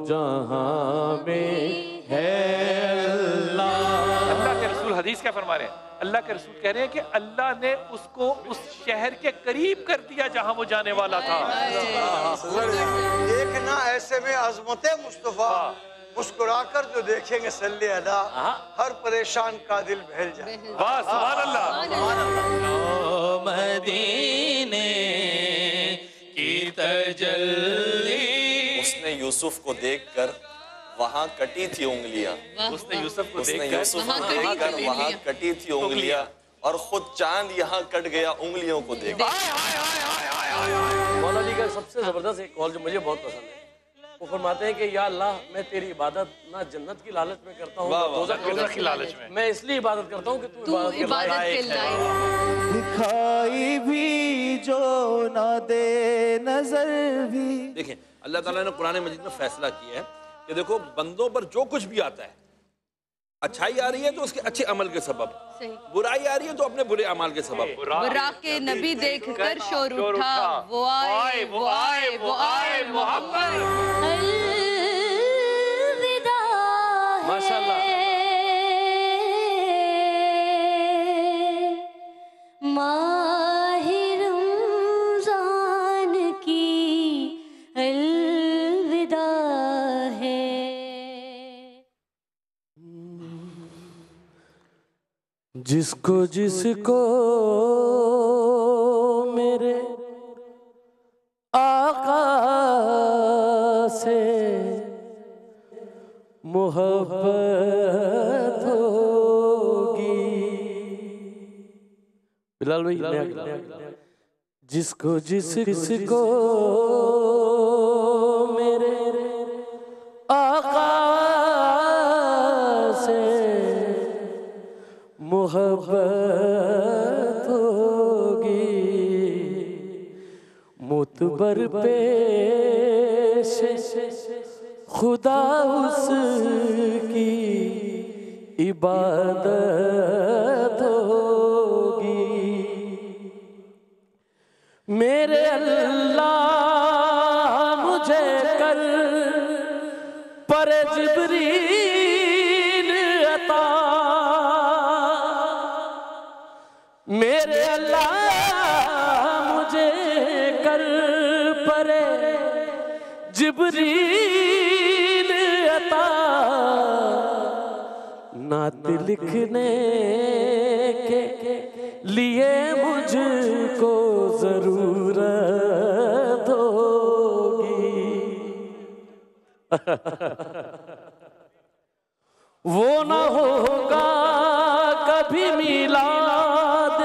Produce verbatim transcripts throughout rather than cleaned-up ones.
जहां में है अल्लाह। अल्लाह के रसूल हदीस क्या फरमा रहे हैं? अल्लाह के रसूल कह रहे हैं कि अल्लाह ने उसको उस शहर के करीब कर दिया जहां वो जाने वाला था। एक ना ऐसे में अज़मत मुस्तफ़ा मुस्कुराकर जो देखेंगे सल्ले अला, हर परेशान का दिल बहल जाए। वाह सुभान अल्लाह। मदीने की तजल्ली। उसने यूसुफ को देखकर वहाँ कटी थी उंगलियां। उसने यूसुफ को उसने देखकर यूसुफ को देखकर वहाँ कटी थी उंगलियां और खुद चांद यहाँ कट गया उंगलियों को देख। मौला अली का सबसे जबरदस्त एक कॉल जो मुझे बहुत पसंद है, वो फरमाते हैं कि या अल्लाह मैं तेरी इबादत ना जन्नत की लालच में करता हूँ, दोज़ख की लालच में। मैं इसलिए इबादत करता हूँ कि तू तू इबादत के लायक। दिखाई भी जो ना दे नजर भी। देखें अल्लाह ताला ने कुरान मजीद में फैसला किया है कि देखो बंदों पर जो कुछ भी आता है, अच्छाई आ रही है तो उसके अच्छे अमल के सबब, बुराई आ रही है तो अपने बुरे अमल के सबब। बुरा के नबी देख कर शोर उठा, वो आए वो आए वो आए मोहम्मद। अलविदा माशाल्लाह। माहे रमज़ान की अलविदा है। जिसको जिसको मेरे आका से मोहब्बत होगी। बिलाल भाई नया जिसको जिस जिसको मेरे आका से मोहब्बत होगी, मुतबर पेश खुदा उसकी इबादत होगी। मेरे अल्लाह मुझे कर पर जिब्रील अता, मेरे अल्लाह मुझे कर पर जिब्रील अता, नात लिखने के लिए मुझको जरूरत होगी। वो न होगा कभी मिलाद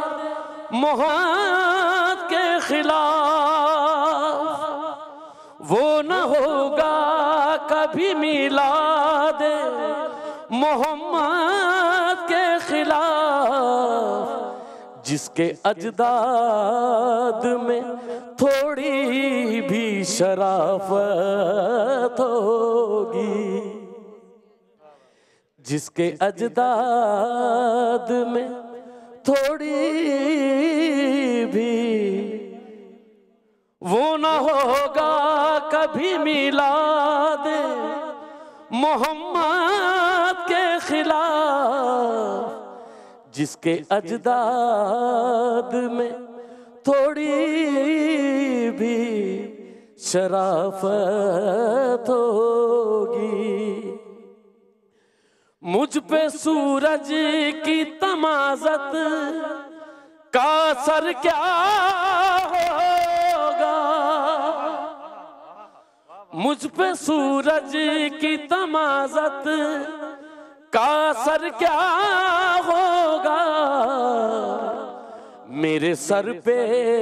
मोहम्मद के खिलाफ, वो न होगा कभी मिलाद मोहम्मद के खिलाफ, जिसके अजदाद में थोड़ी भी शराफत होगी, जिसके अजदाद में थोड़ी भी, वो न होगा कभी मिलाद मोहम्मद के खिलाफ, जिसके अजदाद में थोड़ी भी शराफत होगी। मुझ पे सूरज की तमाज़त का असर क्या होगा, मुझ पे सूरज की तमाज़त का असर क्या होगा, मेरे सर पे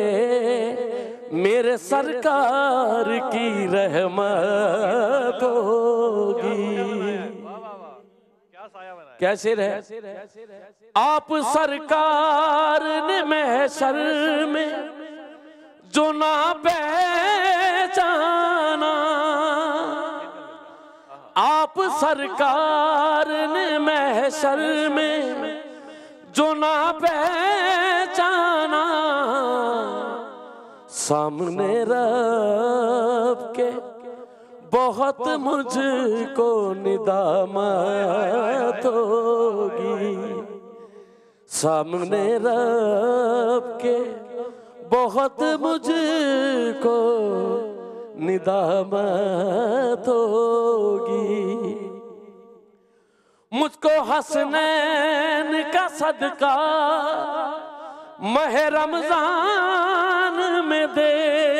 मेरे सरकार की रहमत होगी। क्या शेर है? आप सरकार ने महशर में जो ना पहचाना, आप सरकार ने महशर में जो ना पहचाना, सामने रब के बहुत मुझको निदामत होगी, सामने रब के बहुत मुझको निदामत होगी। मुझको हसनैन का सदका मह रमजान में दे,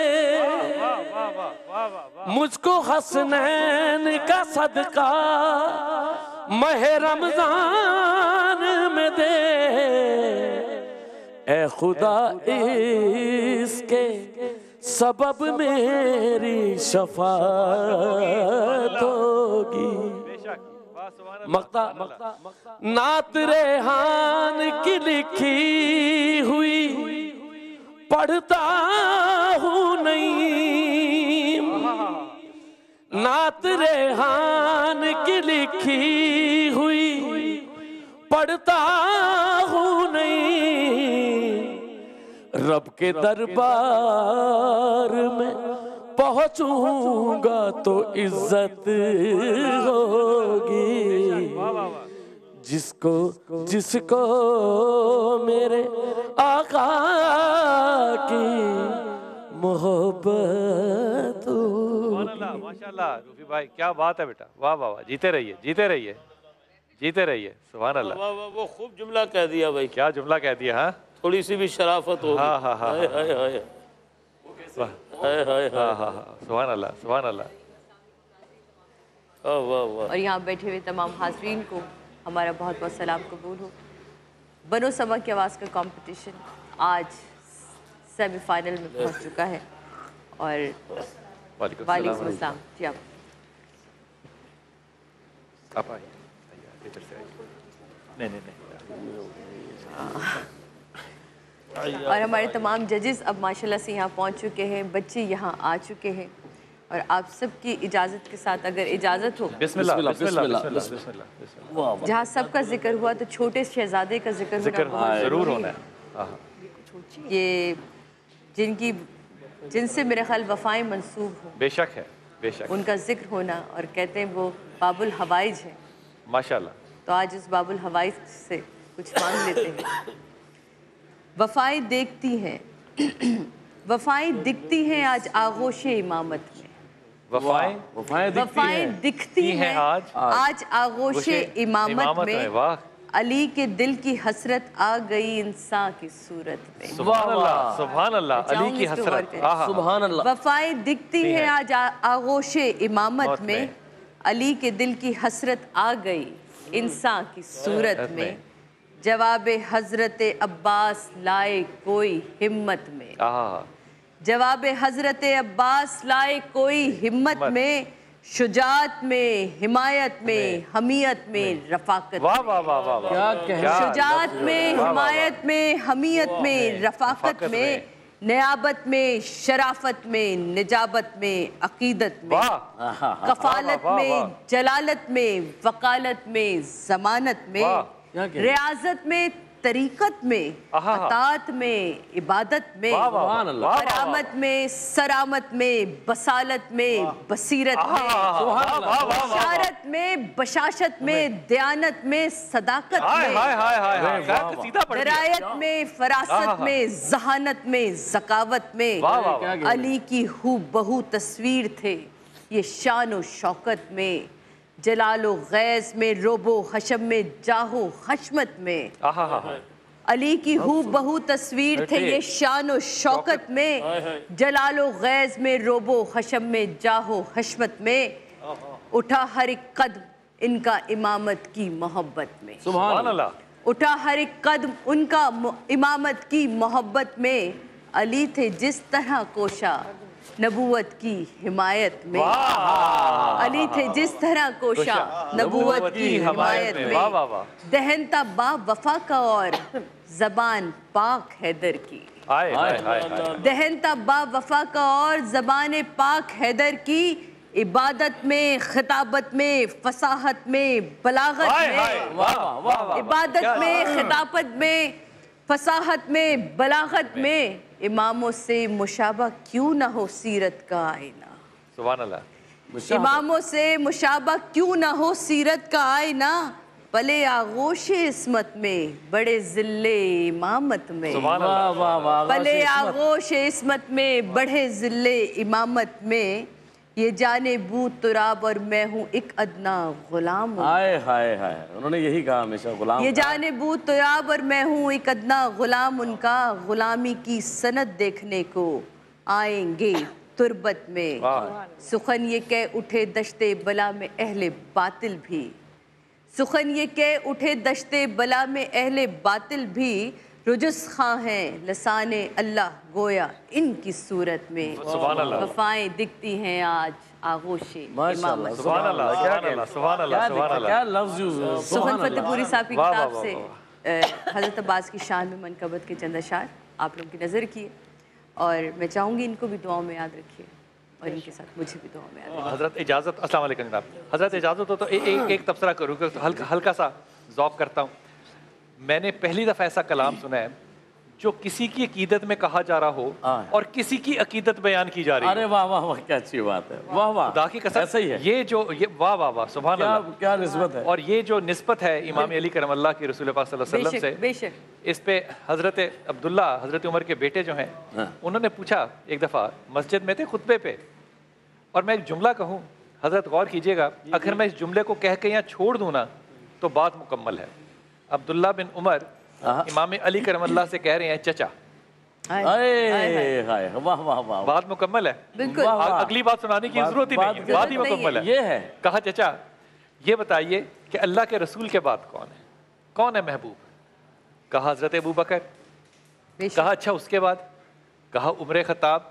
मुझको हसनैन का सदका मह रमजान में दे। ए खुदा इसके सबब मेरी शफाअत होगी। मक्ता नात रेहान की लिखी हुई पढ़ता हूँ नहीं, नात रेहान की लिखी हुई पढ़ता हूँ नहीं। रब के दरबार में पहुंचूंगा तो इज्जत होगी, जिसको जिसको मेरे आका की मोहब्बत। माशाल्लाह रूफी भाई, क्या बात है बेटा, वाह वाह वाह, जीते रहिए जीते रहिए जीते रहिए, सुभान अल्लाह। वो खूब जुमला कह दिया भाई, क्या जुमला कह दिया। हाँ, थोड़ी सी भी शराफत होगी। हाँ हाँ हाँ, हाय हाय हाय हाय हाय हाँ हाँ हाँ, सुभान अल्लाह सुभान अल्लाह। वाह वाह वाह। और यहाँ बैठे हुए तमाम हाजरीन को हमारा बहुत बहुत सलाम कबूल हो। बनो समा की आवाज़ का कंपटीशन आज सेमीफाइनल में पहुँच चुका है और वालेकुम अस्सलाम जी। आप आप आइए, इधर से आइए। नहीं नहीं नहीं, और हमारे तमाम जजेस अब माशाल्लाह से यहाँ पहुँच चुके हैं, बच्चे यहाँ आ चुके हैं और आप सबकी इजाज़त के साथ, अगर इजाज़त हो, बिस्मिल्लाह बिस्मिल्लाह बिस्मिल्लाह। जहाँ सबका जिक्र हुआ तो छोटे शहजादे का जिक्र जिक्र होना बहुत जरूर ज़रूरी होना है। हाँ, ये जिनकी जिनसे मेरे ख्याल वफ़ाएं मंसूब हो, बेशक है बेशक, उनका जिक्र होना, और कहते हैं वो बाबुल हवाइज है। माशाल्लाह। तो आज उस बाबुल हवाइज से कुछ मांग लेते हैं। वफ़ाएं देखती हैं वफ़ाएं दिखती हैं आज आगोशे इमामत में, वफ़ाएं वफ़ाएं दिखती हैं आज आज आगोशे इमामत में। वाह, अली के दिल की हसरत आ गई इंसान की सूरत में। सुभान अल्लाह सुभान अल्लाह, अली की हसरत, सुभान अल्लाह। वफ़ाएं दिखती हैं आज आगोशे इमामत में, अली के दिल की हसरत आ गई इंसान की सूरत में। जवाब हजरत अब्बास लाए कोई हिम्मत में, जवाब हजरत अब्बास लाए कोई हिम्मत में, शुजात में, हिमायत में, हमीयत में, रफाकत वाह वाह वाह वाह, शुजात में, हिमायत में, हमीयत में, रफाकत में, नियाबत में, शराफत में, निजाबत में, अकीदत में, कफालत में, जलालत में, वकालत में, जमानत में, रियाजत में, तरीकत में, अतात में, इबादत में, करामत में, सरामत में, बसालत में, बसीरत में, बशारत में, बशाशत में, दयानत में, सदाकत में, दरायत में, फरासत में, जहानत में, ज़कावत में। अली की हू बहु तस्वीर थे ये शानो शौकत में, जलालो गैस में, रोबो हशम में, जाहो हशमत में। अली की हू बहु तस्वीर थे ये शानो शौकत में, जलालो गैस में, रोबो हशम में, जाहो हशमत में। उठा हर एक कदम इनका इमामत की मोहब्बत में, सुभान अल्लाह। उठा हर एक कदम उनका इमामत की मोहब्बत में। अली थे जिस तरह कोशा नबूवत की हिमायत में, अली थे जिस तरह कोशा नबूवत की हिमायत में। दहनता बा वफा का और जबान पाक हैदर की, दहनता बा वफा का और जबान पाक हैदर की। इबादत में, खिताबत में, फसाहत में, बलागत में, इबादत में, खिताबत में, फसाहत में, बलागत में। इमामों से मुशाबा क्यों ना हो सीरत का आईना, सुभान अल्लाह। इमामों से मुशाबा क्यों ना हो सीरत का आईना, पले आगोश इस्मत में बड़े जिल्ले इमामत में। सुभान अल्लाह। वाह वाह वाह। पले आगोश इस्मत में बढ़े जिल्ले इमामत में, ये जाने बू तुराब और मैं हूँ एक अदना गुलाम हूँ। हाय हाय हाय, उन्होंने यही कहा हमेशा, गुलाम। ये जाने बू तुराब और मैं हूँ एक अदना गुलाम उनका, गुलामी की सनत देखने को आएंगे तुरबत में। सुखन ये कह उठे दश्ते बला में अहले बातिल भी, सुखन ये कह उठे दश्ते बला में अहले बातिल भी, रुजुस खां हैं लसाने अल्लाह गोया इनकी सूरत में। सुभान अल्लाह। वफाएं दिखती हैं आज आगोशे माशाल्लाह, इमामत। सुभान अल्लाह, सुभान अल्लाह, सुभान अल्लाह, क्या सुभान देखा, अल्लाह। क्या लफ्ज़ यूज़ हुए, सुखन सुभान अल्लाह। फतेहपुरी साहब की वाह, किताब वाह, से वाह, हज़रत अब्बास की शान में मनकबत के चंद अशार आप लोगों की नज़र किए, और मैं चाहूँगी इनको भी दुआओं में याद रखिए और इनके साथ मुझे भी दुआओं में याद रखिए। हजरत इजाज़त, अस्सलाम वालेकुम जनाब। हजरत इजाज़त हो तो ए, ए, एक तबसरा करूँगा, तो हल्का हल्का सा ज़ौक़ करता हूँ। मैंने पहली दफ़ा ऐसा कलाम सुना है जो किसी की अकीदत में कहा जा रहा हो और किसी की अकीदत बयान की जा रही अरे है। वाह वाह वाह, क्या अच्छी बात है, वाह वाह। खुदा की कसम, ऐसा ही है, ये जो ये वाह वाह वाह, सुभान क्या अल्लाह। क्या निस्बत है। और ये जो निस्बत है इमाम अली करम अल्लाह की रसूल पाक सल्लल्लाहु अलैहि वसल्लम बेशक से, बेशक। इस पे हजरत अब्दुल्ला, हजरत उमर के बेटे जो हैं, उन्होंने पूछा एक दफ़ा, मस्जिद में थे खुतबे पे, और मैं एक जुमला कहूँ, हजरत गौर कीजिएगा, अगर मैं इस जुमले को कह के यहाँ छोड़ दूँ ना तो बात मुकम्मल है। अब्दुल्ला बिन उमर इमाम अली करम अल्लाह से कह रहे हैं चचा, हाय, अरे हाय, हाय। हाय, वाह वाह वाह। बात मुकम्मल है। बिल्कुल। वाह, वाह। अगली बात सुनाने की बात- जरूरत ही बात नहीं है, बात ही जरूरत नहीं मुकम्मल है। ये है, कहा चचा ये बताइए कि अल्लाह के रसूल के बाद कौन है, कौन है महबूब? कहा हजरत अबू बकर। बेशक। कहा अच्छा उसके बाद? कहा उमर खत्ताब।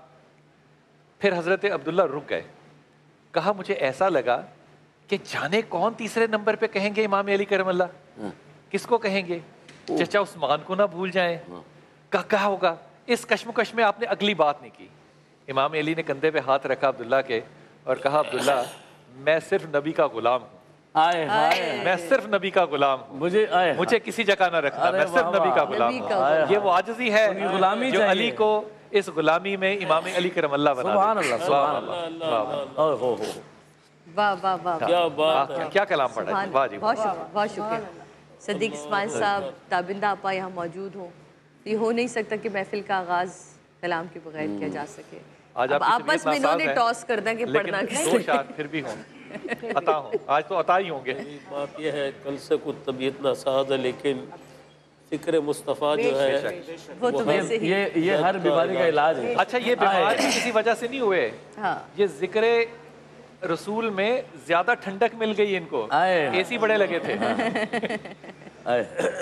फिर हजरत अब्दुल्ला रुक गए। कहा मुझे ऐसा लगा कि जाने कौन तीसरे नंबर पे कहेंगे इमाम अली करम अल्लाह, किसको कहेंगे? चचा उस्मान को ना भूल जाएं। कहा क्या होगा? इस कश्मकश में आपने अगली बात नहीं की। इमाम अली ने कंधे पे हाथ रखा अब्दुल्ला के और कहा अब्दुल्ला मैं सिर्फ नबी का गुलाम हूँ, आए हाय, मैं सिर्फ नबी का गुलाम हूँ, मुझे आए मुझे किसी जगह ना रखना, अरे मैं सिर्फ वाह, नबी का वाह। गुलाम नबी हूँ। का गुलाम। ये वो आजिज़ी है उनकी गुलामी जो चाहिए। अली को इस गुलामी में इमाम अली करम अल्लाह बना सुभान देती है। अल्लाह, सुभान अल्लाह। अल्लाह। वाह, वाह। ओह हो हो, वाह वाह वाह। क्या बात वाह, क्या कलाम पढ़ा है, वाह जी वाह। बहुत शुक्रिया, बहुत शुक्रिया। सदीक इस्माइल साहब, ताबिंदा आपा यहाँ मौजूद हो, ये हो नहीं सकता कि महफिल का आगाज कलाम के बगैर किया जा सके। आज अब आपकी आपस तबीयत में नासाज इन्होंने है, टॉस कर दें कि लेकिन पढ़ना दो किसने। शायद फिर भी हों, अता हों, आज तो अता ही होंगे। बात यह है कल से कुछ तबीयत नासाज है, लेकिन फिक्र मुस्तफ़ा जो है वो तो वैसे ही। ये ये हर बीमारी का इलाज है। अच्छा ये बीमार भी किसी वजह से नहीं हुए, हाँ। ये जिक्र रसूल में ज्यादा ठंडक मिल गई इनको, आए। एसी बड़े लगे थे। आए,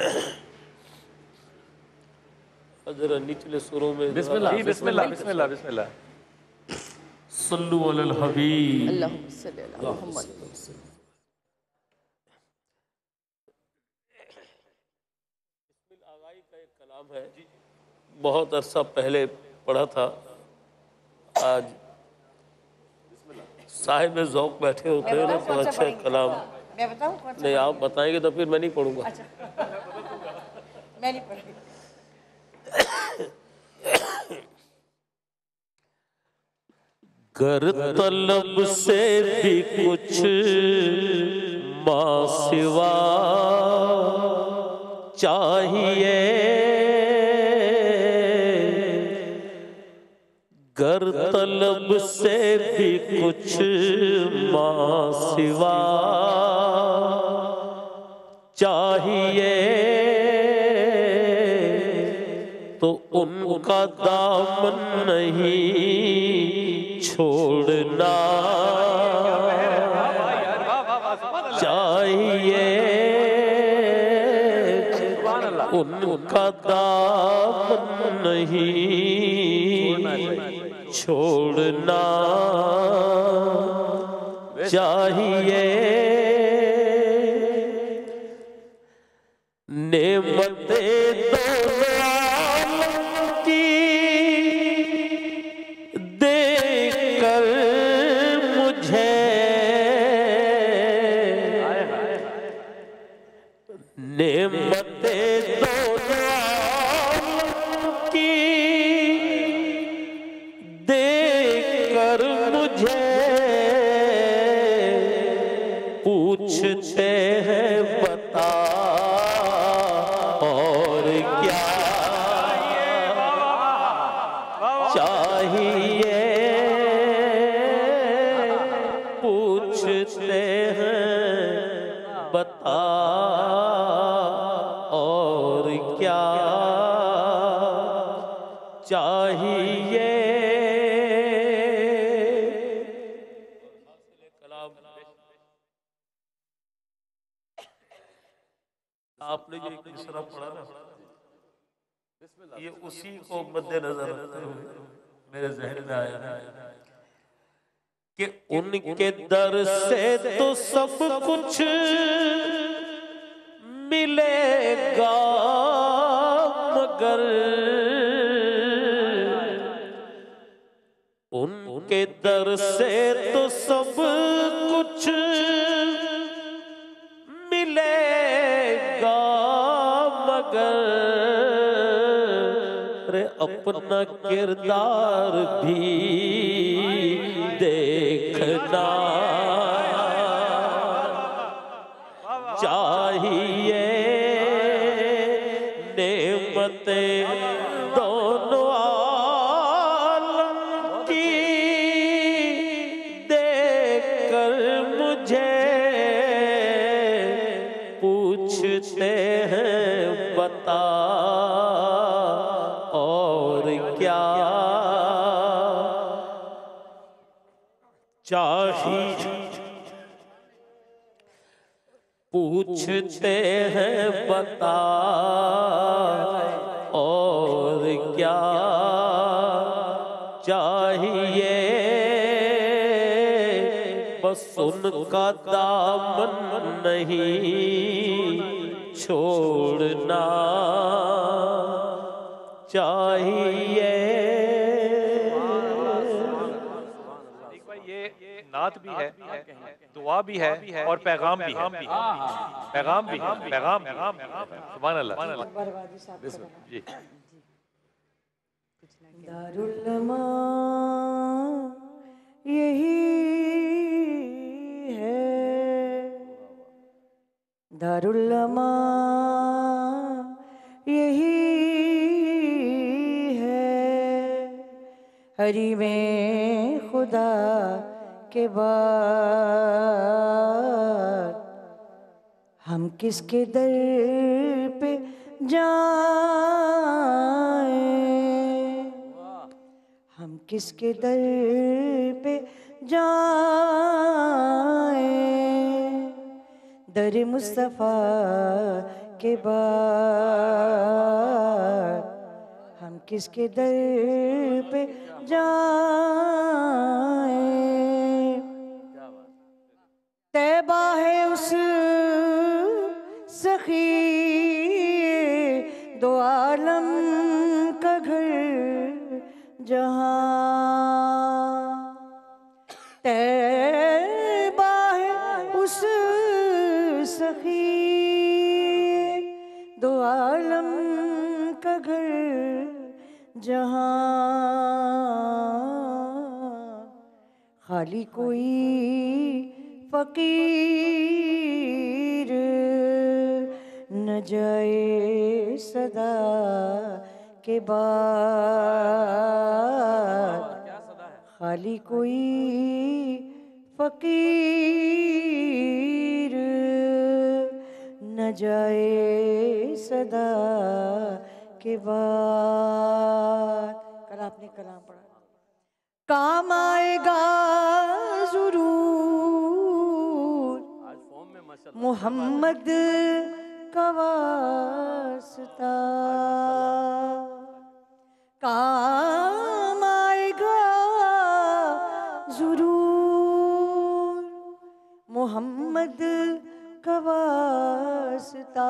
जरा निचले सुरों में बिस्मिल्लाह। जी बिस्मिल्लाह बिस्मिल्लाह बिस्मिल्लाह। सल्लु अलल हबीब। अल्लाहुम्मा सल्ली अला मुहम्मद। आगाई का एक कलाम है, बहुत अरसा पहले पढ़ा था। आज साहिब ज़ौक़ बैठे होते हैं ना तो अच्छा कलाम। मैं बताऊं कौन सा? नहीं आप बताएंगे तो फिर मैं नहीं पढ़ूंगा। मैं नहीं पढ़ती। कर तलब से भी कुछ माँ सिवा चाहिए, गर तलब से भी कुछ माँ सिवा चाहिए, तो उनका दामन नहीं छोड़ना चाहिए, उनका दामन नहीं छोड़ना चाहिए। नेमते दो आलम की देकर मुझे, नेमते दो आलम की देकर मुझे क्या चाहिए। आपने जो एक मिसरा पढ़ा ना, ये उसी को मद्देनजर रखते हुए मेरे जहन में आया कि उनके दर से तो सब कुछ मिलेगा मगर उनके दर से तो सब कुछ मिलेगा मगर रे अपना किरदार भी देखना चाहिए। नेमतें दोनों आलम की देखकर मुझे पूछते हैं बता और क्या चाहिए। पूछते हैं बता और क्या चाहिए। बस उनका दामन नहीं छोड़ना चाहिए। नात भी है, दुआ भी है और पैगाम भी है। पैगाम भी है, पैगाम पैगाम सुभान अल्लाह। जी दारुल्लमा यही है, दारुल्लमा यही है, हरी में खुदा के बाद हम किसके दर पे जाएं, हम किसके दर पे जाएं। दर मुस्तफ़ा के बाद हम किसके दर पे जाएं। तैबा है उस सखी दो आलम का घर जहाँ। तैबा है उस सखी दो आलम का घर जहाँ खाली कोई फकीर न जाए सदा के बाद। खाली कोई फकीर न जाए सदा के बाद। कल आपने कलाम पढ़ा, काम आएगा जरूर मोहम्मद का वास्ता। काम आएगा जरूर मोहम्मद का वास्ता।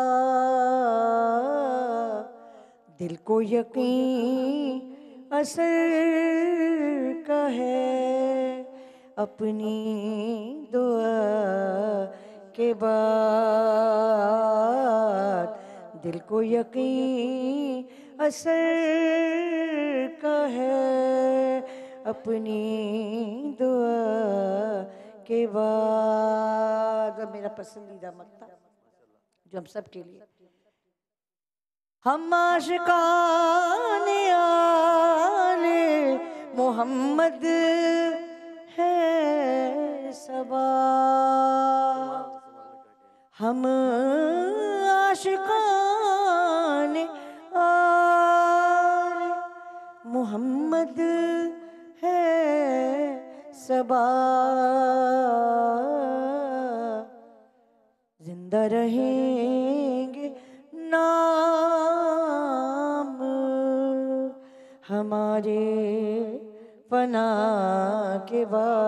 दिल को यकीन असर का है अपनी दुआ के बाद। दिल को यकीन असर का है अपनी दुआ के बाद। मेरा पसंदीदा मक्ता जो हम सब के लिए, हम आशिकाने आले मोहम्मद है सबा। हम आशिकाने मोहम्मद है सबा, जिंदा रहेंगे नाम हमारे फना के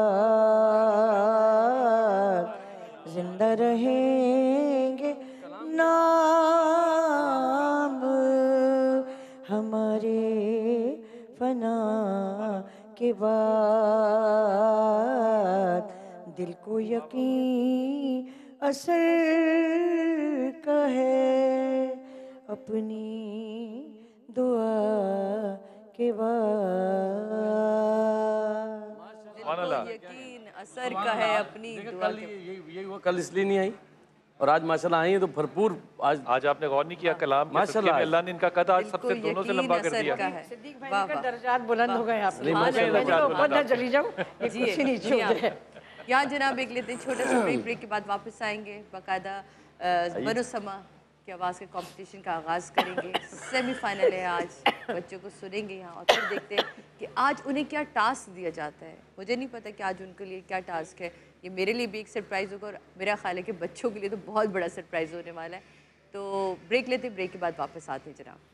बाद, जिंदा रहेंगे नाम हमारे फना के बाद। दिल को यकीन असर का है अपनी दुआ के बाद। यकीन असर का है अपनी दुआ के। यही यही वो कल इसलिए नहीं आई और आज माशाल्लाह आई है तो भरपूर। आज आज आपने गौर नहीं किया कलाम के सदके में अल्लाह ने इनका कद आज सबसे दोनों से लंबा कर दिया। सिद्दीक भाई का दर्जात बुलंद हो गए आपने। माशाल्लाह चली जाऊं एक कुर्सी नीचे हो जाए। यहाँ जनाब एक लेते हैं छोटा सा ब्रेक। ब्रेक के बाद वापस आएंगे, बाकायदा बनो समा की आवाज़ के कंपटीशन का आगाज़ करेंगे। सेमीफाइनल है आज, बच्चों को सुनेंगे यहाँ और फिर देखते हैं कि आज उन्हें क्या टास्क दिया जाता है। मुझे नहीं पता कि आज उनके लिए क्या टास्क है, ये मेरे लिए भी एक सरप्राइज़ होगा और मेरा ख्याल है कि बच्चों के लिए तो बहुत बड़ा सरप्राइज़ होने वाला है। तो ब्रेक लेते, ब्रेक के बाद वापस आते हैं जनाब।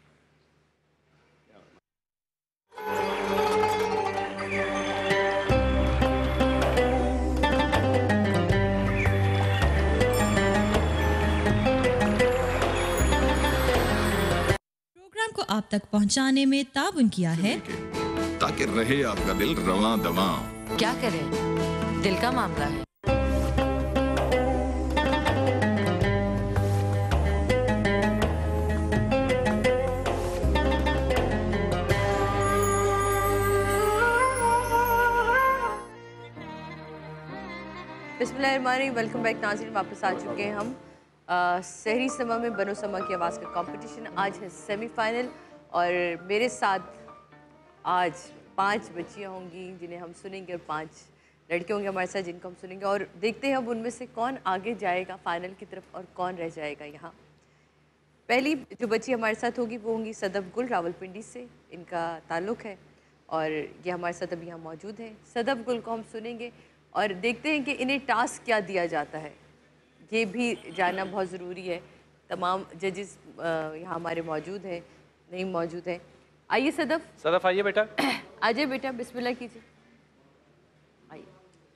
को आप तक पहुंचाने में ताउन किया है ताकि रहे आपका दिल रवां दवां। क्या करें, दिल का मामला है। बिस्मिल्लाहिर्रहमानिर्रहीम। वेलकम बैक नाज़रीन, वापस आ चुके हैं हम। आ, सहरी समा में बनो समा की आवाज़ का कंपटीशन आज है सेमीफाइनल और मेरे साथ आज पांच बच्चियां होंगी जिन्हें हम सुनेंगे और पांच लड़के होंगे हमारे साथ जिनको हम सुनेंगे और देखते हैं अब उनमें से कौन आगे जाएगा फाइनल की तरफ और कौन रह जाएगा यहाँ। पहली जो बच्ची हमारे साथ होगी वो होंगी सदफ गुल, रावलपिंडी से इनका ताल्लुक़ है और ये हमारे साथ अभी यहाँ मौजूद हैं। सदफ गुल को हम सुनेंगे और देखते हैं कि इन्हें टास्क क्या दिया जाता है, ये भी जानना बहुत ज़रूरी है। तमाम जजेस यहाँ हमारे मौजूद हैं, नहीं मौजूद हैं। आइए सदफ। सदफ आइए बेटा। आइए बेटा, बिस्मिल्लाह कीजिए। आइए।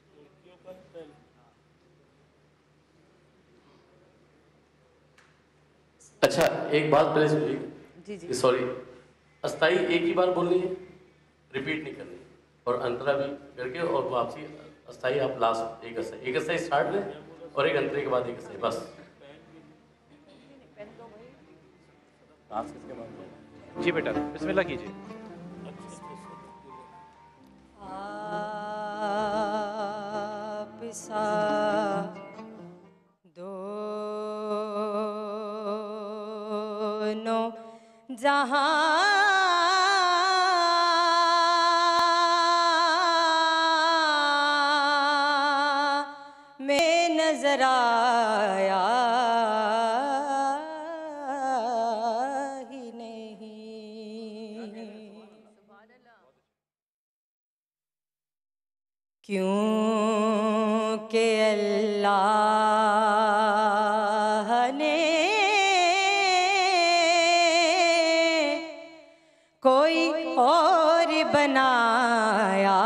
अच्छा एक बात पहले सुनिए। जी जी सॉरी, अस्थाई एक ही बार बोलनी है, रिपीट नहीं करनी और अंतरा भी करके और वापसी अस्थाई आप लास्ट एक अस्थाई एक अस्थाई स्टार्ट में और एक अंतरे के बाद एक अस्थाई बस। जी बेटा बिस्मिल्लाह कीजिए। आप सा दोनों जहां में नजर आया ही नहीं, क्योंकि अल्लाह ने कोई और बनाया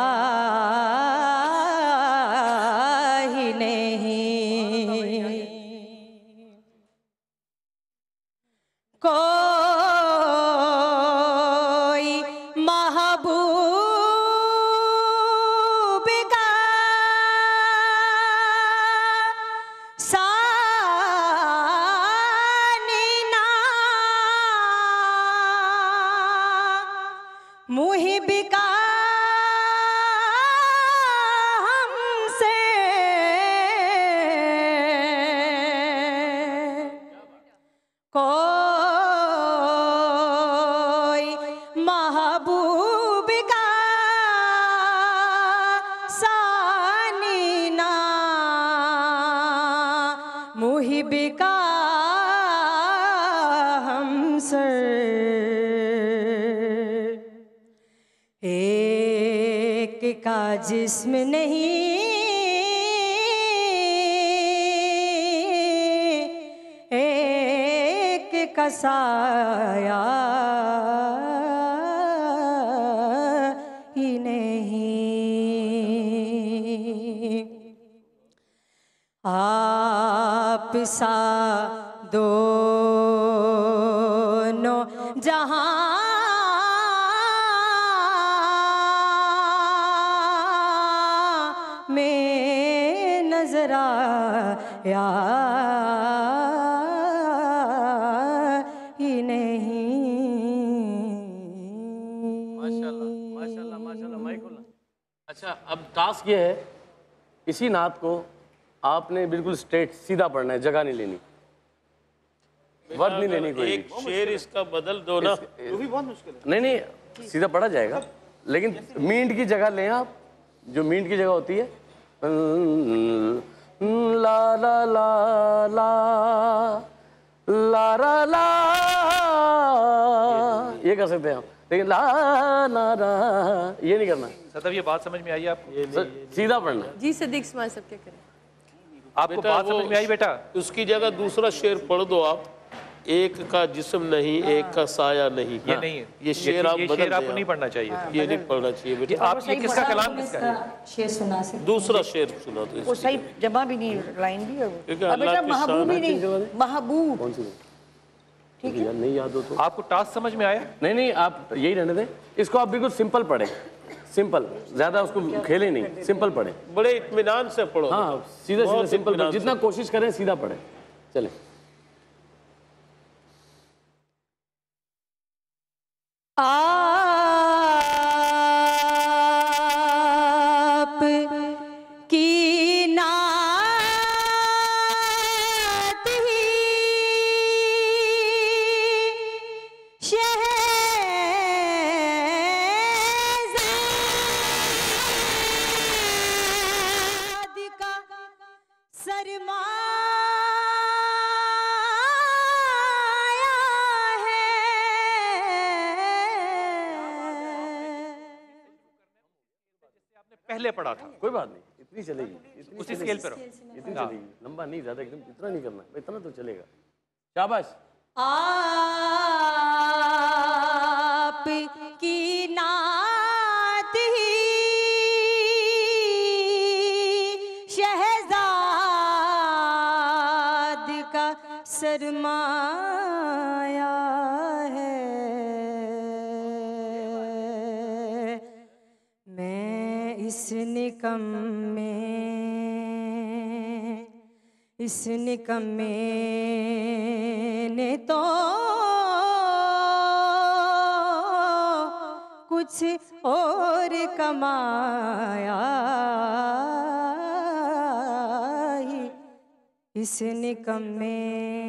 ही नहीं, कोई महबूब का सानी ना मुहिब का हमसे कोई महबूब का सानी ना मुहिब का हमसे का जिस्म नहीं, एक का साया ही नहीं। आप सा दोनों जहां में नजर आया ही नहीं। माशाल्लाह माशाल्लाह माशाल्लाह माइकुल्लाह। अच्छा, अब टास्क ये है, इसी नात को आपने बिल्कुल स्ट्रेट सीधा पढ़ना है, जगह नहीं लेनी, वर्ड नहीं लेनी कोई। एक शेर इसका बदल दो ना, वो भी बहुत मुश्किल है। नहीं नहीं, सीधा पढ़ा जाएगा, लेकिन मींट की जगह लें आप, जो मींट की जगह होती है, ला ला ला ला ला ला ला, ये कर सकते हैं आप, लेकिन ला ला ला ये नहीं करना। सदब ये बात समझ में आई आपको? सीधा पढ़ना। जी सदीक इस्माइल साहब क्या करें? आपको बात समझ में आई बेटा? उसकी जगह दूसरा शेर पढ़ दो आप, एक का जिस्म नहीं, एक का साया नहीं। ये नहीं है, ये शेर आप ये बदल शेर आपको दें नहीं आप। पढ़ना चाहिए। ये नहीं पढ़ना चाहिए बेटा। आप ये किसका कलाम किसका है? शेर सुना सकते दूसरा शेर सुना दो। वो सही जमा भी नहीं, लाइन भी है वो। क्योंकि अब अल्लाह बेटा की महबूब ही शान नहीं, महबूब। कौन सी? ठीक है, नहीं याद हो तो आपको टास्क समझ में आया? नहीं नहीं, आप यही रहने दें, इसको आप बिल्कुल सिंपल पढ़े, सिंपल, ज्यादा उसको खेले नहीं, सिंपल पढ़े, बड़े इत्मीनान से पढ़ो। हाँ, सीधा सीधा सिंपल पढ़े, जितना कोशिश करें सीधा पढ़े। चले। आप की नात ही शहज़ादी का सरमाया है। पहले पढ़ा था, कोई बात नहीं, इतनी चलेगी, इतनी उसी चलेगी, स्केल पे रहो। इतनी चलेगी, लंबा नहीं, ज्यादा एकदम इतना नहीं करना, इतना तो चलेगा। शाबाश। आप की नात ही शहज़ाद का सरमाया है। मैं इस निकम में इस निकम ने तो कुछ और कमाया ही इस निकम में।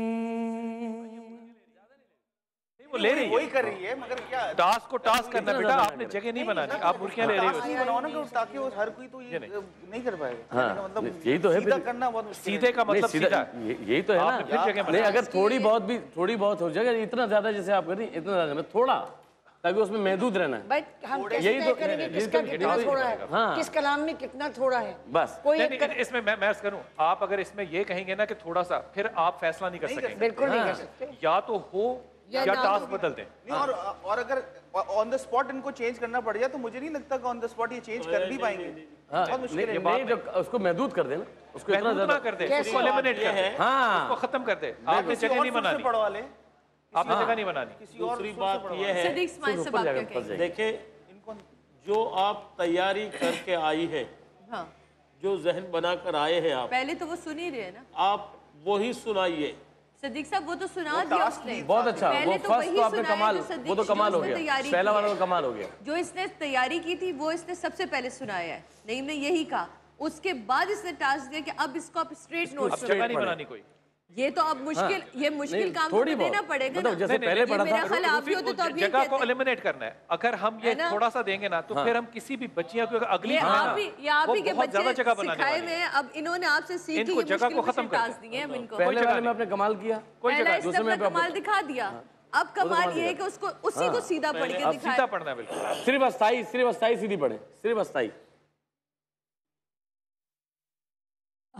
वो ले रही है, वही कर रही है, मगर क्या टास्क को टास्क करना बेटा, आपने जगह नहीं बनानी, आप मुर्गियां ले रही हो। टास्क नहीं बनाओ ना, ताकि वो हर कोई तो ये नहीं कर पाएगा। हाँ, मतलब यही तो है, सीधा फिर- करना बहुत मुश्किल है। सीधे का मतलब सीधा। ये- यही तो है ना, आपने फिर जगह नहीं, बनाई। अगर थोड़ी बहुत भी थोड़ी बहुत हो जाएगा, इतना ज्यादा जैसे आप कर रही, इतना ज्यादा मैं थोड़ा, ताकि उसमें महदूद रहना है। बट हम कैसे यही तय तो- करेंगे यही किसका तो- कितना यही तो- थोड़ा है, हाँ। किस कलाम में कितना थोड़ा है। बस कोई नहीं, एक नहीं, इसमें मैं मैं करूं, आप अगर इसमें ये कहेंगे ना कि थोड़ा सा, फिर आप फैसला नहीं कर सकेंगे। बिल्कुल नहीं हाँ। कर सकते। या तो हो या या ना टास्क हो। बदल दें। नहीं, और और अगर ऑन द स्पॉट इनको चेंज करना पड़ जाए तो मुझे नहीं लगता कि ऑन द स्पॉट ये चेंज कर भी पाएंगे। हाँ, बहुत मुश्किल नहीं, है। नहीं, जो उसको महदूद कर देना, उसको इतना महदूद ज्यादा ना कर दे, उसको एलिमिनेट कर दे, हाँ, उसको खत्म कर दे। आपने जगह नहीं बनानी, पढ़वा ले, आपने जगह नहीं बनानी। दूसरी बात यह है, सदीक इस्माइल साहब आप क्या कहेंगे? देखिए जो आप तैयारी करके आई है, हाँ, जो जहन बनाकर आए हैं आप पहले तो वो सुन ही रहे हैं ना आप वही सुनाइए। सदीक साहब, वो तो सुना दिया उसने। बहुत अच्छा, पहले वो तो फर्स्ट वही तो आपने सुनाया कमाल, जो सदीक- वो तो कमाल जो हो उसने गया, तैयारी पहला की वाला है। तो कमाल हो गया। जो इसने तैयारी की थी वो इसने सबसे पहले सुनाया है, नहीं ने यही कहा। उसके बाद इसने टास्क दिया कि अब इसको आप स्ट्रेट नोट अब जगह नहीं बनानी कोई। ये तो अब मुश्किल हाँ, ये मुश्किल नहीं, काम थोड़ी तो देना बहुत, पड़ेगा मतलब ना। जैसे पहले पढ़ा मेरा था, ख्याल आप ही होते तो अब ये जगह को कहते। एलिमिनेट करना है। अगर हम ये है ना? थोड़ा सा देंगे ना तो हाँ। फिर हम किसी भी बच्चियों को अगली ये जो है आप ना, ही ये आप वो ही के बहुत ज्यादा बच्चे जगह बनाने सिखाए वाली हुए है। हैं। अब इन्होंने आपसे सीखी इनको ये जगह मुश्किल को खत्म मुश्किल कर टास्क दिए हैं हम इनको। पहले जगह वाले में नहीं। आपने कमाल किया, कोई पहला जगह इसने दूसरे में अपना आप- कमाल दिखा दिया। अब कमाल ये है कि उसको उसी को सीधा पढ़ के अब सीधा दिखाया। पढ़ना है बिल्कुल। सिर्फ अस्थाई, सिर्फ अस्थाई सीधी पढ़े, सिर्फ अस्थाई,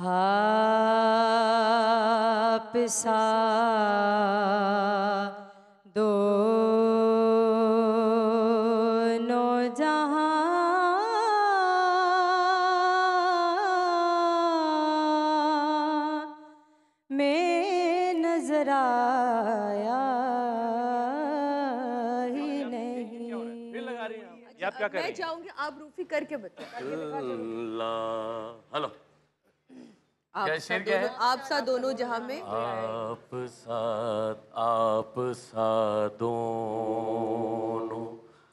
आप सा दोनों जहां में नजर आया ही नहीं। ये आप क्या कर रही मैं हैं? चाहूंगी आप रूफी करके बताओ। हेलो आप क्या सा शेर क्या है? दोनों आप सा दोनों जहां में आप साथ आप सा दोनों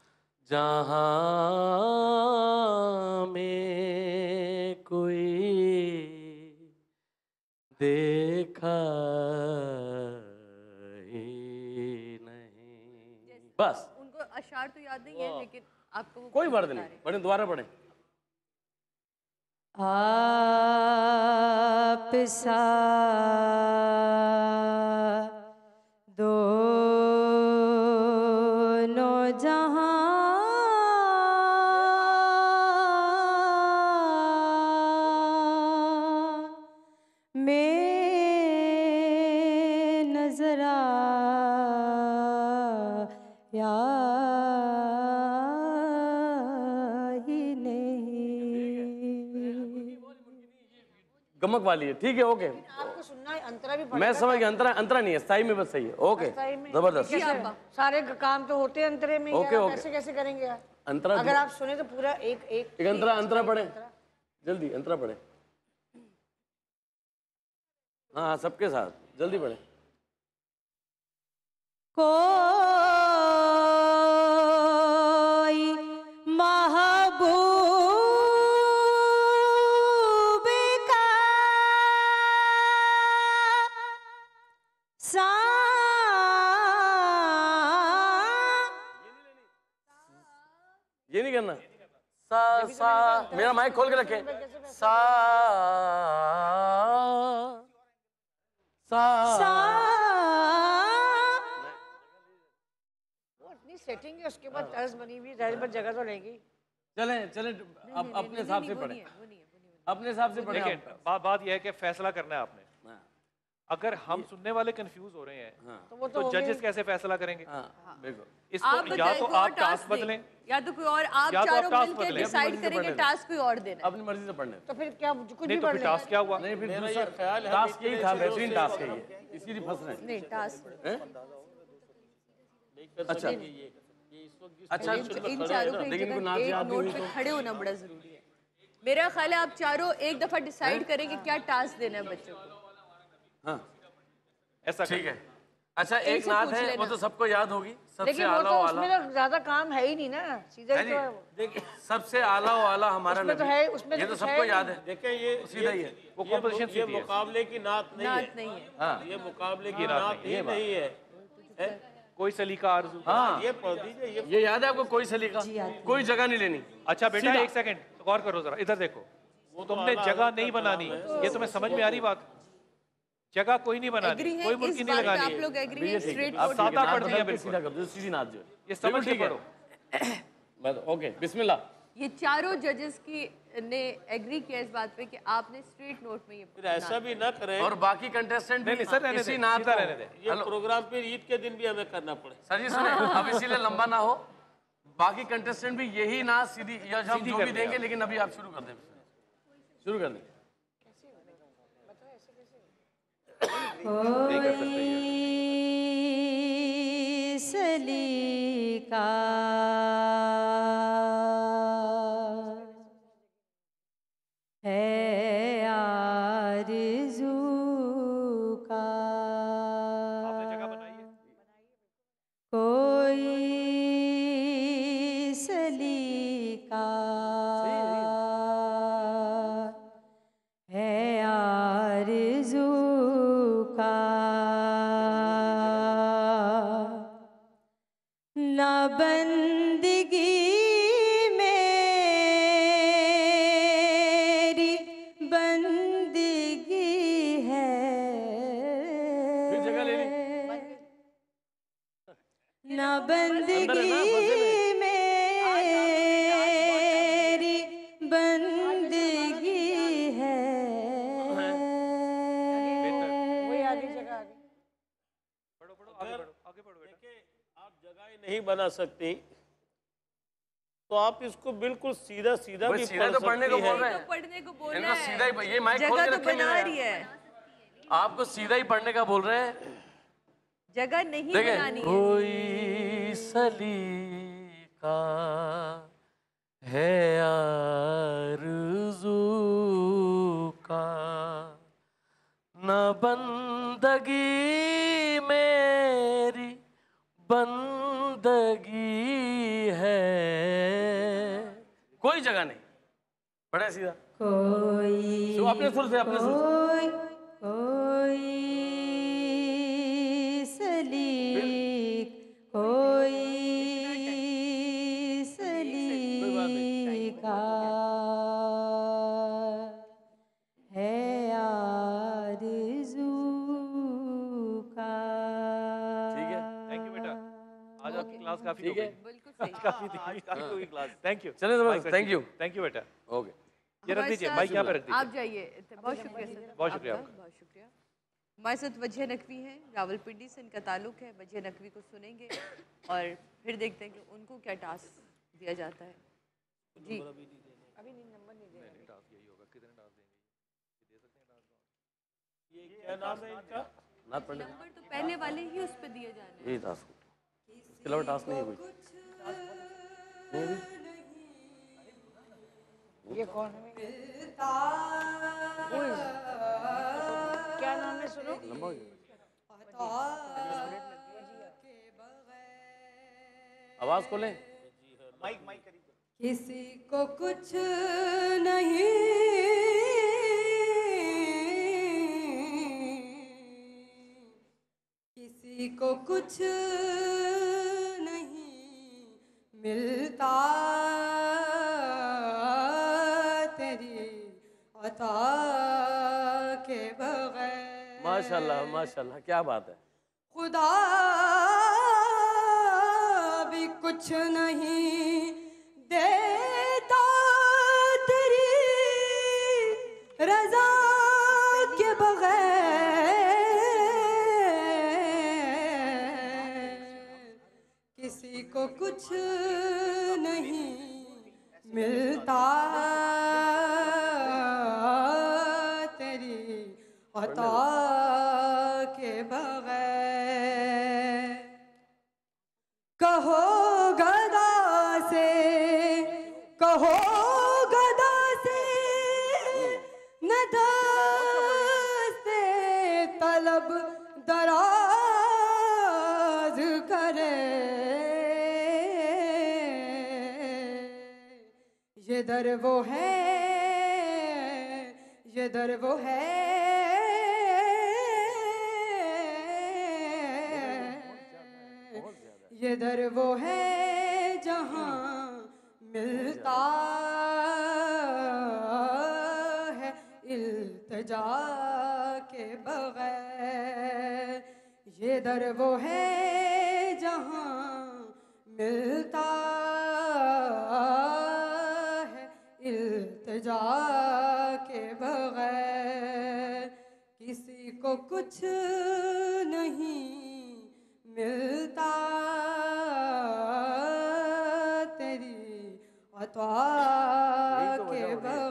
जहां में कोई देखा ही नहीं। बस उनको अशार तो याद नहीं है लेकिन आपको वो कोई बात नहीं, पढ़े दोबारा पढ़े। आप सा दोनों जहां में नजर आया ही नहीं। गमक वाली है, ठीक है, ओके। आपको सुनना है, अंतरा भी मैं समझ गया, अंतरा अंतरा नहीं है, स्थाई में बस सही है, ओके, जबरदस्त। कैसे? सारे काम तो होते हैं अंतरे में, ओके, यार, ओके। कैसे कैसे करेंगे यार? अंतरा अगर आप सुने तो पूरा एक एक एक अंतरा अंतरा पढ़े, जल्दी अंतरा पढ़े। हाँ हाँ, सबके साथ जल्दी पढ़े। कोई महबूब का सा ये नहीं करना। सा सा मेरा माइक खोल के रखे। सा सा वो इतनी सेटिंग है, उसके बाद तर्ज बनी हुई, तर्ज पर जगह तो रहेगी। चले चले अब अपने हिसाब से पढ़े, अपने हिसाब से पढ़े। लेकिन बात बात यह है कि फैसला करना है आपने। अगर हम सुनने वाले कंफ्यूज हो रहे हैं तो वो तो तो जजेस कैसे फैसला करेंगे? बिल्कुल। इसको आप या बताएं तो कोई और आप टास्क टास्क बदलें दें या तो कोई और आप या तो आप चारों टास्क मिलकर बदलें, डिसाइड अपनी मर्जी से करेंगे पढ़ने टास्क कोई और देना है। अपनी मर्जी से पढ़ने। तो फिर क्या कुछ नहीं भी तो पढ़ फिर लें। टास्क क्या हुआ? नहीं फिर दूसरा टास्क यही था, बेहतरीन टास्क है ये, इसीलिए फंस रहे हैं। नहीं टास्क अच्छा अच्छा, इन चारों को एक लेकिन इनको जगह नाच एक याद नोट नहीं पे तो खड़े होना बड़ा जरूरी है। मेरा ख्याल है आप चारों एक दफा डिसाइड करेंगे क्या टास्क देना है बच्चों को। हाँ ऐसा ठीक है। अच्छा एक इनसे नात पूछ है, लेना। वो तो सबको याद होगी, सबसे लेकिन वो आला तो वाला। उसमें तो ज्यादा काम है ही नहीं ना, सीधा ही तो है वो। देखिए सबसे आला वाला हमारा उसमें तो नबी, है, उसमें ये तो तो कुछ सबको है याद नहीं। है। देखिए ये सीधा ही है, वो ये कॉम्पोजिशन ये सीधी है। मुकाबले की नात नहीं नात है, नहीं है। हाँ ये मुकाबले की ये नात नात नहीं ही है, नहीं है। हैं? कोई सलीका आरज़ू। हाँ ये पढ़ दीजिए, ये ये याद है आपको? कोई सलीका, कोई जगह नहीं लेनी। अच्छा बेटा सीधा। एक सेकंड गौर करो जरा, इधर देखो। तुमने आला जगह हज़रत नहीं का बनानी, कलाम है। ये तुम्हें समझ में आ रही बात? जगह कोई नहीं बनानी, एग्री है कोई इस मुर्गी नहीं बात पे लगानी आप है। लोग एग्री ये हैं? ठीक है। स्ट्रेट आप फॉरवर्ड सादा नात पढ़ दिया बदल के बिल्कुल। सीधा कर दो, सीधी नात जो है ये समझ के ठीक है। पढ़ो। मैं तो ओके, बिस्मिल्लाह। ये चारों जजेस की ने एग्री किया इस बात पे कि आपने स्ट्रेट नोट में ये फिर ऐसा भी ना करें और बाकी कंटेस्टेंट भी नहीं, सर, रहने इसी दें, नात सीधा को- रहने दें। ये प्रोग्राम फिर ईद के दिन भी हमें करना पड़े। सर जी सुने, अब इसीलिए लंबा ना हो, बाकी कंटेस्टेंट भी यही नात सीधी या हम सीधी जो कर भी दें देंगे, आप। लेकिन अभी आप शुरू कर दें, शुरू कर दें। नहीं कर सकते ये। कोई सलीका है आरज़ू का, आपने जगह बनाई है? कोई सलीका है आरज़ू का, ना बंदगी मेरी बंदगी है, फिर जगह ले ली। ना बंदगी मेरी बंदगी है, नहीं बना सकती तो आप इसको बिल्कुल सीधा सीधा भी सीधा तो पढ़ने को बोल रहे हैं, पढ़ने को बोल इनको सीधा ही, ये माइक खोल जगह के तो रखे बना मेरे रही है, आपको सीधा ही पढ़ने का बोल रहे हैं। जगह नहीं बनानी है। कोई सलीका है आरज़ू का, न बंदगी मेरी बंदगी है। कोई जगह नहीं, बड़ा सीधा। कोई तो अपने सुर से, अपने सुर से। कोई कोई सलीक कोई सलीका है आरज़ू का। ठीक है, थैंक यू बेटा। आज आपकी क्लास काफी हो गई। बिल्कुल सही। काफी थी, काफी हो गई क्लास। Thank you. चलिए जबरदस्त, थैंक यू, थैंक यू बेटा। ओके, ये रख दीजिए, माइक यहाँ पे रख दीजिए। आप जाइए, बहुत शुक्रिया सर, बहुत शुक्रिया आपका, बहुत शुक्रिया। हमारे साथ वजह नकवी हैं, रावलपिंडी से इनका ताल्लुक है। वजह नकवी को सुनेंगे और फिर देखते हैं कि उनको क्या टास्क दिया जाता है। जी अभी नहीं, नंबर नहीं दे रहे। टास्क यही होगा, कितने टास्क देंगे? दे सकते हैं टास्क? ये क्या नाम है इनका? नाथ पंडित। नंबर तो पहले वाले ही उस पे दिए जाने हैं। यही टास्क, इसके अलावा टास्क नहीं है कोई। नहीं भी? ये कौन है? Who is? क्या नाम है सुनो? लंबा हो जाएगा। आवाज खोलें। माइक माइक करीब। किसी को कुछ नहीं किसी को कुछ नहीं मिलता तेरी अता के बगैर। माशाल्लाह माशाल्लाह, क्या बात है। खुदा भी कुछ नहीं देता तेरी रजा के बगैर। किसी को कुछ नहीं मिलता तेरी अता के बगैर। कहो गदा से कहो गदा से न दस्ते तलब दराज करे। ये दर वो है ये दर वो है ये दर वो है जहाँ मिलता है इल्तिजा के बगैर। ये दर वो है जहाँ मिलता है इल्तिजा के बगैर। किसी को कुछ नहीं मिलता तेरी अता के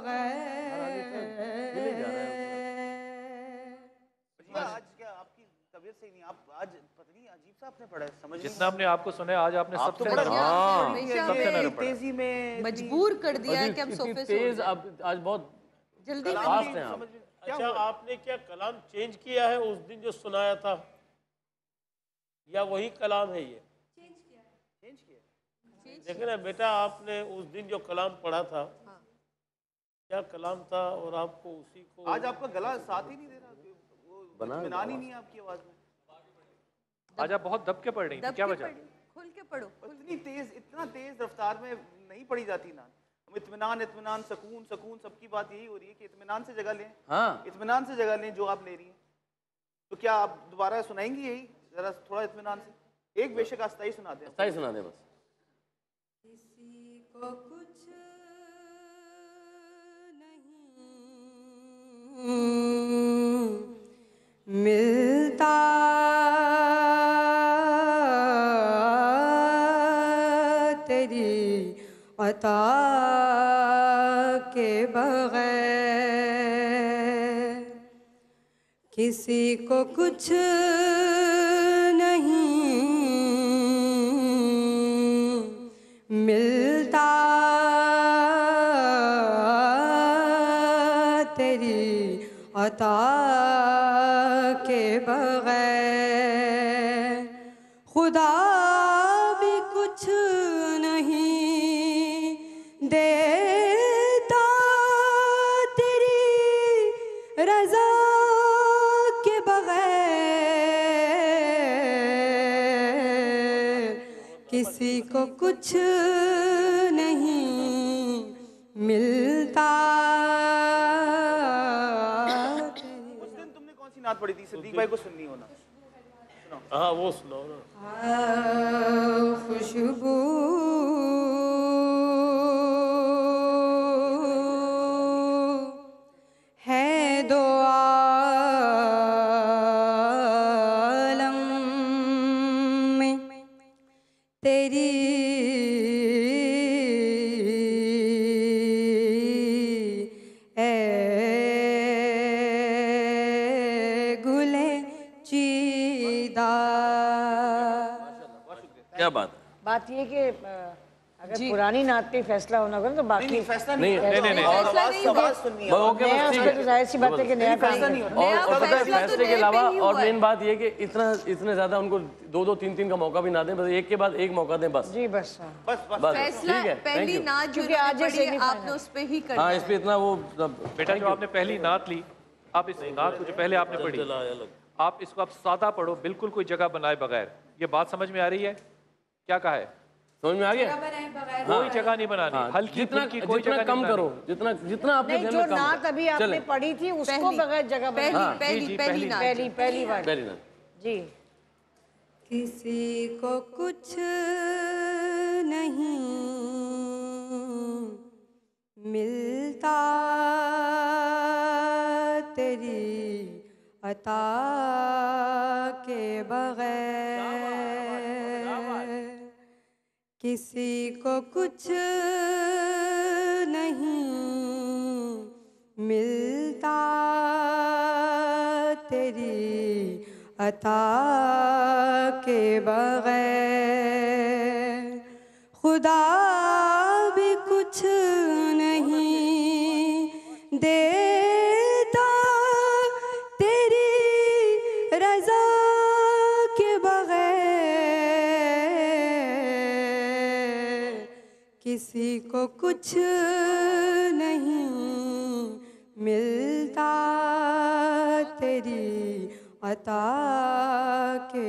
बगैर। आज क्या आपकी तबीयत सही नहीं? आप आज पता नहीं अजीब सा आपने पढ़ा है, समझ जितना हमने आपको सुना है आज आपने आप सबसे तो नरम बड़ा- हाँ, हमेशा सबसे हमें नरम पढ़ा। तेजी में मजबूर कर दिया है कि हम इतनी सोफे से तेज उठ जाएं। अब आज बहुत जल्दी में फास्ट हैं आप। अच्छा, आपने क्या कलाम चेंज किया है उस दिन जो सुनाया था, या वही कलाम है ये? चेंज किया। देखे ना बेटा, आपने उस दिन जो कलाम पढ़ा था, क्या कलाम था, और आपको उसी को आज आपका गला साथ ही नहीं दे रहा, वो इत्मीनान ही नहीं है आपकी आवाज में। आज आप बहुत दब के पढ़ रही थी, क्या वजह? खुल के पढ़ो। इतनी तेज इतना तेज रफ्तार में नहीं पढ़ी जाती ना। हम इत्मीनान इत्मीनान सुकून सुकून, सबकी बात यही हो रही है कि इत्मीनान से जगह लें। हाँ, इत्मीनान से जगह लें जो आप ले रही हैं। तो क्या आप दोबारा सुनाएंगी यही जरा थोड़ा इत्मीनान से? एक बेशक आस्ताई सुना दें। आस्ताई सुना दे बस। किसी को कुछ नहीं मिलता तेरी अता के बगैर किसी को कुछ नहीं मिलता तेरी अता के बगैर खुदा भी कुछ नहीं देता तेरी रजा के बगैर किसी को कुछ नहीं मिलता। उस दिन तुमने कौन सी नात पढ़ी थी? सिद्दीक भाई को सुननी हो ना। हाँ वो सुनाओ ना। खुशबू है दो आलम में तेरी ए गुले चीदा। क्या बात है? बात ये कि अ, अगर पुरानी नात पे फैसला होना होगा ना तो बाकी फैसला नहीं नहीं नहीं फैसला नहीं हुआ। ओके बस ठीक है। तो जाहिर सी बात है कि नया काम है। और और पता है फैसला तो फैसले के नए पे अलावा ही और हुआ है। मेन बात ये कि इतना इतने ज्यादा उनको दो दो तीन तीन का मौका भी ना दें, बस एक के बाद एक मौका दें बस। जी बस हाँ। बस बस बस फैसला ठीक है, थैंक पहली यू। नात जो क्योंकि आज इन्होंने पढ़ी है, semi-final। आपने उस पे ही करना हाँ है। इस पे इतना वो बेटा जो आपने पहली नात ली, आप इस नात को जो पहले आपने पढ़ी, आप इसको आप सादा पढ़ो, बिल्कुल कोई जगह बनाए बगैर। ये बात समझ में आ रही है? क्या कहा है? समझ में आ गया? कोई जगह नहीं बनानी, हाँ, हल्की जितना फुल्की कोई जितना जगह कम नहीं करो, बनानी। जितना जितना आपने नहीं ध्यान जो में कम नात करो। अभी आपने चलें। पढ़ी थी उसको पहली- बगैर जगह पहली बना हाँ, पहली जी, जी, पहली पहली- नात पहली पहली बार वेरी नाइस। जी। किसी को कुछ नहीं मिलता तेरी अता के बगैर किसी को कुछ नहीं मिलता तेरी अता के बगैर खुदा भी कुछ नहीं देता तेरी रजा के बगैर किसी को कुछ नहीं मिलता तेरी अता के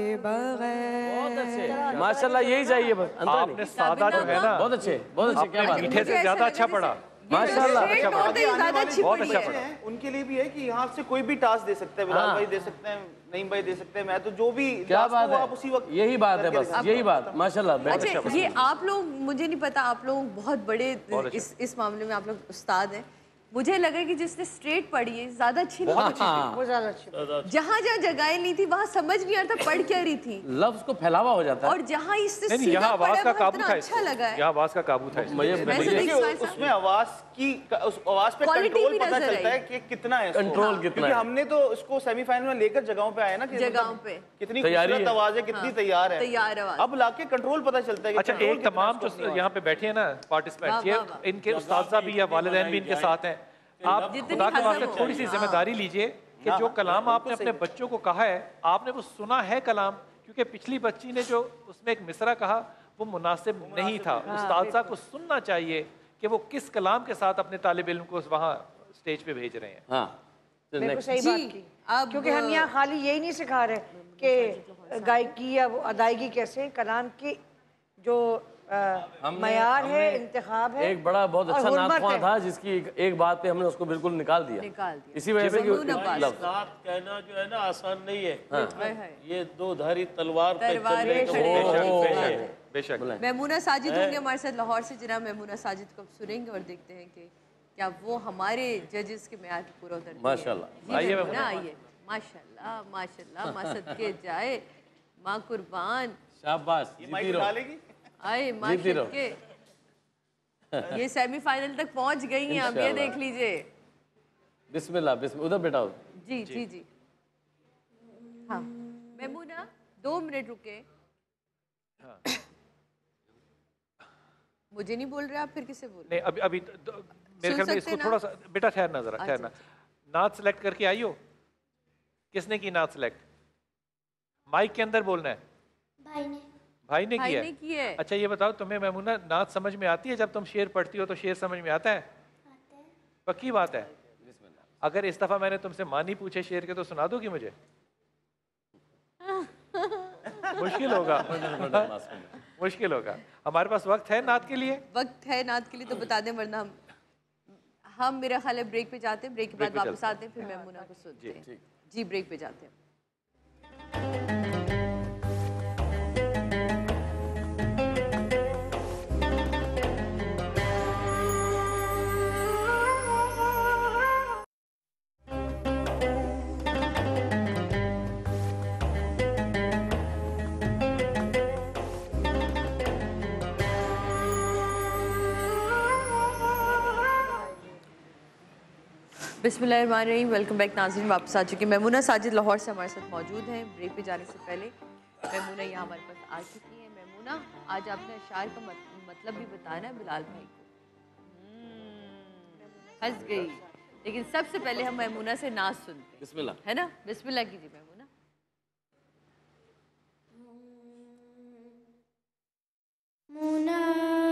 बगैर। माशाल्लाह यही चाहिए बस। अंतर आपने नहीं। सादा जो है ना, बहुत अच्छे बहुत अच्छे। क्या आपने बात है? मीठे से ज्यादा अच्छा पढ़ा। माशाल्लाह ये अच्छा तो पढ़ा। होते ही ज्यादा अच्छी बहुत पढ़ी अच्छा है। पढ़ा। हैं, उनके लिए भी है कि यहाँ से कोई भी टास्क दे सकता है। बिलाल हाँ। भाई दे सकते हैं, नईम भाई दे सकते हैं, मैं तो जो भी क्या task बात हो, आप उसी है? वक्त यही बात है करके बस, दिखा यही बात। माशाल्लाह बहुत अच्छा अच्छा। ये आप लोग, मुझे नहीं पता, आप लोग बहुत बड़े इस इस मामले में आप लोग उस्ताद हैं। मुझे लगा कि जिसने स्ट्रेट पढ़ी है ज्यादा अच्छी नहीं बहुत थी। अच्छी वो ज्यादा अच्छी जहाँ जहाँ जगहें नहीं थी वहाँ समझ नहीं आ रहा था पढ़ क्या रही थी, लफ्ज को फैलावा हो जाता है। और जहाँ इससे नहीं नहीं, सीधा यहाँ आवाज पढ़ा का वो काबू इतना था अच्छा लगा है। यहाँ आवाज का काबू था इसमें। मुझे वैसे देखिए, देखिए, देखिए, उसमें आवाज की उस आवाज पे Quality कंट्रोल भी पता नजर चलता आई। है कि कितना है इसको। कंट्रोल कितना क्योंकि है। हमने तो इसको सेमीफाइनल में लेकर जगहों पे आए ना कि जगहों मतलब पे कितनी तैयारी खूबसूरत है। आवाज है, कितनी हाँ, तैयार है। तैयार आवाज। अब लाके कंट्रोल पता चलता है कि अच्छा, control एक कितना तमाम है उसको जो अपनी यहाँ पे बैठे हैं ना वाह, पार्टिसिपेंट, ये वाह, वाह। इनके उस्ताद भी या वालिदैन भी इनके साथ हैं। आप जितनी खुदा के हजम वास्ते हो। थोड़ी सी जिम्मेदारी लीजिए कि जो कलाम आपने अपने बच्चों को कहा है, आपने वो सुना है कलाम, क्योंकि पिछली बच्ची ने जो उसमें एक मिसरा कहा वो मुनासिब नहीं था। उस्ताद साहब को सुनना चाहिए कि वो किस कलाम के साथ अपने तालिब इल्म को वहाँ स्टेज पे भेज रहे हैं। हाँ बिल्कुल सही जी, बात की। अब- क्योंकि हम यहाँ खाली यही नहीं सिखा रहे कि गायकी या वो अदायगी कैसे, कलाम की जो हमने- मयार है, हमने इंतखाब है, एक बड़ा बहुत और अच्छा हुर्मत नात ख्वां है। था जिसकी एक, एक बात पे हमने उसको बिल्कुल निकाल दिया निकाल दिया। इसी वजह से कि ममनून अब्बास। लफ्ज। नात कहना जो है ना आसान नहीं है। हाय हाय। ये दो धारी तलवार पे तलवार चलने पे का चलने वो- का वो- वो- वो- बेशक बेशक। मेमूना साजिद होंगे हमारे साथ लाहौर से। जनाब मेमूना साजिद को अब सुनेंगे और देखते हैं कि क्या वो हमारे जजेस के म्यार पे पूरा उतरती है। माशाल्लाह। जी आइए मेमूना, मेमूना। आइए। माशाल्लाह माशाल्लाह, माँ सदके जाए, माँ कुर्बान। शाबाश ये जीती माइक रहो। डालेगी। आए जीती रहो। के ये सेमीफाइनल तक पहुंच गई हैं अब, ये देख लीजिए। बिस्मिल्लाह बिस्मिल्लाह, उधर बैठा हो। जी जी जी हाँ मेमूना दो मिनट रुके। हाँ। मुझे नहीं बोल रहे आप, फिर किसे बोल रहे? नहीं अभी अभी मेरे ख्याल में इसको थोड़ा सा बेटा ठहरना जरा ठहरना। नात सेलेक्ट करके आई हो? किसने की नात सेलेक्ट? माइक के अंदर बोलना है। भाई ने भाई ने भाई किया ने किया है। अच्छा ये बताओ तुम्हें मेमूना नात समझ में आती है? जब तुम शेर पढ़ती हो तो शेर समझ में आता है? पक्की बात है? अगर इस दफा मैंने तुमसे मानी पूछे शेर के तो सुना दोगी मुझे? मुश्किल होगा। मुश्किल होगा। हमारे पास वक्त है नात के लिए? वक्त है नात के लिए तो बता दें, वरना हम हम मेरा ख्याल है ब्रेक पे जाते हैं, ब्रेक के बाद वापस आते हैं, फिर मेमूना को सुनते हैं। जी ब्रेक पे जाते हैं। बिस्मिल्लाहिर्रहमानिर्रहीम। वेलकम बैक नाज़रीन, वापस आ चुकी मेमूना साजिद लाहौर से हमारे साथ मौजूद हैं। ब्रेक पे जाने से पहले मेमूना यहाँ हमारे पास आ चुकी हैं। मेमूना आज आपने अशार का मत, मतलब भी बताना है बिलाल भाई को। हंस गई, लेकिन सबसे पहले हम मेमूना से नाज सुनते हैं। बिस्मिल्लाह, है ना? बिस्मिल्लाह कीजिए मेमूना। मुना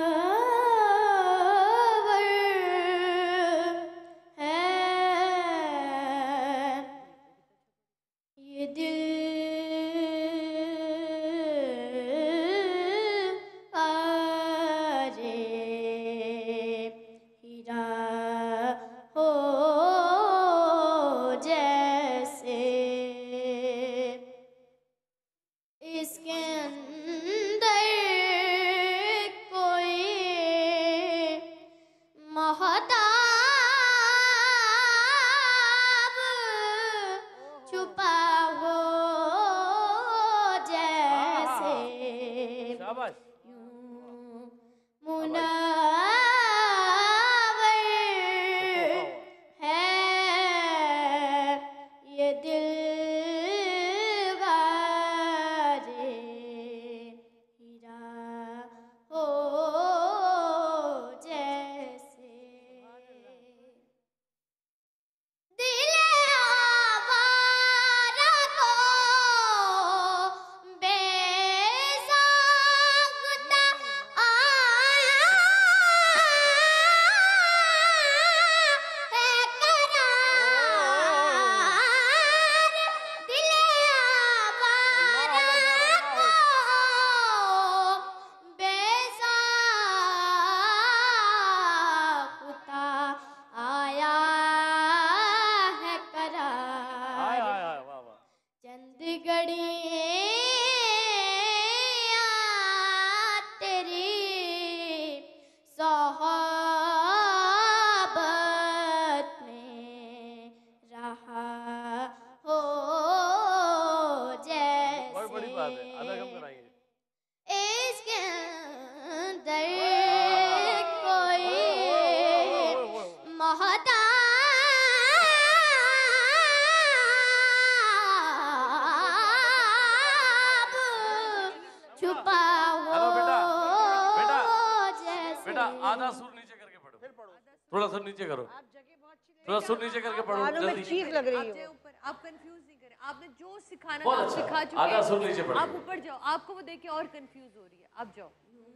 आधा सुर नीचे करके पढ़ो, थोड़ा सा नीचे करो, थोड़ा सुर नीचे करके पढ़ो। जल्दी चीख लग रही है। आप कंफ्यूज नहीं करें, आपने जो सिखाना था आप सिखा चुके हैं। आधा सुर नीचे पढ़ो। आप ऊपर जाओ, आपको वो देख के और कंफ्यूज हो रही है। आप जाओ।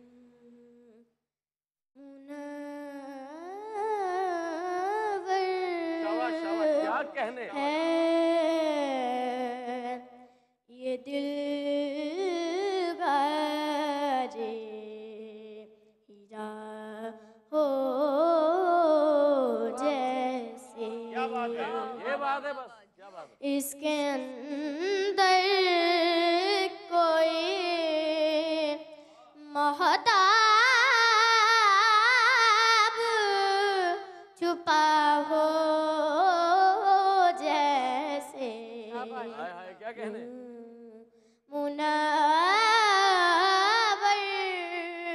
शाबाश शाबाश, क्या कहने है ये दिल बाजे हीरा हो जैसे। क्या बात है, ये बात है बस, क्या बात है। इसके अंदर कोई महताब छुपा हो जैसे। हाय हाय, क्या कहने। मुनावर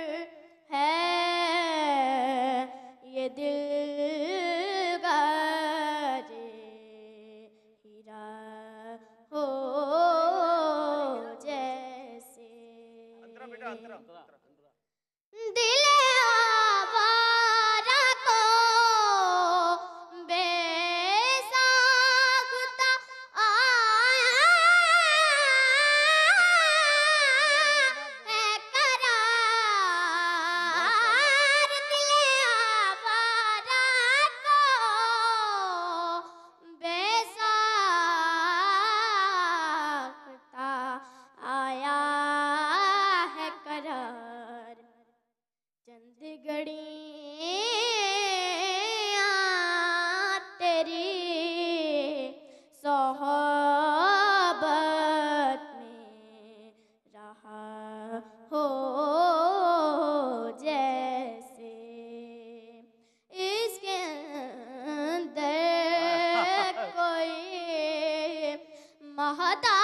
चंद घड़ियाँ तेरी सोहबत में रहा हो जैसे इसके अंदर कोई महता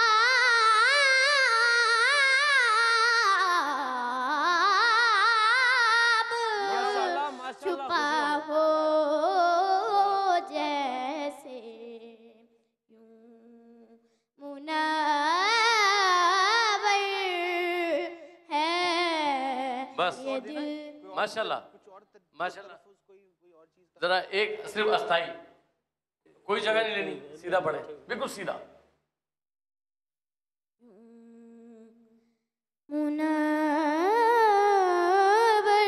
छुपा हो जैसे यूं मुनव्वर है बस ये दिल। माशाल्लाह माशाल्लाह। जरा एक सिर्फ अस्थाई, कोई जगह नहीं लेनी, सीधा पढ़े, बिल्कुल सीधा। मुनव्वर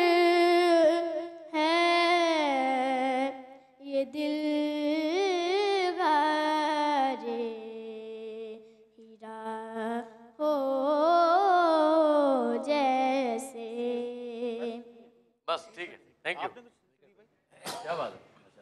है ये दिल गारे हीरा हो जैसे। बस ठीक है, थैंक यू। क्या बात है,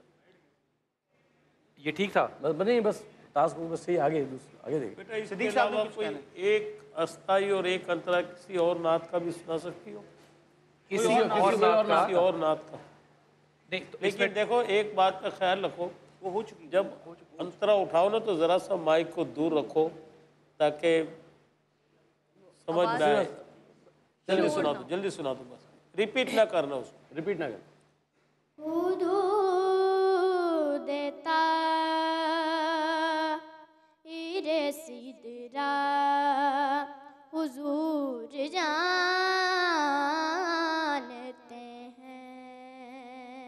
ये ठीक था। बस नहीं, बस टास्क बस सही, आगे आगे देखिए। बेटा इसके अलावा कोई एक अस्थाई और एक अंतरा किसी और नात का भी सुना सकती हो? किसी कोई और किसी नात का? किसी और नात का नहीं तो लेकिन देखो एक बात का ख्याल रखो, वो हो चुकी, जब अंतरा उठाओ ना तो जरा सा माइक को दूर रखो ताकि समझ में आए। जल्दी सुना दो, जल्दी सुना दो, बस रिपीट ना करना, उसको रिपीट ना करना। देता इरे सिदरा हुजूर जानते हैं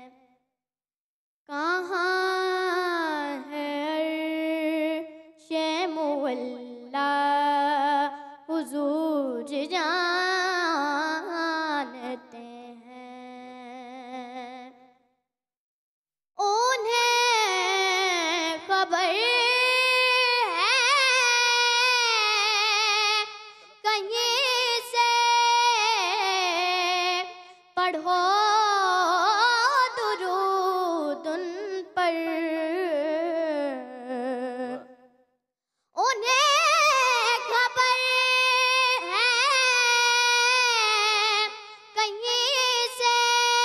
कहाँ है अर्शे मुअल्ला हुजूर जानते हैं उन्हें खबर है कहीं से पढ़ो दुरूद उन पर उन्हें खबर है कहीं से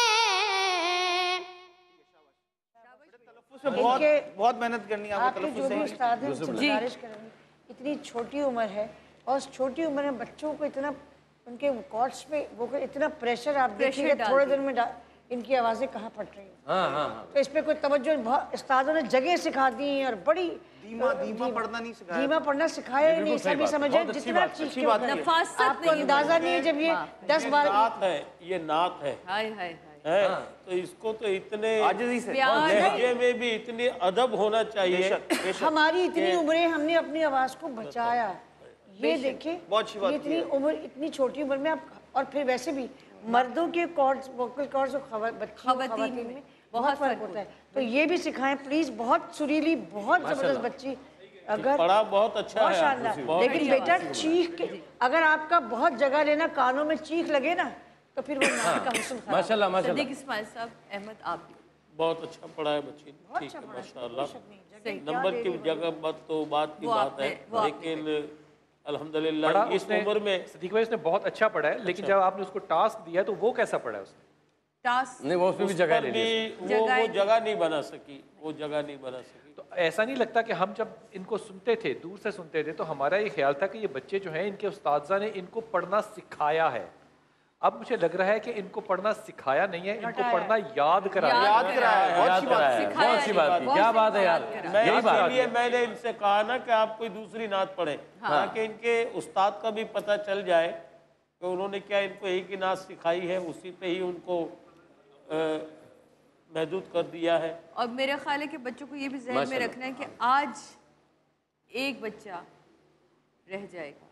उसमें बहुत बहुत मेहनत करनी है आपको आपके जो भी तलफ्फुज़ उस्ताद हैं से। उनसे गुजारिश करेंगे, इतनी छोटी उम्र है और उस छोटी उम्र में बच्चों को इतना उनके कॉर्ड्स पे वो इतना प्रेशर आप देखिए थोड़े दिन में डा- इनकी आवाज़ें कहाँ फट रही हैं। हाँ हाँ हाँ। तो इस पे कोई तवज्जो बहुत उस्तादों ने जगह सिखा दी हैं और बड़ी धीमा धीमा पढ़ना नहीं सिखाया। धीमा पढ़ना सिखाया ही नहीं, सभी समझे जितना चीख के बात है। नफासत आपको नहीं है अंदाजा नहीं है जब ये दस ये बार नात है, ये नात है हाय हाय है तो इसको तो इतने आजिज़ी से प्यार लहजे में भी इतनी अदब होना चाहिए। हमारी इतनी उम्रें हमने अपनी आवाज को बचाया, ये देखिए बहुत अच्छी बात ये इतनी उम्र इतनी छोटी उम्र में आप, और फिर वैसे भी मर्दों के कॉर्ड्स वोकल कॉर्ड्स और खवा- बच्चियों खवातीन में बहुत फर्क होता है, तो ये भी सिखाएं प्लीज। बहुत सुरीली बहुत जबरदस्त बच्ची, अगर पढ़ा बहुत अच्छा बहुत है शानदार, आपने, बहुत लेकिन बेटा चीख के अगर आपका बहुत जगह लेना कानों में चीख लगे ना तो फिर वो नाक का हुस्न खराब। माशाल्लाह माशाल्लाह। सदीक इस्माइल साहब, अहमद आप भी। बहुत अच्छा पढ़ा है बच्ची ने, ठीक है माशाल्लाह। नंबर की जगह बात तो बात की वो बात आपने- है, वो आपने लेकिन पढ़ा अल्हम्दुलिल्लाह इस उसने- उम्र में सदीक भाई उसने बहुत अच्छा पढ़ा है, लेकिन जब आपने उसको टास्क दिया तो वो कैसा पढ़ा है उसने? टास्क नहीं, वो उसमें भी उस जगह पर ले भी ली। वो जगह वो ही- जगह नहीं बना सकी, वो जगह नहीं बना सकी। तो ऐसा नहीं लगता कि हम जब इनको सुनते थे, दूर से सुनते थे, तो हमारा ये ख्याल था कि ये बच्चे जो हैं इनके उस्तादजा ने इनको पढ़ना सिखाया है। अब मुझे लग रहा है कि इनको पढ़ना सिखाया नहीं है, इनको पढ़ना याद कराया याद है। कराया है, बहुत याद अच्छी बात कराया है। है, बहुत अच्छी बात है, क्या बात है यार, मैं यही बात इसलिए है। मैंने इनसे कहा ना कि आप कोई दूसरी नात पढ़ें ताकि इनके उस्ताद का भी पता चल जाए कि उन्होंने क्या इनको एक ही नात सिखाई है, उसी पे ही उनको अ, महदूद कर दिया है। और मेरा ख्याल है कि बच्चों को ये भी जहन में माशाल्लाह। रखना है कि आज एक बच्चा रह जाएगा,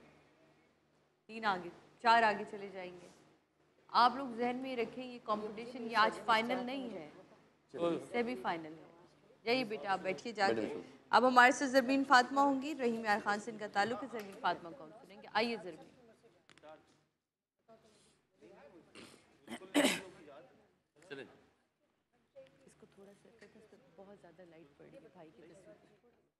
तीन आगे चार आगे चले जाएंगे। आप लोग जहन में रखें ये कंपटीशन ये आज फाइनल नहीं है, सेमी फाइनल है। जाइए बेटा आप बैठिए जाके। अब हमारे से जरमीन फातिमा होंगी, रहीम यार खान से इनका ताल्लुक है, जरमीन फातिमा कौन सुनेंगे? आइए जरमीन। इसको थोड़ा सा करके इस पे बहुत ज्यादा लाइट पड़ रही है भाई की तस्वीर पे।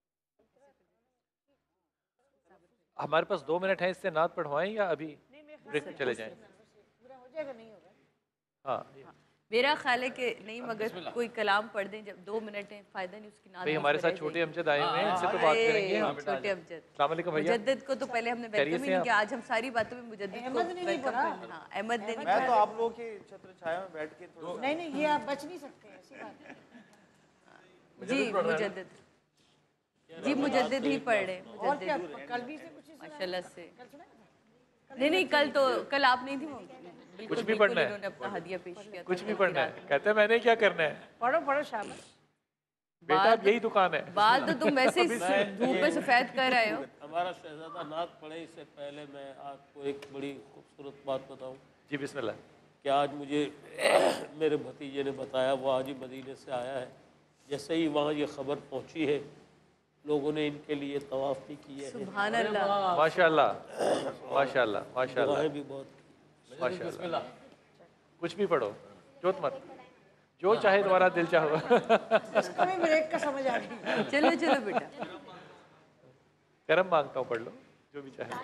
हमारे पास दो मिनट है, इससे नात पढ़वाएं या अभी ब्रेक पे चले जाएं? पूरा हो जाएगा नहीं होगा? हाँ मेरा ख्याल है कि नहीं, मगर कोई कलाम पढ़ दें, जब दो मिनट है, फायदा नहीं उसकी नात। भाई हमारे साथ छोटे अमजद आए हुए हैं, इनसे तो बात करेंगे हम। छोटे अमजद, अस्सलाम वालेकुम भैया। मुजद्दिद को तो पहले हमने वेलकम ही नहीं किया, आज हम सारी बातों में मुजद्दिद को वेलकम करना। हाँ, अहमद ने नहीं मैं तो कहा। आप लोगों के छत्र छाया में बैठ के थोड़ा नहीं नहीं, ये आप बच नहीं सकते, ऐसी बात है। जी मुजद्दिद, जी मुजद्दिद ही पढ़ रहे हैं। और क्या, कल भी से कुछ माशाल्लाह से। नहीं नहीं, कल तो कल आप नहीं थी, कुछ भी पढ़ना है, उन्होंने अपना हदिया पेश किया। कुछ भी पढ़ना है, कहते हैं मैंने क्या करना है। पढ़ो पढ़ो शाबाश बेटा अब यही दुकान है। बाल तो तुम वैसे ही धूप में सफेद कर रहे हो। हमारा शहजादा नात पढ़े इससे पहले मैं आपको एक बड़ी खूबसूरत बात बताऊं। जी बिस्मिल्लाह। कि आज मुझे मेरे भतीजे ने बताया, वो आज ही मदीने से आया है, जैसे ही वहाँ ये खबर पहुँची है लोगों ने इनके लिए तवाफ भी किए हैं। सुभान अल्लाह, माशाल्लाह माशाल्लाह माशाल्लाह दुआएं भी बहुत माशाल्लाह। कुछ भी पढ़ो, जोत मत, जो चाहे तुम्हारा दिल चाहो। इसको भी ब्रेक का समझ आ गई। चलो चलो बेटा, करम मांगता हूँ, पढ़ लो जो भी चाहे।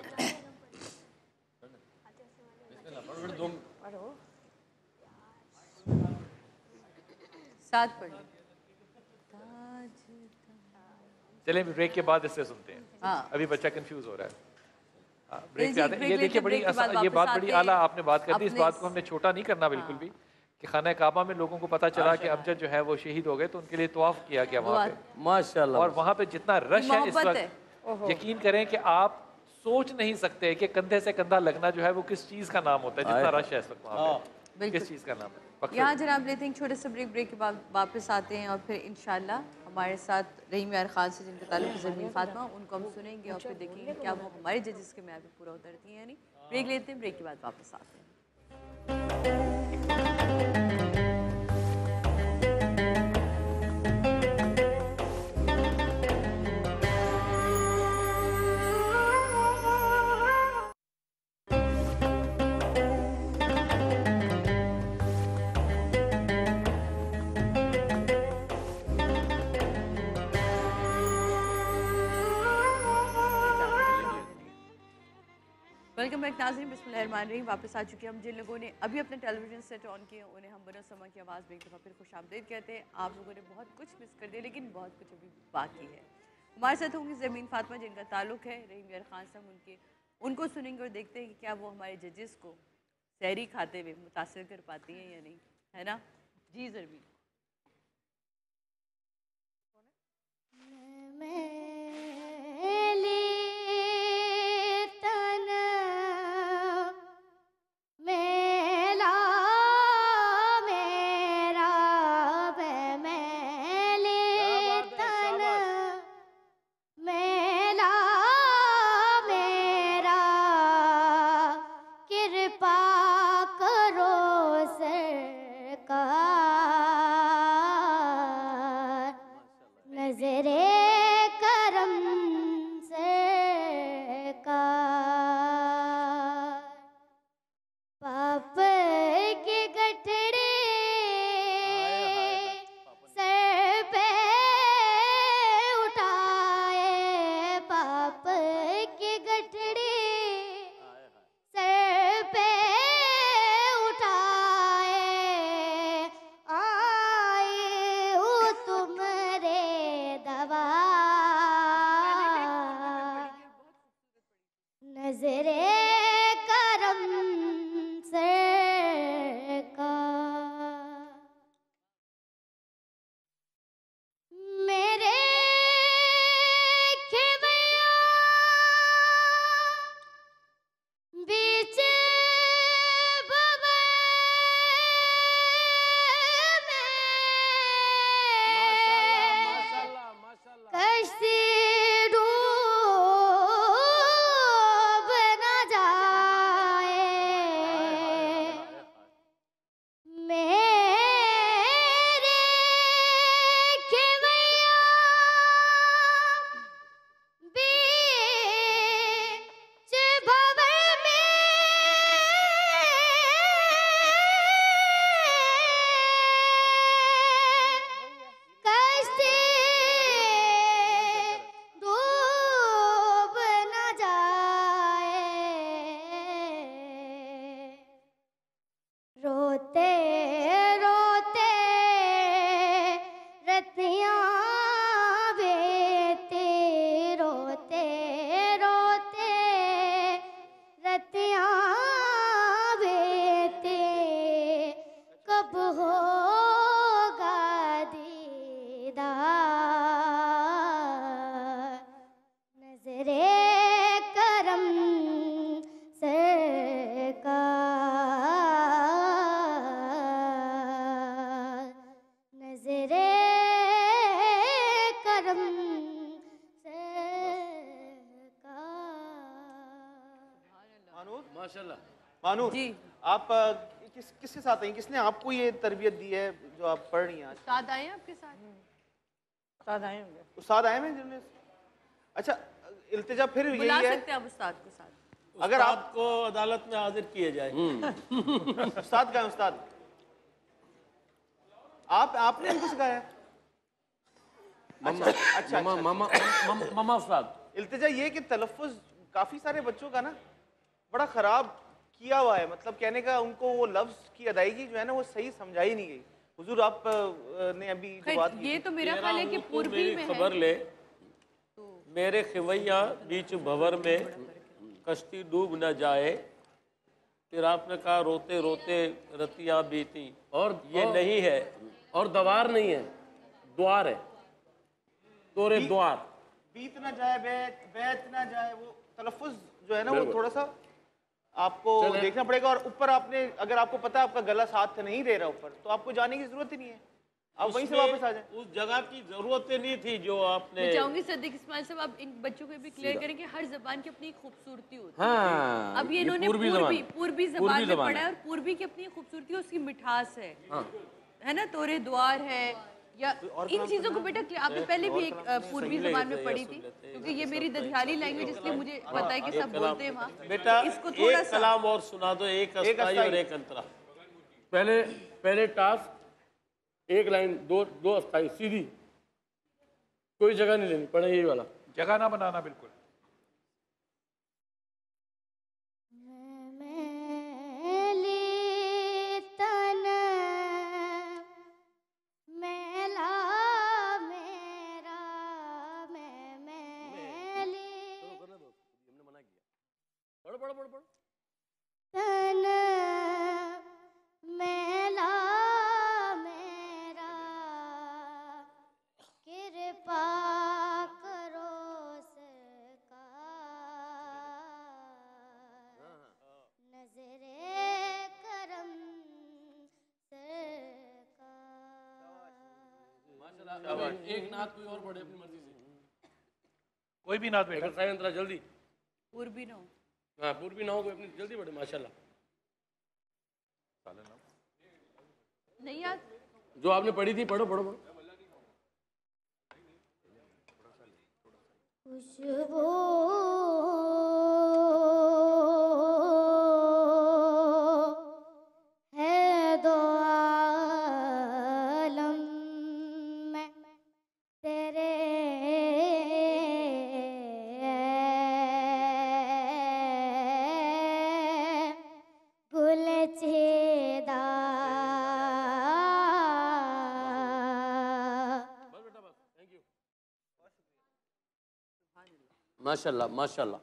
पढ़ो साथ पढ़ लो। चलें ब्रेक के बाद इससे सुनते हैं। हाँ। अभी बच्चा कंफ्यूज हो रहा है। हाँ, ब्रेक जी, पे आते हैं। ब्रेक ये लेते देखिए बड़ी ब्रेक के बाद आसा- ये वापस बात आते बड़ी हैं। आला आपने बात कर दी। इस अपने बात को हमने छोटा नहीं करना बिल्कुल भी, कि खाना काबा में लोगों को पता चला कि अमजद जो है वो शहीद हो गए, तो उनके लिए तवाफ किया गया वहाँ पे। माशाल्लाह। और वहाँ पे जितना रश है इस मोहब्बत वक्त, है। यकीन करें कि आप सोच नहीं सकते कि कंधे से कंधा लगना जो है वो किस चीज़ का नाम होता है, जितना रश है इस वक्त वहाँ पे, किस चीज़ का नाम है। यहाँ जनाब लेते हैं छोटे से ब्रेक। ब्रेक के बाद वापस आते हैं और फिर इंशाल्लाह हमारे साथ रहीम यार खान से जिनका ताल्लुक ज़मीन फातिमा, उनको हम सुनेंगे और फिर देखेंगे क्या वो हमारे जजेस के मैप पे पूरा उतरती हैं या नहीं। ब्रेक लेते हैं, ब्रेक के बाद वापस आते हैं। वेलकम बैक नाज़रीन, बिस्मिल्लाहिर्रहमानिर्रहीम। वापस आ चुके हैं हम। जिन लोगों ने अभी अपने टेलीविजन सेट ऑन किए उन्हें हम बनो समा की आवाज़ में एक दफ़ा फिर खुश आमदीद कहते हैं। आप लोगों ने बहुत कुछ मिस कर दिया, लेकिन बहुत कुछ अभी बाकी है। हमारे साथ होंगी ज़मीन फातिमा, जिनका ताल्लुक है रहीम यार खान से। हम उनके उनको सुनेंगे और देखते हैं कि क्या वो हमारे जजेस को सहरी खाते हुए मुतासर कर पाती हैं या नहीं, है ना जी ज़मीन। मेला मेरा मेले तन, मेला मेरा कृपा करो सरकार, नजरे कर रोते रोते रतियां बेते रोते रोते रतियां बेते कब होगा दीदार नजरे करम सरकार नजरे करम माशाल्लाह। मानूर जी, आप अ, किस किसके साथ आई? किसने आपको ये तरबियत दी है जो आप पढ़ रही हैं आज? उस्ताद आए हैं आपके साथ? उस्ताद आए होंगे। उस्ताद आए हैं जिन्होंने? अच्छा, इल्तिजा फिर यही बुला है, सकते हैं आप उस्ताद को साथ। अगर उस्ताद आप को अदालत में हाजिर किए जाए। उस्ताद का है उस्ताद? आप आपने इनको सिखाया? मम्मा अच्छा अच्छा मम्मा अच्छा। मम्मा मम्मा मम्मा उस्ताद। इल्तिजा ये कि तलफ़ुज़ काफ़ी सारे बच्चों का ना बड़ा ख़राब किया हुआ है, मतलब कहने का उनको वो लफ्ज़ की अदायगी जो है ना वो सही समझाई नहीं गई। हुजूर आप अ, ने अभी जो बात की ये तो मेरा ख्याल है कि तेरा पूर्वी मेरी में खबर है। ले, मेरे खिवैया बीच भंवर में कश्ती डूब न जाए, फिर आपने कहा रोते रोते रतियां बीती, और ये और, नहीं है, और दवार नहीं है, द्वार है, तोरे बी- द्वार। बीत ना जाए, बैत बैत ना जाए, वो तलफ़ुज़ जो है ना वो बिल्कुल। थोड़ा सा आपको चलें। देखना पड़ेगा। और ऊपर आपने, अगर आपको पता है आपका गला साथ नहीं दे रहा ऊपर, तो आपको जाने की जरूरत ही नहीं है, आप वहीं से उसमें वापस आ जाए। उस जगह की जरूरत नहीं थी जो आपने। मैं चाहूंगी सदीक इस्माइल साहब आप इन बच्चों को भी क्लियर करें कि हर जबान की अपनी एक खूबसूरती होती है। हाँ, अब ये ये इन्होंने पूर्वी पूर्वी ज़बान। पूर्वी पूर्वी जबान में ज़बान पढ़ा है। है और पूर्वी की अपनी खूबसूरती है, उसकी मिठास है, हाँ। है ना, तोरे द्वार है या इन चीजों को बेटा आपने पहले भी एक अ, पूर्वी जबान में पढ़ी थी, क्योंकि ये मेरी दधियाली लैंग्वेज इसलिए मुझे पता है कि सब बोलते हैं वहाँ। बेटा इसको थोड़ा एक सा कलाम और सुना दो, एक अस्थाई और एक अंतरा। पहले पहले टास्क एक लाइन, दो दो अस्थाई सीधी, कोई जगह नहीं लेनी, पढ़े यही वाला। जगह ना बनाना बिल्कुल। मैली तन मैला मेरा मैं मैली पढ़ पढ़ पढ़ पढ़। तन मैला मेरा कृपा करो सरकार नजरे करम सरकार। एक नाथ कोई और पढ़े अपनी मर्जी से, कोई भी नाथ बेटा। अस्थाई अंतरा जल्दी। पूर्वी ना हो। हाँ, पूर्वी ना हो कोई अपनी जल्दी पढ़े माशाल्लाह। नहीं याद जो आपने पढ़ी थी पढ़ो पढ़ो पढ़ो। खुशबू है दो आलम में तेरे गुल छेदा माशाल्लाह माशाल्लाह।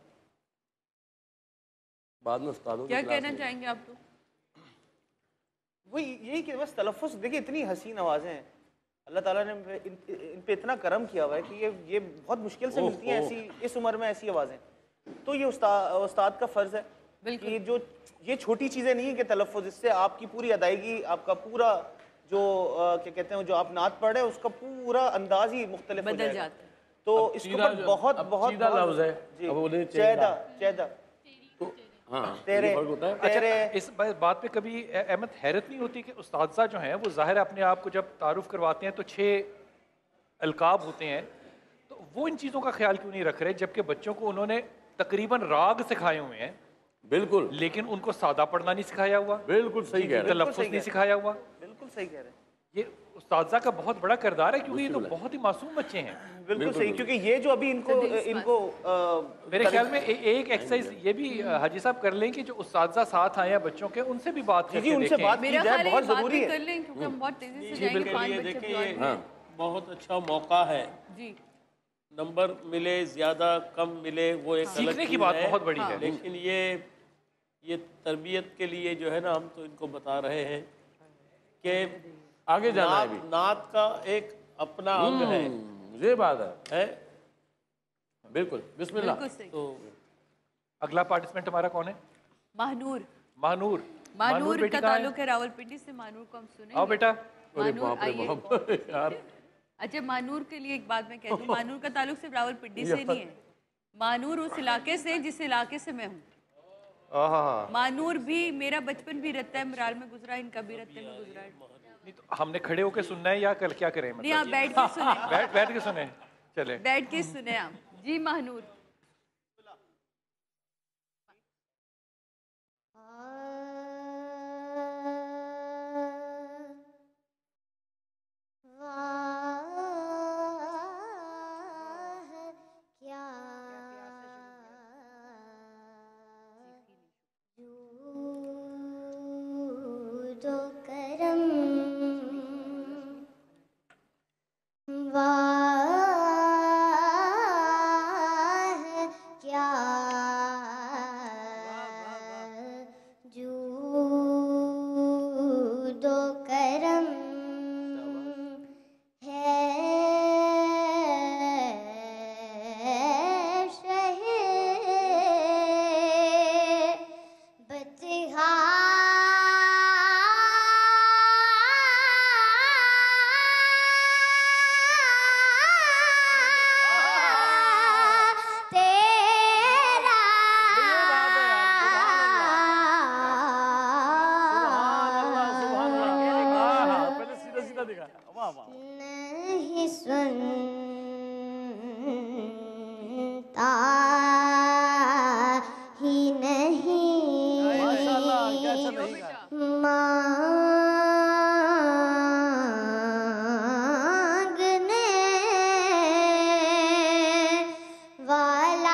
बाद में उस्तादों की क्या क्लास कहना में। चाहेंगे आप तो? वही यही कि बस तलफ़ुज़ देखिए, इतनी हसीन आवाज़ें हैं, अल्लाह ताला ने इन, इन पे इतना करम किया हुआ है कि ये ये बहुत मुश्किल से ओह, मिलती हैं ओह। ऐसी इस उम्र में ऐसी आवाज़ें। तो ये उस्ताद उस्ताद का फ़र्ज़ है कि जो ये छोटी चीज़ें नहीं है कि तलफ़ुज़, इससे आपकी पूरी अदायगी, आपका पूरा जो अ, क्या कहते हैं, जो आप नात पढ़ रहे हैं उसका पूरा अंदाज ही मुख्तलिफ हो बदल जाएगा। जाता है। तो अब इसके चीदा ऊपर जो- बहुत अब बहुत चीदा बहुत- लफ्ज़ है, जी, अब बोले चैदा चेदा। चैदा हाँ, तेरे ये फर्क होता है। तेरे अच्छा, इस बा- बात पे कभी अ- अहमद हैरत नहीं होती कि उस्ताद जो हैं वो ज़ाहिर है अपने आप को जब तारुफ करवाते हैं तो छः अलकाब होते हैं, तो वो इन चीज़ों का ख्याल क्यों नहीं रख रहे, जबकि बच्चों को उन्होंने तकरीबन राग सिखाए हुए हैं, बिल्कुल, लेकिन उनको सादा पढ़ना नहीं सिखाया हुआ, बिल्कुल सही कह रहे हैं। तलफ़ुज़ नहीं सिखाया हुआ। बिल्कुल सही कह रहे हैं। ये उस्तादा का बहुत बड़ा किरदार है क्योंकि ये तो बहुत ही मासूम बच्चे हैं। बिल्कुल सही, क्योंकि ये जो अभी इनको इनको मेरे ख्याल में एक एक्सरसाइज ये भी हाजी साहब कर लें कि जो उस्तादा साथ आए हैं बच्चों के, उनसे भी बात जी उनसे बात की जाए, बहुत जरूरी है। कर लें क्योंकि हम बहुत तेजी से जी जाएंगे। बिल्कुल, पांच ये बच्चे देखिए भी ये और हैं। बहुत अच्छा मौका है जी। नंबर मिले ज्यादा कम मिले वो एक सीखने अलग की चीज़ बात है, बहुत बड़ी है। लेकिन ये ये तरबियत के लिए जो है ना हम तो इनको बता रहे हैं कि आगे जाना है नात, अभी। नात का एक अपना अंग है, ये बात है, है? बिल्कुल। बिस्मिल्लाह। बिल्कुल सही। तो अगला पार्टिसिपेंट हमारा कौन है? महानूर। महानूर। महानूर बेटी का कहाँ है? ताल्लुक है रावलपिंडी से। महानूर को हम सुने। आओ बेटा। महानूर आइए। यार अच्छा, महानूर के लिए एक बात मैं कहती हूँ, महानूर का ताल्लुक सिर्फ रावलपिंडी से नहीं है। महानूर उस इलाके से जिस इलाके से मैं हूँ। महानूर भी, मेरा बचपन भी रत्ता मराल में गुजरा, इनका भी रत्ते में गुजरा है। नहीं तो हमने खड़े होके सुनना है या कल क्या करें? नहीं, आप बैठ के सुने। बैठ बैठ के सुने, चले बैठ के सुने आप। जी महानूर। नहीं सुनता ही नहीं मांगने वाला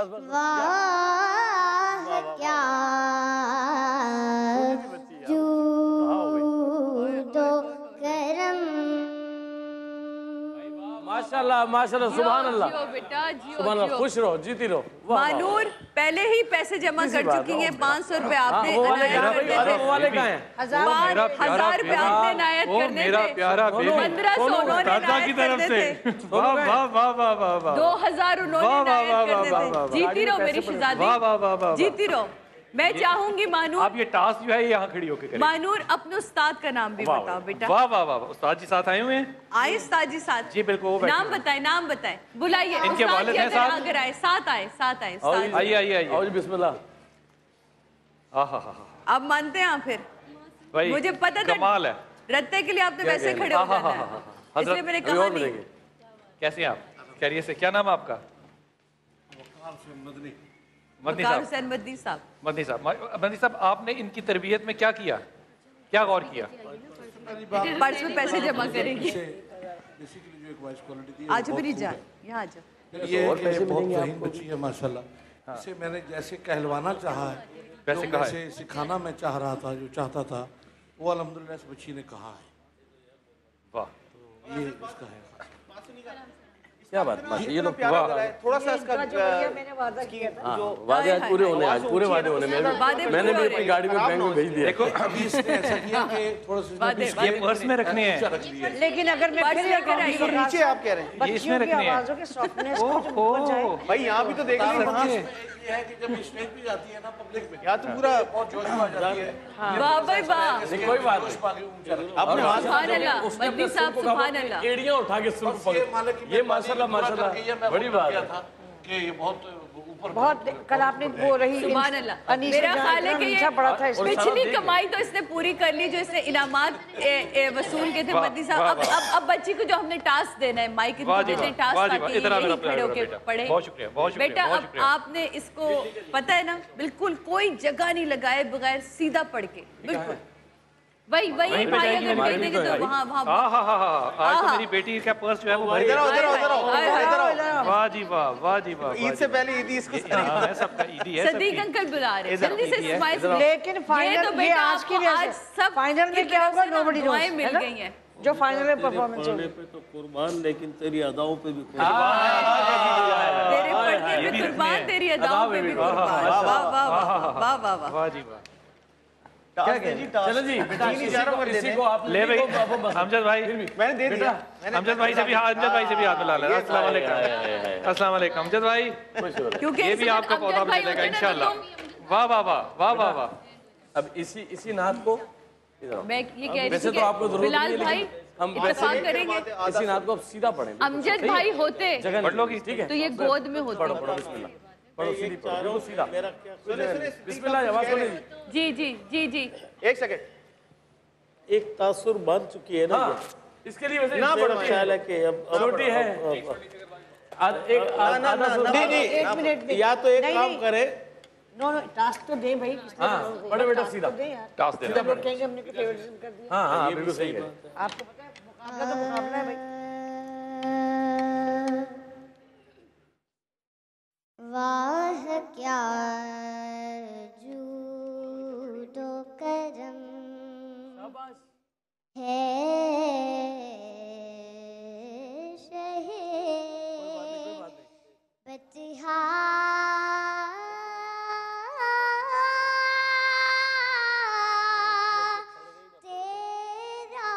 वाह क्या जूदो करम। माशाल्लाह माशाल्लाह सुभान अल्लाह जियो बेटा जियो सुभान अल्लाह, जियो। खुश रहो, जीती रहो। वाह, वाह, मानूर पहले ही पैसे जमा कर चुकी हैं, पाँच सौ रुपए आपने हाँ, वो वाले इनायत कहाँ कर पे? दिए अरे थे। वो वाले कहाँ हैं? हजार मेरा प्यारा हजार रुपए बेबी। आपने इनायत ओ करने मेरा थे। प्यारा बेबी। पंद्रह सौ उन्होंने उस्तादा की इनायत तरफ कर से देते थे। वाह वाह वाह वाह वाह वाह। दो हजार उन्होंने वाह, वाह, इनायत वाह, कर वाह, वाह, देते वाह, थे। जीती रहो मेरी शहजादी, वाह वाह वाह वाह। जीती रहो। मैं चाहूंगी मानूर, आप ये टास्क जो है यहाँ खड़ी होकर करें। मानूर अपने उस्ताद का नाम भी बताओ बेटा। वाह वाह वाह, उस्ताद जी साथ आए हुए हैं। आए उस्ताद जी साथ? जी बिल्कुल, वो बैठे नाम हैं। बताएं, नाम बताएं, बुलाइए इनके उस्ताद वालिद जी हैं अगर साथ? अगर आए, साथ आए, साथ आए उस्ताद जी। आइए आइए आइए। आओ जी, बिस्मिल्लाह। हाँ हाँ हाँ अब मानते हैं आप फिर? भाई मुझे पता था कमाल है। रत्ते के लिए आपने वैसे खड़े हो हाँ, हाँ, जाना हाँ, है, हाँ, हाँ। इसलिए मैंने कहा नहीं। कैसे हैं आप? खैरियत से? क्या नाम है आपका? मदनी वकार साहब। हुसैन मदनी साहब। मदनी साहब, मदनी साहब आपने इनकी तरबियत में क्या किया, क्या गौर किया? पर्स में पैसे जमा करेंगे। बेसिकली जो एक वॉइस क्वालिटी थी आज मेरी जान यहाँ आ जाओ। ये और पैसे बहुत ज़हीन बच्ची है माशाल्लाह। इसे मैंने जैसे कहलवाना चाहा है, वैसे जो कहा है। वैसे सिखाना मैं चाह रहा था, जो चाहता था वो अल्हम्दुलिल्लाह इस बच्ची ने कहा है। वाह, तो ये इसका है। क्या बात बात ये लोग थोड़ा सा इसका मैंने वादा किया था। हाँ, वादे आज पूरे होने, आज पूरे वादे होने। मैं भी मैंने भी अपनी गाड़ी में बैंक में भेज दिया। देखो अभी इसने ऐसा किया कि थोड़ा सा ये पर्स में रखने हैं। लेकिन अगर मैं फिर ये कहूंगी तो नीचे आप कह रहे हैं ये इसमें बच्चियों की रखने हैं। आवाजों के सॉफ्टनेस को जो ऊपर जाए। भाई यहाँ भी तो देख लीजिए कहाँ से ये है कि जब स्टेज पे जाती है ना पब्लिक में, यहाँ तो पूरा बहुत जोश में आ जाती है। वाह भाई वाह, नहीं कोई बात नहीं। सुभान अल्लाह, मदनी साहब सुभान अल्लाह। एड़ियां उठा के सुर पकड़, ये माशाल्लाह माशाल्लाह बड़ी बात है कि ये बहुत ऊपर बहुत कल आपने वो रही सुभान अल्लाह। अनीस मेरा जहाँ ख्याल है इतना कि मीठा पड़ा था ये इसमें। पिछली कमाई तो इसने पूरी कर ली जो इसने इनामात ए, ए, वसूल के थे वाह, मदनी साहब। वाह, अब वाह। अब अब बच्ची को जो हमने टास्क देना है, माइक वाह जी इतने वाह, टास्क वाह जी आती वाह, है, इतना मेरा यही प्यारा खड़े होके बेटा। पढ़े। बहुत शुक्रिया, बहुत शुक्रिया, बेटा बहुत अब शुक्रिया। आपने इसको पता है ना, बिल्कुल कोई जगह नहीं लगाए बगैर सीधा पढ़ के, बिल्कुल वही वही वहीं पे भाई जाएंगी अगर हमारी कह देंगे तो वहाँ वहाँ हाँ हाँ हाँ हाँ, आज तो हाँ। मेरी बेटी का पर्स जो है वो भर इधर आओ, गया। इधर आओ, इधर आओ, हाय, हाय, इधर आओ। हाय। वाह जी वाह, वाह जी वाह। ईद से पहले ईदी इसको हाँ है, सबका ईदी है सदीक सबकी। अंकल बुला रहे हैं, इधर जल्दी से ईदी है, स्माइल इधर आओ। लेकिन ये फाइनल तो ये बेटा आज की आपको आज वजह सब फाइनल की में क्या तरफ होगा से ना नोबडी दुआएं नोस मिल है ना? गई हैं। जो फाइनल में परफॉर्मेंस पढ़ने होगी पे तो कुर्बान, लेकिन तेरी अदाओं पे भी कुर्बान। तेरे पढ़ने पे कुर्बान, तेरी अदाओं पे भी कुर्बान। वाह वाह वाह वाह वाह वाह वाह। वाह जी वाह। क्या कह जी टास्क? चलो जी, तीन इशारों पर दे इसी दें। को आप ले भाई अमजद भाई, मैंने दे दिया। अमजद भाई से भी हाथ, अमजद भाई से भी हाथ मिला लेना। अस्सलाम वालेकुम, अस्सलाम वालेकुम अमजद भाई। क्योंकि ये भी इस आपका वक्त पौधा अमजद भाई मिलेगा होते ना इंशाल्लाह। तो वाह वाह वाह वाह वाह वाह। अब इसी इसी नात को इधर आओ। मैं ये कह रही वैसे थी तो आपको कि जरूरत बिलाल नहीं है, भाई लेकिन हम इत्तेफाक करेंगे, इसी नात को आप सीधा पढ़ें। अमजद भाई होते जगह पढ़ लोगी? ठीक है, तो ये गोद में होते। पढ़ो पढ़ो बिस्मिल्लाह, पढ़ो सीधी पढ़ो, बिल्कुल सीधा बिस्मिल्लाह, आवाज खोलो जी। जी जी जी जी एक सेकंड, एक तासुर बन चुकी है ना हाँ, ये। इसके लिए वैसे ना बड़ा ख्याल है कि अब अब- छोटी है। अब- अब- आज एक आध- आधा सुर- नहीं एक मिनट नहीं, में। या तो एक नहीं, काम नहीं। करे, नो नो टास्क तो दे भाई किसने हाँ, बनाया? बड़े बेटा टास्क सीधा। तो दे यार। टास्क देना सब लोग कहेंगे हमने कोई फेवरेटिज्म कर दिया। हाँ हाँ बिल्कुल सही है। आपको पता है मुकाबला तो मुकाबला है भाई। वाह क्या जूदो करम है शहे बतिहा तेरा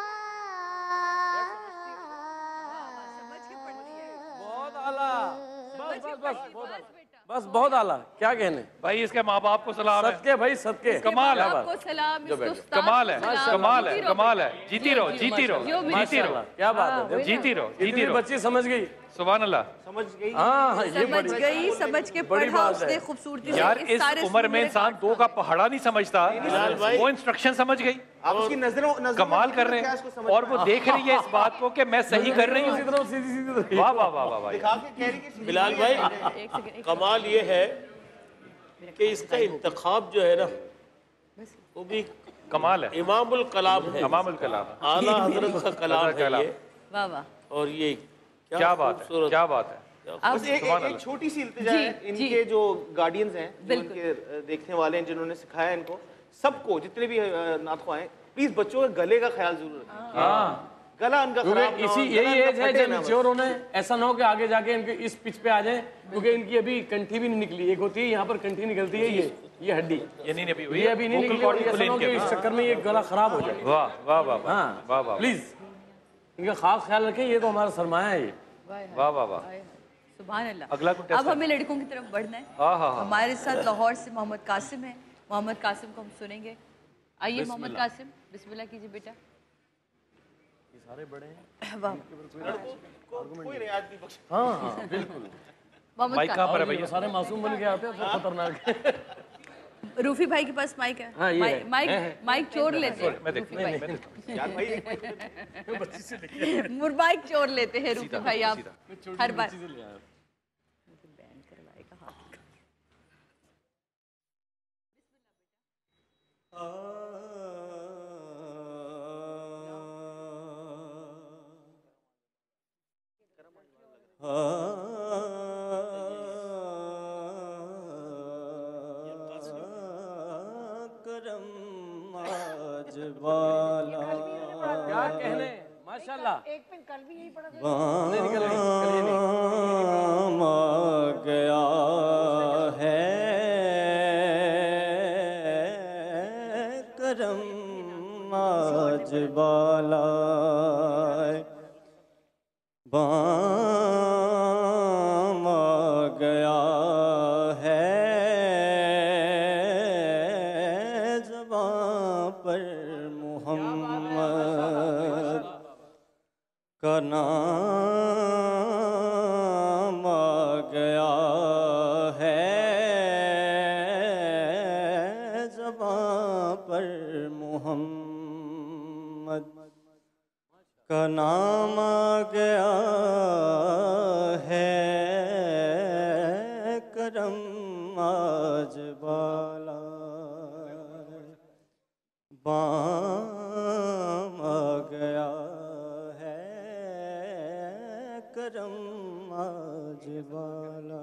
बहुत आला, बस बस बस बहुत आला। बस बहुत आला, क्या कहने भाई इसके माँ बाप को सलाम है। सदके भाई सदके, कमाल है, आपको सलाम, इसके उस्ताद कमाल है, को सलाम। कमाल है, जीती रहो कमाल है। बेटा। जीती रहो, जीती रहो, यो भी जीती रहो। क्या बात है, जीती रहो, जीती इतनी रहो। बच्ची समझ गई। सुभान अल्लाह। समझ गई। हाँ, ये समझ बड़ी गई, समझ के बड़ी पढ़ा बात उसने है। खूबसूरती से। यार इस सारे इस उम्र में सूरत इंसान दो का पहाड़ा नहीं समझता, वो इंस्ट्रक्शन समझ गई। आप उसकी नजरों नजरों कमाल कर रहे हैं और वो देख रही है इस बात को कि मैं सही कर रही हूँ। सीधी सीधी वाह वाह वाह वाह वाह। दिखा के कह रही कि बिलाल भाई कमाल ये है कि इसका इंतखाब जो है ना वो भी कमाल है, इमामुल कलाम है, इमामुल कलाम, आला हजरत का कलाम है ये। वाह वाह। और ये क्या बात है, क्या बात है। बस एक, एक, एक छोटी सी इल्तिजा है, इनके जो गार्डियंस हैं, जो इनके देखने वाले हैं, जिन्होंने सिखाया इनको, सबको जितने भी नातख़्वाह हैं, प्लीज बच्चों के गले का ख्याल जरूर रखें। हाँ। गला उनका खराब इसी यही एज है जब मैच्योर होना है। ऐसा ना हो कि आगे जाके इनके इस पिच पे आ जाए, क्योंकि इनकी अभी कंठी भी नहीं निकली। एक होती है यहाँ पर कंठी निकलती है, ये ये हड्डी ये नहीं अभी ये अभी नहीं निकली। और ऐसा ना हो कि इस चक्कर में ये गला खराब हो जाए। वाह वाह वाह हाँ वाह वाह, प्लीज इनका खास ख्याल रखें, ये तो हमारा सरमाया है। ये वाह वाह वाह। सुभान अल्लाह। अगला contestant। अब हमें लड़कों की तरफ बढ़ना है। हाँ, हाँ, हाँ। हमारे साथ लाहौर से मोहम्मद कासिम है। मोहम्मद कासिम को हम सुनेंगे। आइए मोहम्मद कासिम, बिस्मिल्लाह कीजिए बेटा। ये सारे बड़े हैं। वाह। कोई रियायत नहीं बख्श। हाँ हाँ बिल्कुल। मोहम्मद कासिम ये सारे मासूम बन के आते हैं, तो खतरनाक है। रूफी भाई के पास माइक है। हाँ, ये माइक है। माइक है, है। माइक चोर लेते हैं मैं रूफी देखता हूँ, भाई। मैं देखता हूँ। यार भाई मुर माइक चोर लेते हैं रूफी भाई आप हर बार। क्या कहने, माशाल्लाह। एक पेन कल भी यही पड़ा था। नहीं निकल रही, निकल रही। आ गया है करम आज बाला बाम आ गया है ज़बां पर मोहम्मद का नाम आ गया है ज़बां पर मोहम्मद का नाम आ गया है करम आज बाला बाम आ गया है करम आज बाला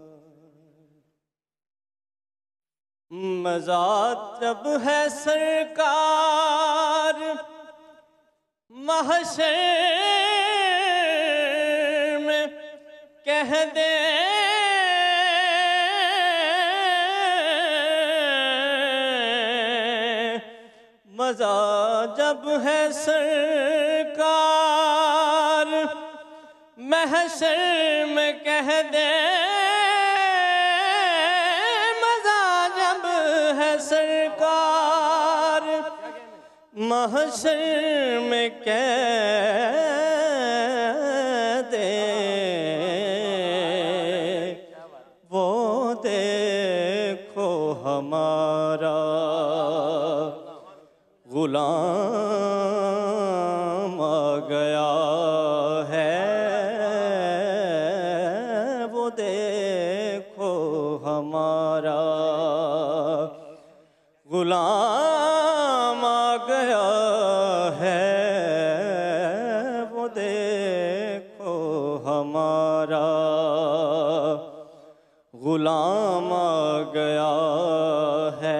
मज़ाद जब है सरकार महशर में कह दे मज़ा जब है सरकार महशर में कह दे मज़ा जब है सरकार महशर में कह दे वो देखो हमारा गुलाम आ गया है वो देखो हमारा गुलाम आ गया है वो देखो हमारा गुलाम आ गया है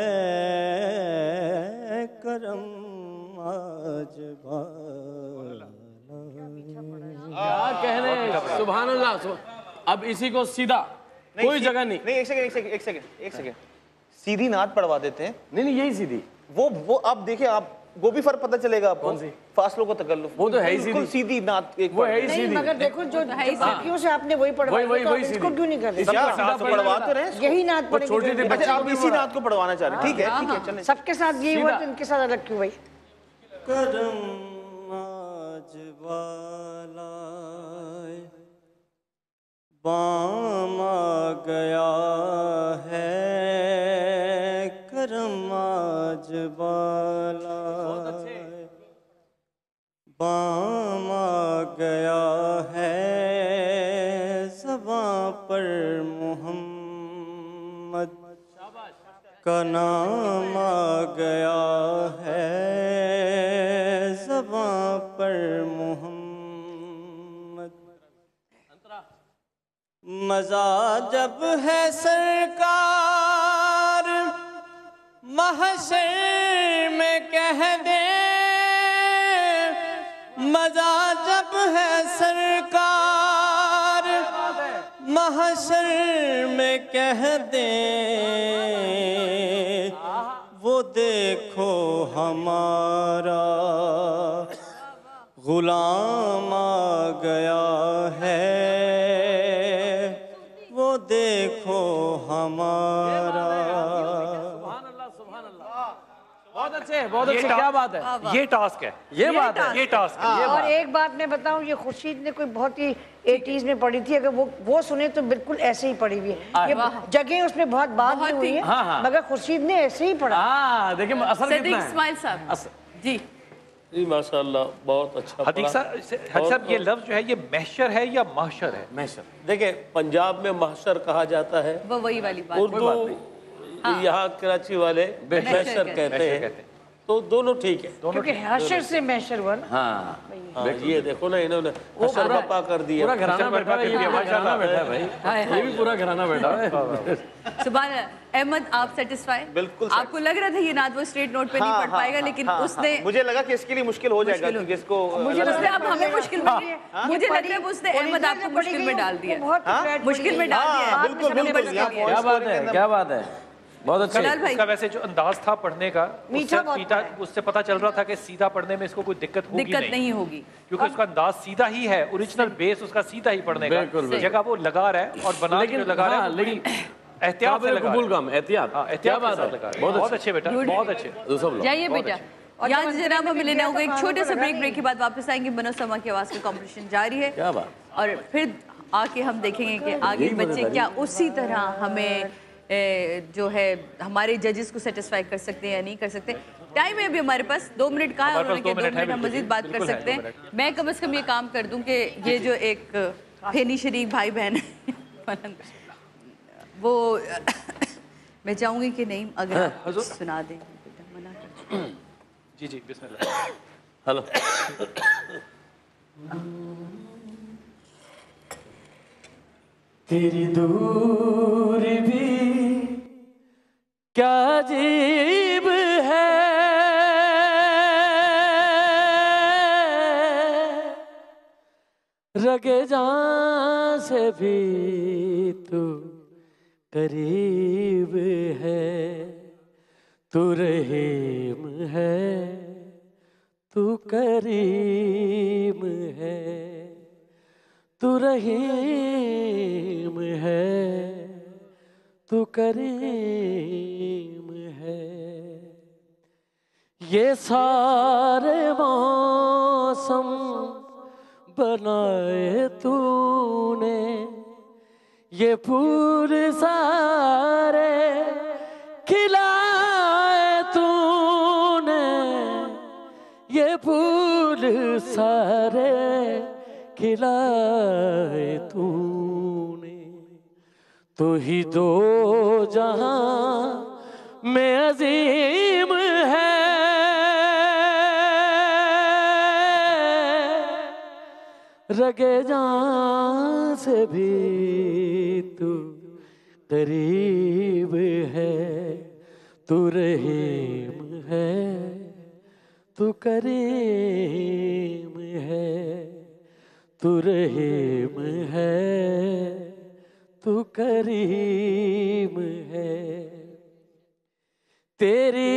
करम आज बाला क्या कहने, सुभान अल्लाह। अब इसी को सीधा कोई जगह नहीं। नहीं एक सेकंड एक सेकंड एक सेकंड एक सेकंड सीधी नात पढ़वा देते हैं। नहीं नहीं यही सीधी। वो वो आप देखिए, आप वो भी फर्क पता चलेगा आपको। कौन सी? फासलों को तकल्लुफ। वो तो है ही बिल्कुल सीधी। सीधी नात एक वो है ही नहीं सीधी। मगर देखो जो लड़कियों से आपने वही पढ़वाया, वही- वही- तो वही आप इसको सीधी। क्यों नहीं कर रहे? क्या नात पढ़वा तो रहे हैं? यही नात वो पढ़ेंगे। छोटी सी जो- अच्छा आप इसी नात को पढ़वाना चाह रहे हैं? ठीक है ठीक है चलें। सबके साथ यही हुआ तो इनके साथ अलग क्यों भाई? करम आज बाला बाम आ गया है करम आज बाला बाम आ गया है ज़बां पर मोहम्मद का नाम आ गया है ज़बां पर मोहम्मद मजा जब है सरकार महशर में कह दे, मजा जब है सरकार महशर में कह दे, वो देखो हमारा गुलाम आ गया है, वो देखो हमारा। बहुत अच्छे, बहुत अच्छे, क्या बात है। ये टास्क है, ये बात है, ये टास्क है। हाँ, और एक बात मैं बताऊं, ये खुर्शीद ने कोई बहुत ही एटीज में पढ़ी थी, अगर वो वो सुने तो बिल्कुल ऐसे ही पढ़ी हुई है। ये जगह उसमें बहुत बात नहीं हुई है, हाँ, हाँ। मगर खुर्शीद ने ऐसे ही पढ़ा। हाँ, देखिए असर कितना है। इस्माइल साहब जी जी माशाल्लाह, बहुत अच्छा। हदीक साहब, साहब ये लफ्ज जो है ये महशर है या महशर है? महशर। देखिए पंजाब में महशर कहा जाता है, वो वही वाली बात। उर्दू यहाँ कराची वाले महशर कहते हैं, तो दोनों ठीक है। क्योंकि हशर से महशर हुआ ना। हाँ, हाँ, ये देखो ना, इन्होंने हशर बपा कर दिया। पूरा घराना बैठा है, ये पूरा घराना बैठा है भाई, ये भी पूरा घराना बैठा है। सुभान अहमद, आप सेटिस्फाई? बिल्कुल। आपको लग रहा था ये नात वो स्ट्रेट नोट पे हाँ, नहीं पढ़ हाँ, पाएगा, हाँ, लेकिन हाँ, उसने हाँ, मुझे लगा कि इसके लिए मुश्किल हो जाएगा, क्योंकि इसको मुझे लगता है अब हमें मुश्किल में मुझे लग रहा है उसने अहमद आपको मुश्किल में डाल दिया, मुश्किल में डाल दिया। बिल्कुल बिल्कुल, क्या बात है, क्या बात है, बहुत अच्छा। उसका वैसे जो अंदाज था पढ़ने का, उससे पीता उससे पता चल रहा था कि सीधा पढ़ने में इसको कोई दिक्कत होगी दिक्कत नहीं होगी, क्योंकि उसका अंदाज सीधा ही है, ओरिजिनल बेस उसका सीधा ही पढ़ने का। जगह वो लगा रहा है और बना के लगा रहा है, लेकिन एहतियात से लगा कबूल काम, एहतियात। एहतियात बात है, बहुत अच्छे बेटा, बहुत अच्छे। जाइए बेटा। यहाँ जनाब हमें लेना होगा एक छोटे से ब्रेक, ब्रेक के बाद वापस आएंगे। मनो समा की आवाज़ का कॉम्पिटिशन जारी है, क्या बात। और फिर आके हम देखेंगे कि आगे बच्चे क्या उसी तरह हमें ए, जो है हमारे जजेस को सेटिस्फाई कर सकते हैं या नहीं कर सकते। टाइम है अभी हमारे पास, दो मिनट का है, उन्होंने कहा दो मिनट हम मजीद बात कर सकते हैं। मैं कम से कम ये काम कर दूं कि ये जो एक फेनी शरीक भाई बहन है वो मैं चाहूँगी कि नहीं अगर आप सुना दें। मना कर जी जी बिस्मिल्लाह। हेलो। तेरी दूर भी क्या अजीब है, रगे जान से भी तू करीब है, तू रहीम है, तू करीम है, तू रहीम है, तू करीम है। ये सारे मौसम बनाए तूने, ये फूल सारे खिलाए तूने, ये फूल सारे खिलाए तूने, तो ही दो जहां में अजीम है, रगे जान से भी तू करीब है, तू रहीम है, तू करीम है, तू रहीम है, तू करीम है। तेरी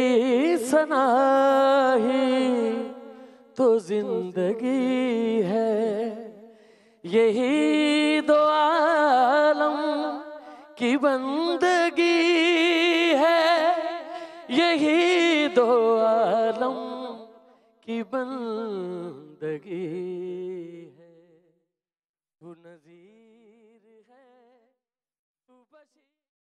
सनाही तो जिंदगी है, यही दो आलम की बंदगी है, यही दो आलम की बंदगी है। तू नज़ीर है, तू बशीर।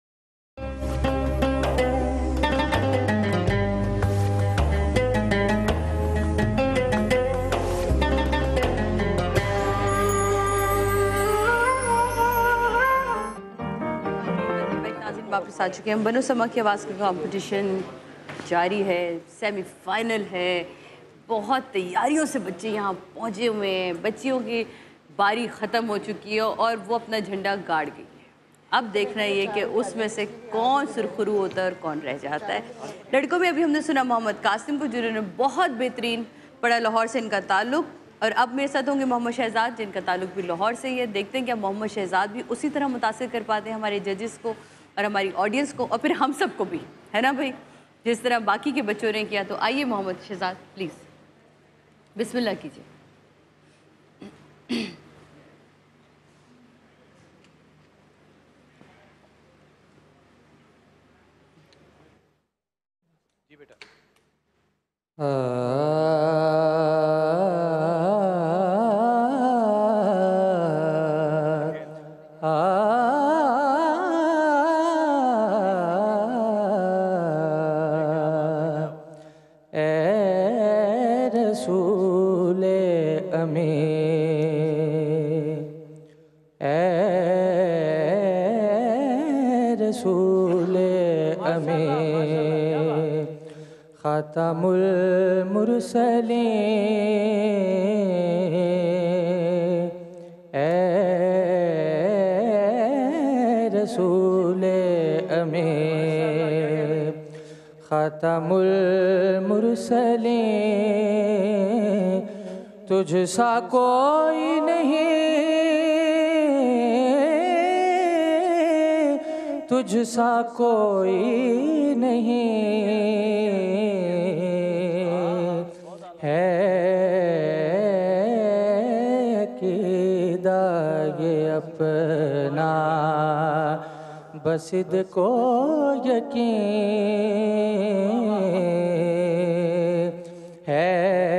वापस आ चुके हैं। बनो समा की आवाज़ का कंपटीशन जारी है, सेमीफाइनल है। बहुत तैयारियों से बच्चे यहाँ पहुँचे हुए हैं। बच्चियों की बारी ख़त्म हो चुकी है और वो अपना झंडा गाड़ गई है। अब देखना ये कि उसमें से कौन सुरखरू होता है और कौन रह जाता है। लड़कों में अभी हमने सुना मोहम्मद कासिम को, जिन्होंने बहुत बेहतरीन पढ़ा, लाहौर से इनका ताल्लुक़, और अब मेरे साथ होंगे मोहम्मद शहजाद जिनका ताल्लुक़ भी लाहौर से ही है। देखते हैं कि मोहम्मद शहजाद भी उसी तरह मुतासिर कर पाते हैं हमारे जजेस को और हमारी ऑडियंस को और फिर हम सबको भी, है ना भाई, जिस तरह बाकी के बच्चों ने किया। तो आइए मोहम्मद शहजाद प्लीज़ बिस्मिल्लाह कीजिए। जी बेटा। खातमुल मुरसलीन ए रसूले अमीन, खातमुल मुरसलीन तुझ सा कोई नहीं, तुझ सा कोई नहीं है, अकीदा ये अपना बसिद को यकीन है,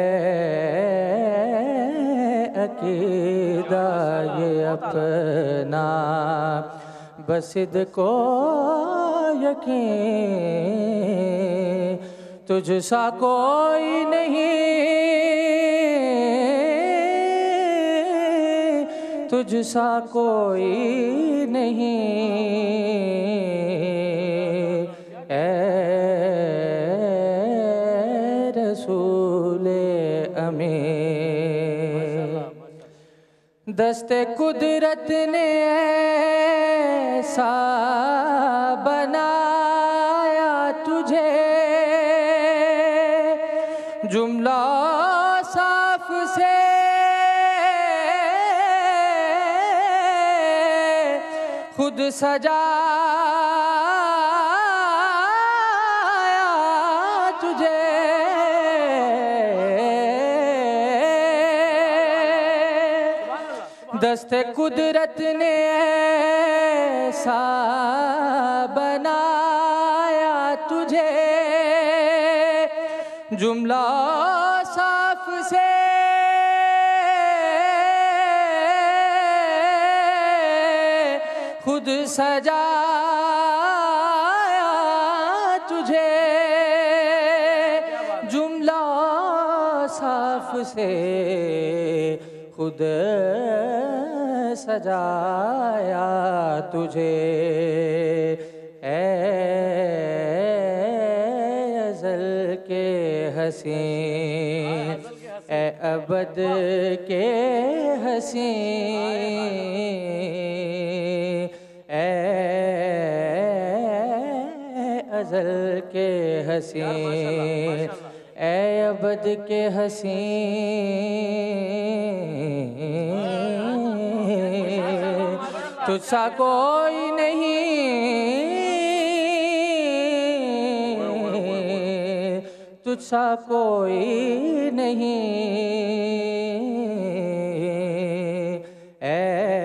अकीदा ये अपना बसिद को यकीन तुझ सा कोई नहीं, तुझ सा कोई नहीं ए रसूले अमीन। दस्ते कुदरत ने ऐसा बनाया तुझे, जुमला साफ से खुद सजाया तुझे, दस्ते कुदरत ने ऐसा बनाया तुझे, जुमला साफ से खुद सजाया तुझे, जुमला साफ से खुद सजाया तुझे ए अज़ल के हसीन, ए अबद के हसीन, ए अज़ल के हसीन, ए अबद के हसीन, तुझसा कोई नहीं, तुझसा कोई नहीं ए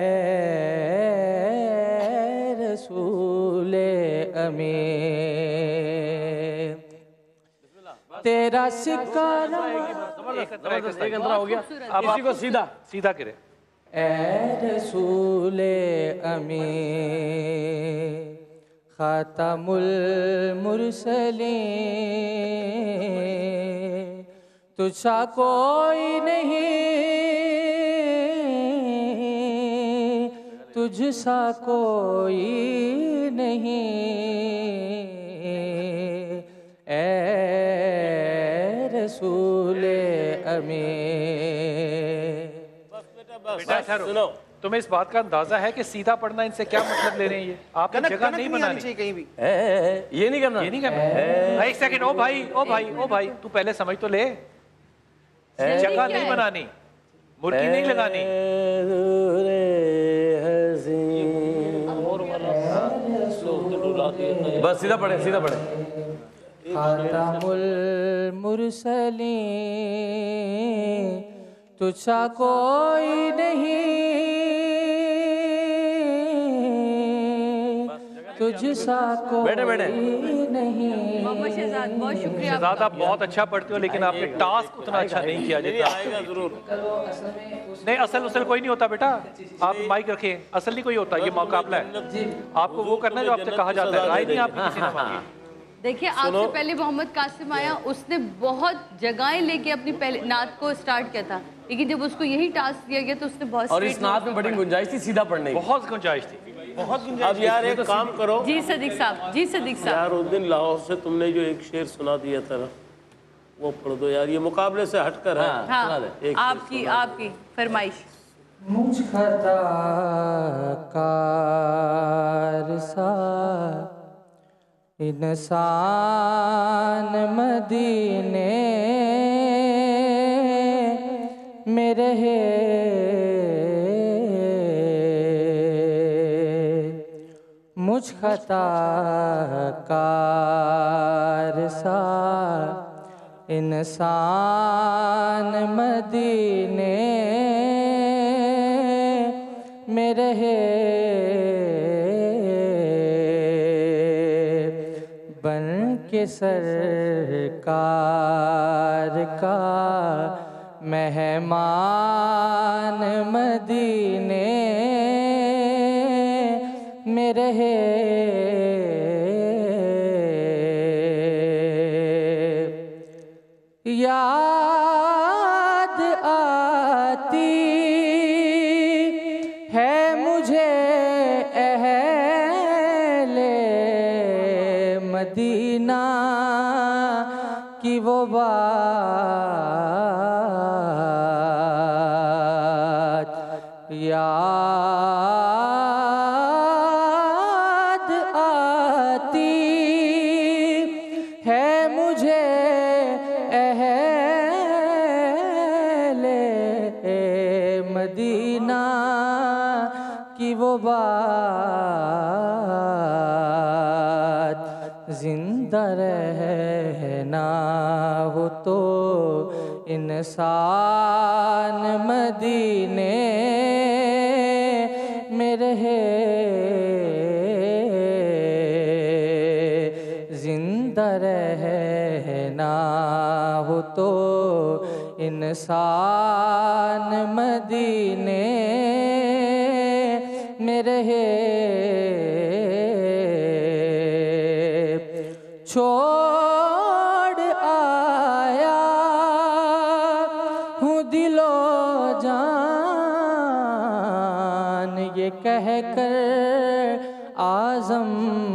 रसूले अमीन। तेरा सिक्का एक अंतरा हो गया, अब इसी को सीधा सीधा करे। ए रसूले अमीन, खातमुल मुरसलीन तुझसा कोई नहीं, तुझसा कोई नहीं ए रसूले अमीन। बेटा ठहरो, तुम्हें इस बात का अंदाजा है कि सीधा पढ़ना इनसे क्या मतलब ले रहे हैं? ये आपने जगह नहीं बनानी चाहिए कहीं भी। ए, ए, ये नहीं करना, ये नहीं करना। एक सेकंड, ओ भाई ओ भाई ओ भाई तू पहले समझ तो ले, जगह नहीं बनानी, मुर्गी नहीं लगानी। बस सीधा पढ़े, सीधा पढ़े। खातमुल मुरसलीन तुझसा कोई नहीं, तुझसा कोई बैठे बैठे नहीं। मोहम्मद शहजाद, बहुत शुक्रिया। शहजाद आप बहुत अच्छा पढ़ते हो, लेकिन आपने टास्क उतना अच्छा नहीं किया जितना आएगा जरूर। नहीं, असल उसल कोई नहीं होता बेटा, आप माइक रखें, असल नहीं कोई होता, ये मुकाबला है, आपको वो करना है जो आपसे कहा जाता है, राय नहीं आपकी किसी ने मांगी। देखिए, आपसे पहले मोहम्मद कासिम आया, उसने बहुत जगहें लेके अपनी पहले नात को स्टार्ट किया था, लेकिन जब उसको यही टास्क दिया गया तो उसने बहुत और इस नात में बड़ी गुंजाइश थी सीधा पढ़ने की, बहुत गुंजाइश थी, बहुत गुंजाइश। अब यार एक काम करो। जी सदीक साहब, जी सदीक साहब। यार उस दिन लाहौर से तुमने जो एक शेर सुना दिया था ना, वो पढ़ दो यार, ये मुकाबले से हटकर है। हाँ, आपकी आपकी फरमाइश। मुझ खता कार सा इंसान मदीने में रहे, मुझ खता कार सा इंसान मदीने में रहे, बन के सरकार का मेहमान मदीने में रहे, याद आती है मुझे अहले मदीना की वो बात, याद आती है मुझे अहले मदीना की वो बात, जिंदा रहना हो तो इंसान मदीने में रहे, जिंदा रहना हो तो इंसान मदीने में रहे, छोड़ आया हूँ दिलो जान ये कह कर आज़म,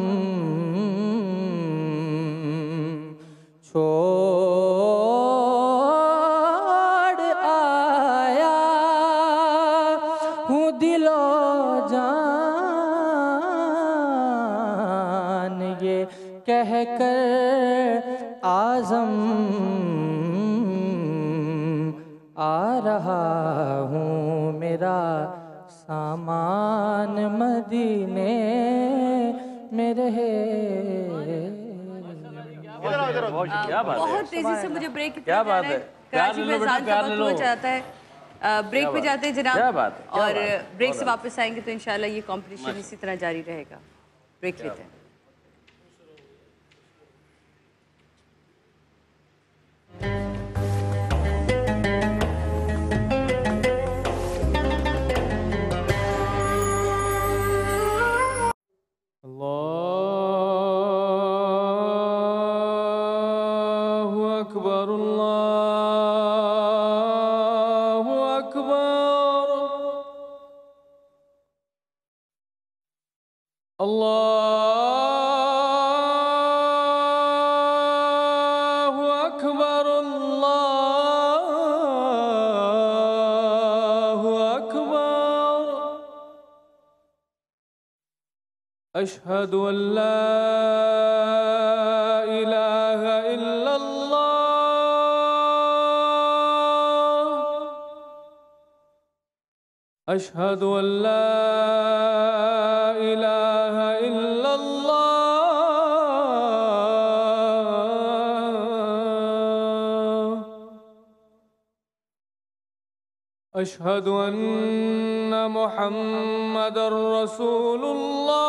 छोड़ आया हूँ दिलो जान ये कह कर आज़म, आ रहा हूँ मेरा सामान मदीने में रहे। क्या बात है, बहुत तेजी से मुझे ब्रेक क्या बात है, कराची में अजान का वक्त हो जाता है, ब्रेक पे जाते हैं जनाब, क्या बात है, क्या और बात है, ब्रेक से वापस आएंगे तो इंशाल्लाह ये कंपटीशन इसी तरह जारी रहेगा। ब्रेक लेते हैं। अल्लाहु अकबर, अल्लाहु अकबर, अल्लाहु अकबर, अल्लाहु अकबर। अशहदु अल्ला इलाहा इल्लल्लाह अशहदु अल्ला इलाहा इल्लल्लाह अशहदु अन्ना मुहम्मदर रसूलुल्लाह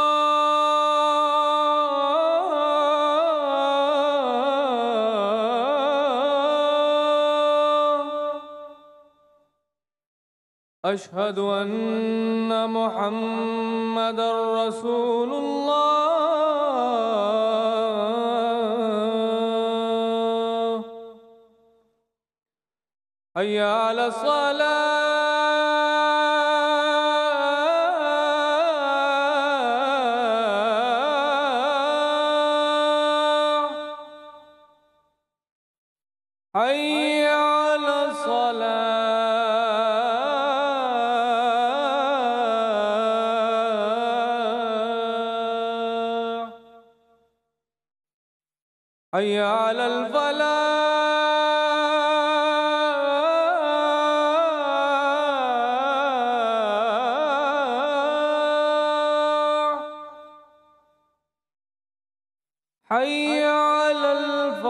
अशहदु अन्ना मुहम्मदर रसूलुल्लाह हय्या अला सलाह हय्या अला सलाह हय्या अलल फलाह हय्या अलल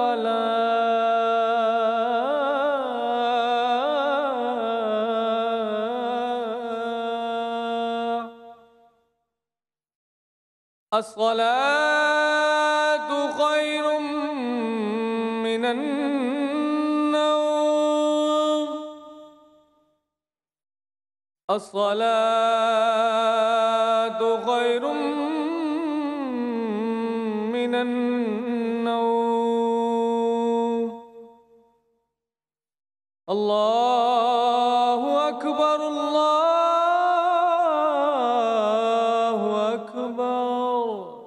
फलाह अस्सलातु खैरुम मिनन नौम अस्सलातु खैरुम मिनन नौम अल्लाहु अकबर अल्लाहु अकबर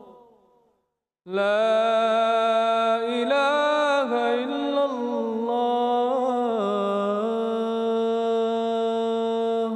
ला इलाहा इल्लल्लाह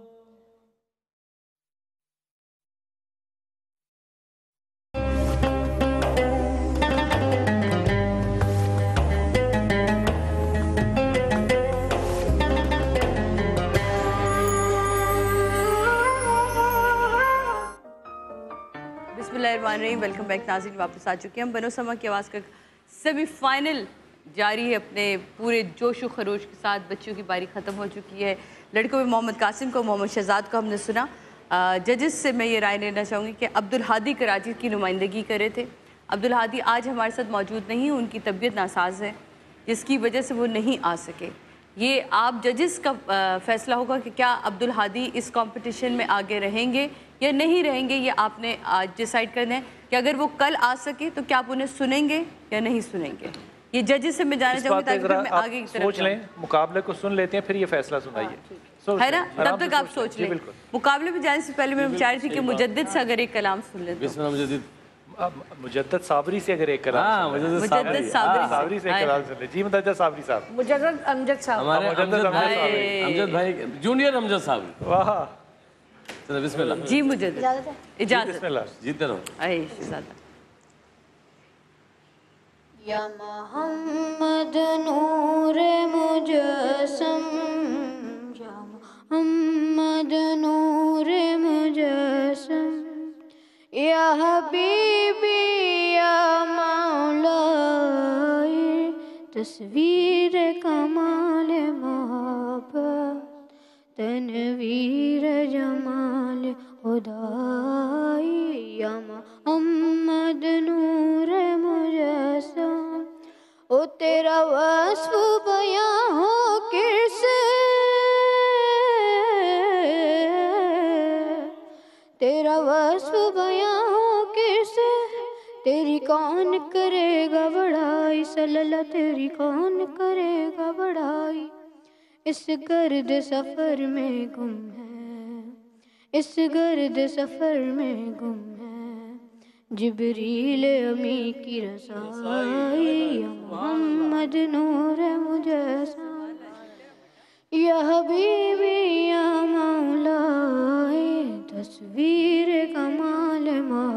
बिस्मिल्लाहिर्रहमानिर्रहीम। वेलकम बैक नाज़रीन, वापस आ चुके हैं हम। बनो समा की आवाज़ का सेमीफाइनल जारी है अपने पूरे जोश व खरोश के साथ। बच्चों की बारी ख़त्म हो चुकी है। लड़कों में मोहम्मद कासिम को, मोहम्मद शहजाद को हमने सुना। जजेस से मैं ये राय लेना चाहूँगी कि अब्दुल हादी कराची की नुमाइंदगी करे थे। अब्दुल हादी आज हमारे साथ मौजूद नहीं, उनकी तबीयत नासाज है जिसकी वजह से वो नहीं आ सके। ये आप जजेस का फ़ैसला होगा कि क्या अब्दुल हादी इस कंपटीशन में आगे रहेंगे या नहीं रहेंगे। ये आपने आज डिसाइड करना है कि अगर वो कल आ सके तो क्या आप उन्हें सुनेंगे या नहीं सुनेंगे। ये जजेस से मैं जानना चाहूँगी ताकि फिर मैं आगे की तरफ सोच लें, मुकाबले को सुन लेते हैं, फिर ये फैसला सुनाइए, है ना। तब तक आप सोच लें। मुकाबले में जाने से पहले मैं चाह रही थी कि मुजद्दिद से अगर एक कलाम सुन लेते। मुजद्दिद साबरी से अगर एक कलाम, हाँ, मुजद्दिद साबरी साबरी से एक कलाम सुन ले। जी मुजद्दिद साबरी साहब, मुजद्दिद अमजद साहब, हमारे अमजद भाई, अमजद भाई जूनियर अमजद साहब। वाह, चलो बिस्मिल्लाह। जी मुजद्दिद इजाज़त, बिस्मिल्लाह, जीते रहो। आए शहजादा। या मोहम्मद नूर मुजस्सम, या मोहम्मद नूर मुजस्सम, या हबीबी या मौलाए, तस्वीर कमाल मोहब्बत, तनवीर जमाल खुदाई, या मोहम्मद नूर मुजस्सम। ओ तेरा वस्फ बयां हो किसे, तेरा वस्फ बयां हो किसे, तेरी कौन करेगा बड़ाई, सल्लल्लाह तेरी कौन करेगा बड़ाई। इस गर्द सफर में गुम है, इस गर्द सफर में गुम है, जिब्रील अमी की रसाई, या मोहम्मद नूर मुजस्सम, या हबीबी या मौलाए, तस्वीर कमाल मोहब्बत,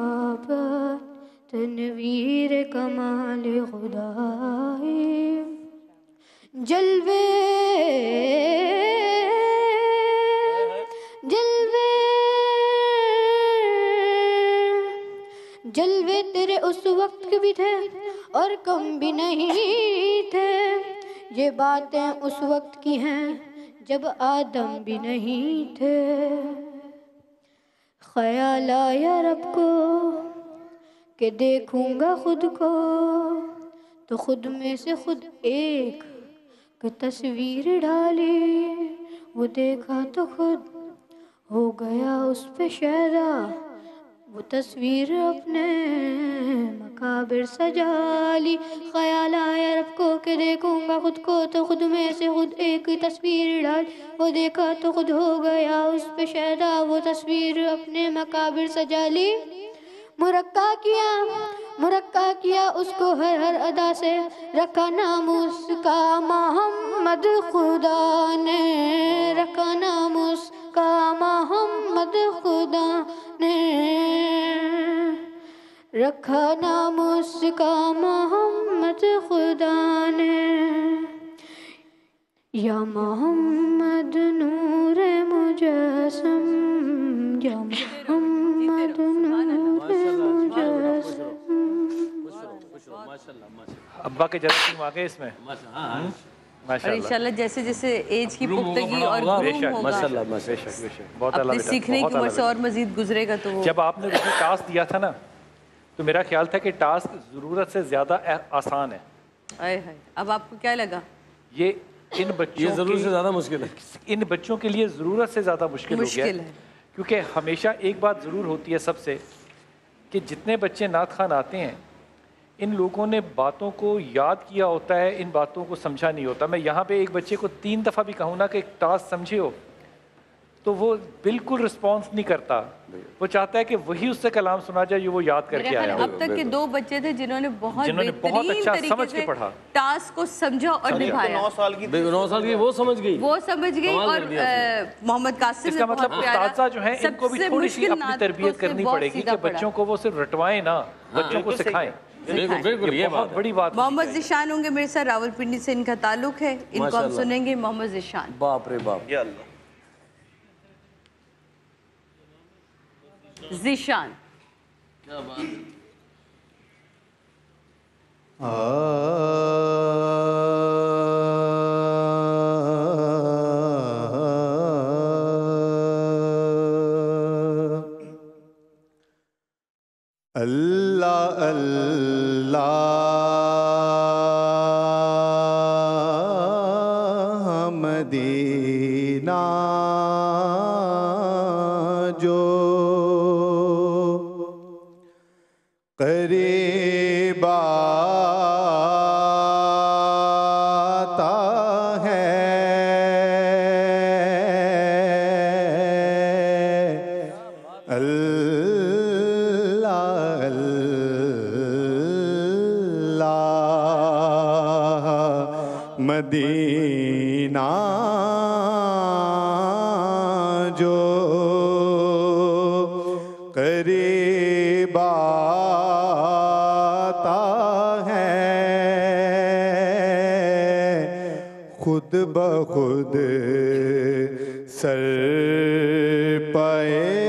तनवीर कमाल खुदाई जलवे जलवे जलवे तेरे उस वक्त के भी थे और कम भी नहीं थे। ये बातें उस वक्त की हैं जब आदम भी नहीं थे। ख्याल आया रब को कि देखूंगा खुद को, तो खुद में से खुद एक की तस्वीर डाली। वो देखा तो खुद हो गया उस पे शहरा, वो तस्वीर अपने मकाबिर सजा ली। ख्याल आया रब को कि देखूंगा खुद को, तो खुद में से खुद एक तस्वीर डाल। वो देखा तो खुद हो गया उस पे शहदा, वो तस्वीर अपने मकाबिर सजा ली। मुरक्का किया मुरक्का किया उसको हर हर अदा से, रखा नाम उसका मोहम्मद खुदा ने, रखा नाम उसका मोहम्मद खुदा ने, रखा नाम उसका मोहम्मद खुदा ने। या मोहम्मद नूर मुजस्सम, या मोहम्मद नूर मुजस्सम। अब्बा के जरासीम आ गए इसमें। और इंशाल्लाह जैसे जैसे एज की पुख्तगी और ग्रूम होगा, माशाल्लाह बेशक बेशक बहुत अल्लाह अपने सीखने की उम्र से और मजीद गुजरेगा तो वो। जब आपने मुझे टास्क दिया था ना, तो मेरा ख्याल था कि टास्क ज़रूरत से ज़्यादा आसान है। आए हाय, अब आपको क्या लगा? ये इन बच्चों ये ज़रूरत से ज़्यादा मुश्किल है। इन बच्चों के लिए ज़रूरत से ज़्यादा मुश्किल, मुश्किल हो गया है। क्योंकि हमेशा एक बात ज़रूर होती है सबसे, कि जितने बच्चे नात खान आते हैं, इन लोगों ने बातों को याद किया होता है, इन बातों को समझा नहीं होता। मैं यहाँ पे एक बच्चे को तीन दफ़ा भी कहूँ ना कि एक टास्क समझे हो, तो वो बिल्कुल रिस्पॉन्स नहीं करता। वो चाहता है कि वही उससे कलाम सुना जाए जो वो याद करके आया हो। अब तक के दो बच्चे थे जिन्होंने बहुत जिन्होंने बहुत अच्छा समझ के पढ़ा, टास्क को समझा और निभाया। नौ साल की नौ साल की वो समझ गई वो समझ गई। और मोहम्मद कासिम इसका मतलब उस्ताद जो है इनको भी थोड़ी सी अपनी तरबियत करनी पड़ेगी कि बच्चों को वो सिर्फ रटवाएं ना, बच्चों को सिखाएं। बिल्कुल बिल्कुल, ये बहुत बड़ी बात। मोहम्मद ज़िशान होंगे मेरे साथ, रावलपिंडी से इनका ताल्लुक है। इनको हम सुनेंगे। मोहम्मद ज़िशान। बाप रे बाप। या अल्लाह। ज़िशान क्या बात है। अल्लाह अल्लाह मदीना जो करीब आता है, अल्लाह अल्लाह मदीना जो करीब आता है, खुद ब खुद सर पाए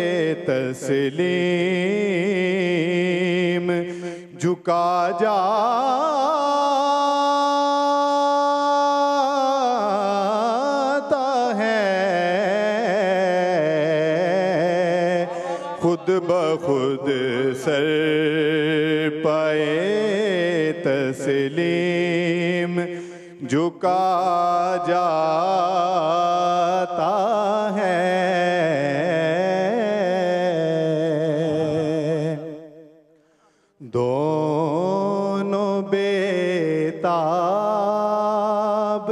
तस्लीम झुका जाता है, खुद ब खुद सर पाए तस्लीम झुका जाता है। दोनों बेताब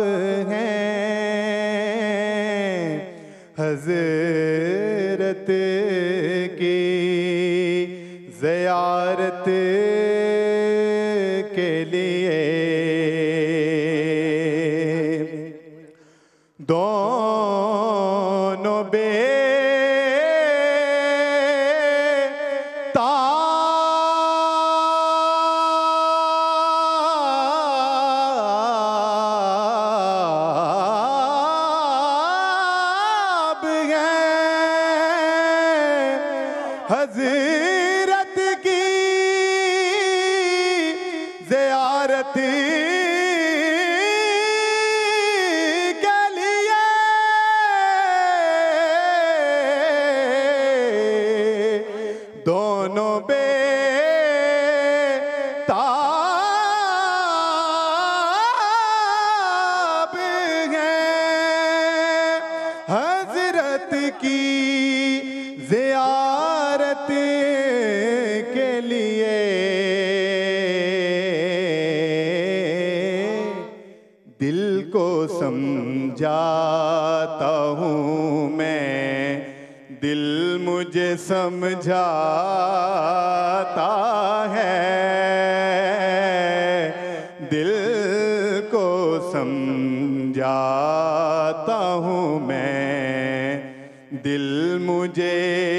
हैं हज़रत की ज़ियारत के लिए, दोनों बेताब हजरत की ज़ियारत के लिए दोनों बेताब हैं हजरत की ज़ियारत के लिए। दिल को समझाता हूँ मैं, दिल मुझे समझाता है, दिल को समझाता हूँ मैं, दिल मुझे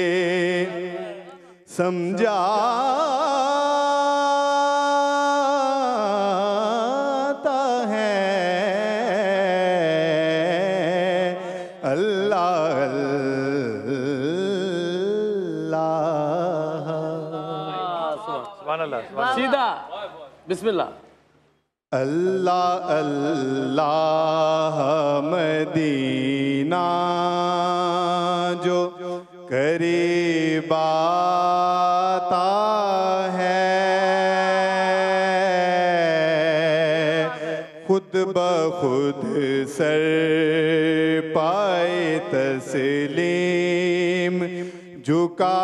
समझाता है। अल्लाह अल्लाह। सुभान अल्लाह, सुभान अल्लाह। सीधा बिस्मिल्लाह। अल्लाह अल्लाह मदीना जो करीब आता है, खुद ब खुद सर पाए तस्लीम झुका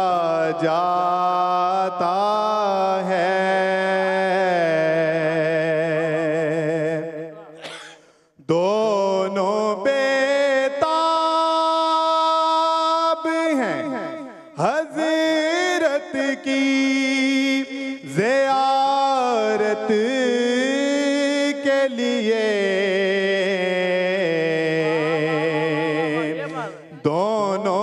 जाता है। दोनों बेताब हैं हजरत की ज़ियारत के लिए। दोनों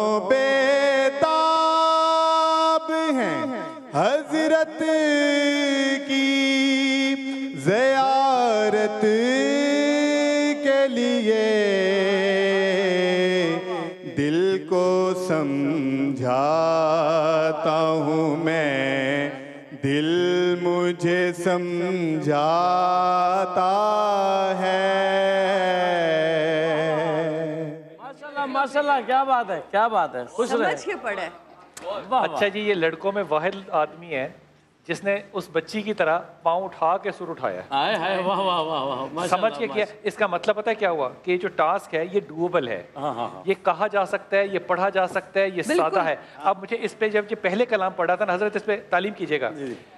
बेताब हैं हजरत की ज़ियारत के लिए। दिल को समझाता हूँ मैं, दिल मुझे समझाता है। माशाल्लाह माशाल्लाह, क्या बात है, क्या बात है, खुश रहे। समझ के पढ़े। अच्छा जी, ये लड़कों में वाहिद आदमी है जिसने उस बच्ची की तरह पाँव उठा के सुर उठाया है। आए हाय, वाह वाह वाह वाह, समझ के किया। इसका मतलब पता है क्या हुआ कि ये जो टास्क है ये डूएबल है। हाँ, हाँ, हाँ। ये कहा जा सकता है, ये पढ़ा जा सकता है, ये सादा है। अब मुझे इस पे जब ये पहले कलाम पढ़ा था ना हजरत, इस पे तालीम कीजिएगा।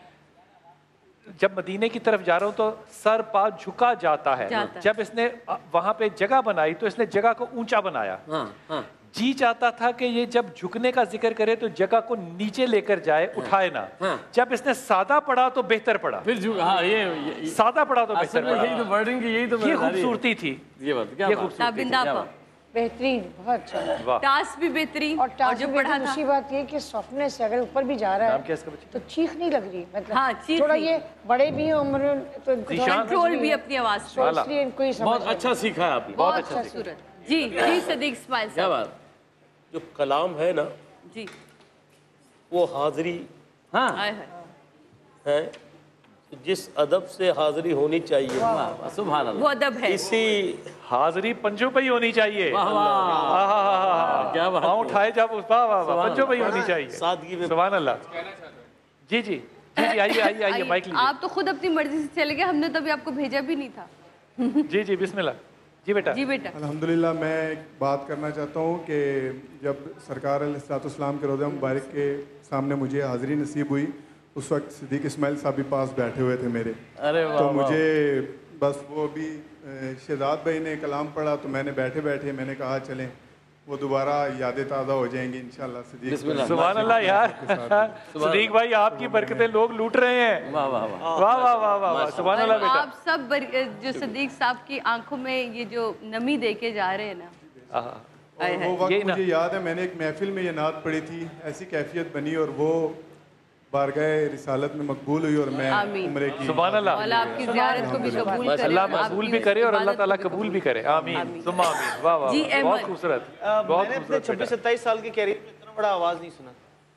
जब मदीने की तरफ जा रहा हूँ तो सर पा झुका जाता है। जाता। जब इसने वहां पे जगह बनाई तो इसने जगह को ऊंचा बनाया। हाँ, हाँ। जी चाहता था कि ये जब झुकने का जिक्र करे तो जगह को नीचे लेकर जाए, उठाए ना। जब इसने सादा पढ़ा तो बेहतर पढ़ा। फिर झुक, हाँ, ये, ये सादा पढ़ा तो बेहतर पढ़ा। यही तो वर्डिंग की, यही तो ये खूबसूरती थी। ये बात क्या ये बात, खूबसूरती थी। बेहतरीन, बहुत अच्छा। टास्क भी बेहतरीन और टास्क जो भी पढ़ा था। दूसरी बात ये कि सॉफ्टनेस से अगर ऊपर भी जा रहा है तो चीख नहीं लग रही, मतलब हाँ, चीख थोड़ा नहीं। ये बड़े भी हैं उम्र में तो इनको थोड़ा कंट्रोल भी अपनी आवाज तो इसलिए इनको ही समझ बहुत आया। अच्छा सीखा है आपने, बहुत अच्छा सूरत। जी जी सदीक इस्माइल क्या साहब। बात। जो कलाम है ना जी वो हाजिरी हाँ आए हाय। है, जिस अदब से हाजिरी होनी चाहिए, सुभान अल्लाह, वो अदब है। इसी हाजिरी पंजों पे ही होनी चाहिए। वाह वाह, क्या बात। पाँव उठाए जब उस वाह वाह वाह, पंजों पे ही होनी चाहिए। सादगी में। सुभान अल्लाह। जी जी जी जी, आइए आइए आइए, माइक लीजिए। आप तो खुद अपनी मर्जी से चले गए, हमने तभी आपको भेजा भी नहीं था। जी जी बिस्मिल्लाह। जी बेटा। जी बेटा। अल्हम्दुलिल्लाह, मैं एक बात करना चाहता हूँ कि जब सरकार अलैहिस्सलाम के रोज़ा मुबारक के सामने मुझे हाज़िरी नसीब हुई, उस वक्त सिद्दीक इस्माइल साहब भी पास बैठे हुए थे मेरे। अरे वाह, तो वाह। मुझे बस वो भी शहजाद भाई ने कलाम पढ़ा तो मैंने बैठे बैठे मैंने कहा चलें वो दोबारा यादें ताज़ा हो जाएंगी इंशाल्लाह। सिद्दीक सुभान अल्लाह यार, सिद्दीक भाई आपकी बरकतें लोग लूट रहे हैं। वाह वाह वाह वाह वाह वाह वाह, सुभान अल्लाह बेटा। आप सब बर- जो सदीक साहब की आंखों में ये जो नमी देके जा रहे हैं ना, और वो वक्त मुझे याद है मैंने एक महफिल में ये नात पढ़ी थी, ऐसी कैफियत बनी और वो बारगाह रिसालत में मकबूल हुई और मैं उम्रे की। सुभान अल्लाह। अल्लाह आपकी ज़ियारत को भी कबूल करे, अल्लाह मकबूल भी करे और अल्लाह ताला कबूल भी करे। आमीन सुम्मा आमीन। वाह वाह, जी, बहुत अहमद। खूबसूरत, अ, बहुत मैंने अपने खूबसूरत छब्बीस सत्ताईस साल के कैरियर में इतना बड़ा आवाज़ नहीं सुना।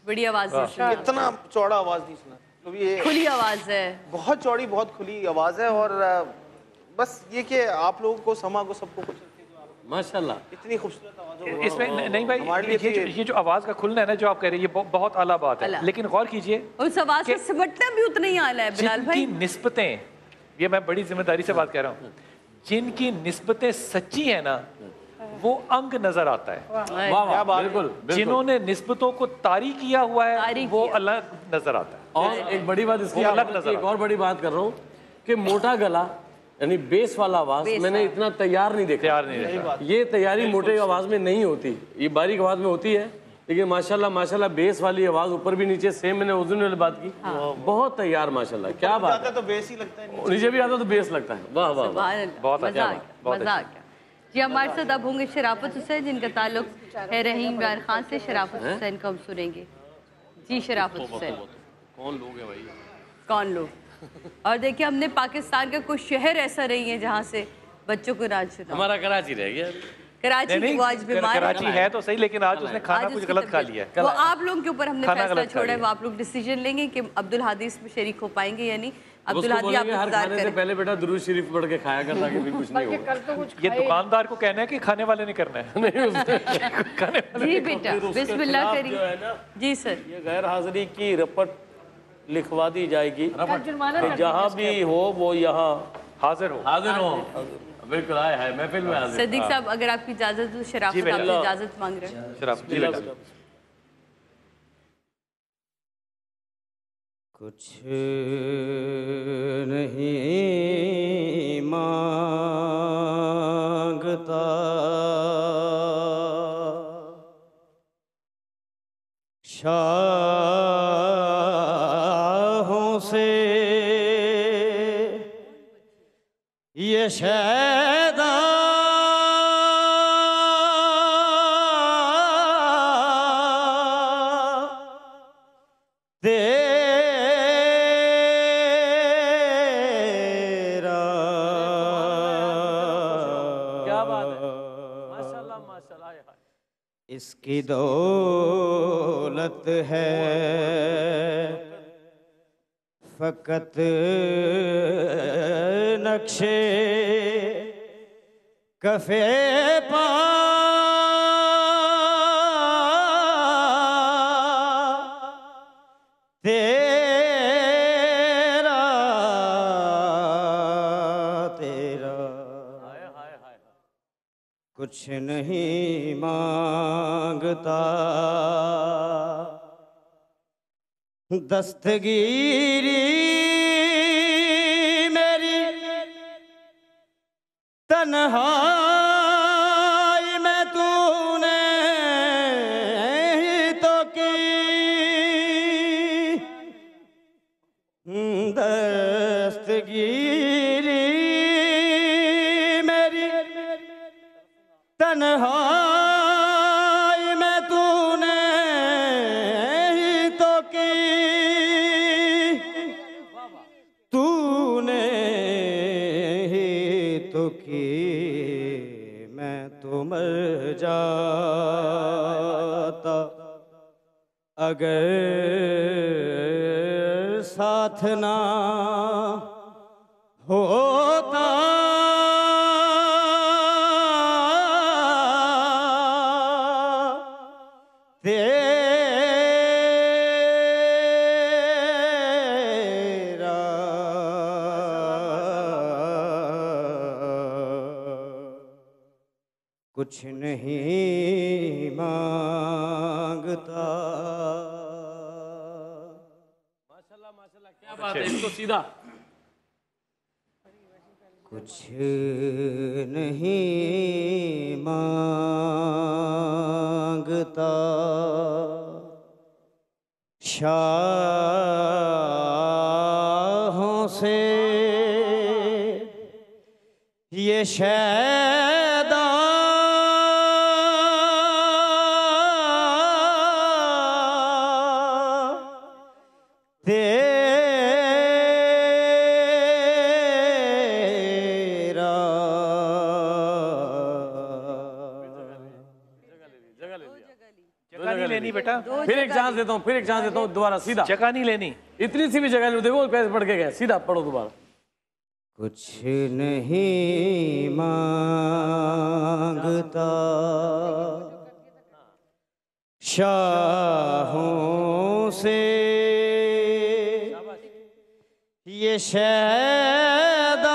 बड़ी आवाज है, इतना चौड़ा आवाज नहीं सुना तो ये खुली आवाज है, बहुत चौड़ी बहुत खुली आवाज है। और अ, बस ये कि आप लोगों को समा को सबको कुछ माशाल्लाह इतनी खूबसूरत आवाज इसमें न- नहीं भाई, ये जो ये जो आवाज का खुलना है ना जो आप कह रहे हैं, ये बहु- बहुत आला बात आला। है। लेकिन गौर कीजिए उस आवाज से सिमटना भी उतना ही आला है बिलाल भाई। जिनकी निस्बतें, ये मैं बड़ी जिम्मेदारी से बात कह रहा हूँ, जिनकी निस्बतें सच्ची है ना वो अंग नजर आता है। वाह वाह, बिल्कुल बिल्कुल। जिन्होंने निस्बतों को तारी किया हुआ है वो अलग नजर आता है। और एक बड़ी बात इसकी वो अलग आपकी नजर एक और बड़ी बात कर रहा हूँ कि मोटा गला यानी बेस वाला आवाज बेस मैंने इतना तैयार नहीं देखा। तैयार नहीं देखा। ये तैयारी मोटे आवाज में नहीं होती, ये बारीक आवाज में होती है। लेकिन माशाल्लाह माशाल्लाह बेस वाली आवाज ऊपर भी नीचे सेम, मैंने उस दिन वाली बात की, बहुत तैयार माशाल्लाह, क्या बात है। तो बेस ही लगता है, नीचे भी आता तो बेस लगता है। वाह वाह वाह, बहुत मजा आ गया, मजा आ गया जी। हमारे साथ अब होंगे शराफत हुसैन, जिनका ताल्लुक है रहीम इमरान खान से। शराफत हुसैन को हम सुनेंगे जी। शराफत हुसैन कौन लोग हैं भाई, कौन लोग? और देखिए, हमने पाकिस्तान का कोई शहर ऐसा नहीं है जहाँ से बच्चों को नाच सुना। हमारा कराची रह गया। कराची नहीं, वो आज बीमार कराची है तो सही, लेकिन आज उसने खाना आज कुछ उसकी गलत खा तबीयत- लिया है। वो आप लोगों के ऊपर हमने खाना फैसला गलत खा छोड़ा है, लिया। वो आप लोग डिसीजन लेंगे कि अब्दुल हादी इसमें शरीक हो पाएंगे या नहीं। उसको अब्दुल हादी आप बोलेंगे हर इंतजार खाने से करें। पहले बेटा दुरूद शरीफ पढ़ के खाया कर ताकि फिर कुछ नहीं हो। कल तो कुछ ये दुकानदार को कहना है कि खाने वाले ने करना है। नहीं उसने खाने वाले जी ने बेटा, फिर उसके बिस्मिल्लाह खिलाफ जो है करिए। ना, जी सर। ये गैर हाजिरी की रपट लिखवा दी जाएगी जुर्माना कि कर जहाँ देंगे भी हो वो यहाँ हाजिर हो। हाजिर हो, बिल्कुल आए है महफिल में हाजिर। सदीक साहब, अगर आपकी इजाजत हो, शराफत जी बेटा। आपसे इजाजत मांग रहे हैं। शराब जी बेटा। कुछ नहीं मांगता शाहों से ये शैदा तेरा क्या बात है, माशाल्लाह माशाल्लाह। इसकी दौलत है फकत नक्शे कफे पा तेरा तेरा कुछ नहीं मांगता दस्तगीरी मेरी तन्हाई में तूने ही तो की दस्तगीरी मेरी तन्हाई में तूने ही तो की तूने ही तो की मैं तो मर जाता अगर साथ ना होता तेरा कुछ नहीं मांगता माशाल्लाह माशाल्लाह, क्या बात है। इसको सीधा कुछ नहीं मांगता शाहों से ये शैदा तेरा जगह नहीं लेनी लेनी बेटा। फिर एक चांस देता हूँ, फिर एक चांस देता हूँ, दोबारा सीधा। जगह नहीं लेनी, इतनी सी भी जगह नहीं। देखो कैसे पढ़ के गए, सीधा पढ़ो दोबारा। कुछ नहीं मांगता शाहों से ये शैदा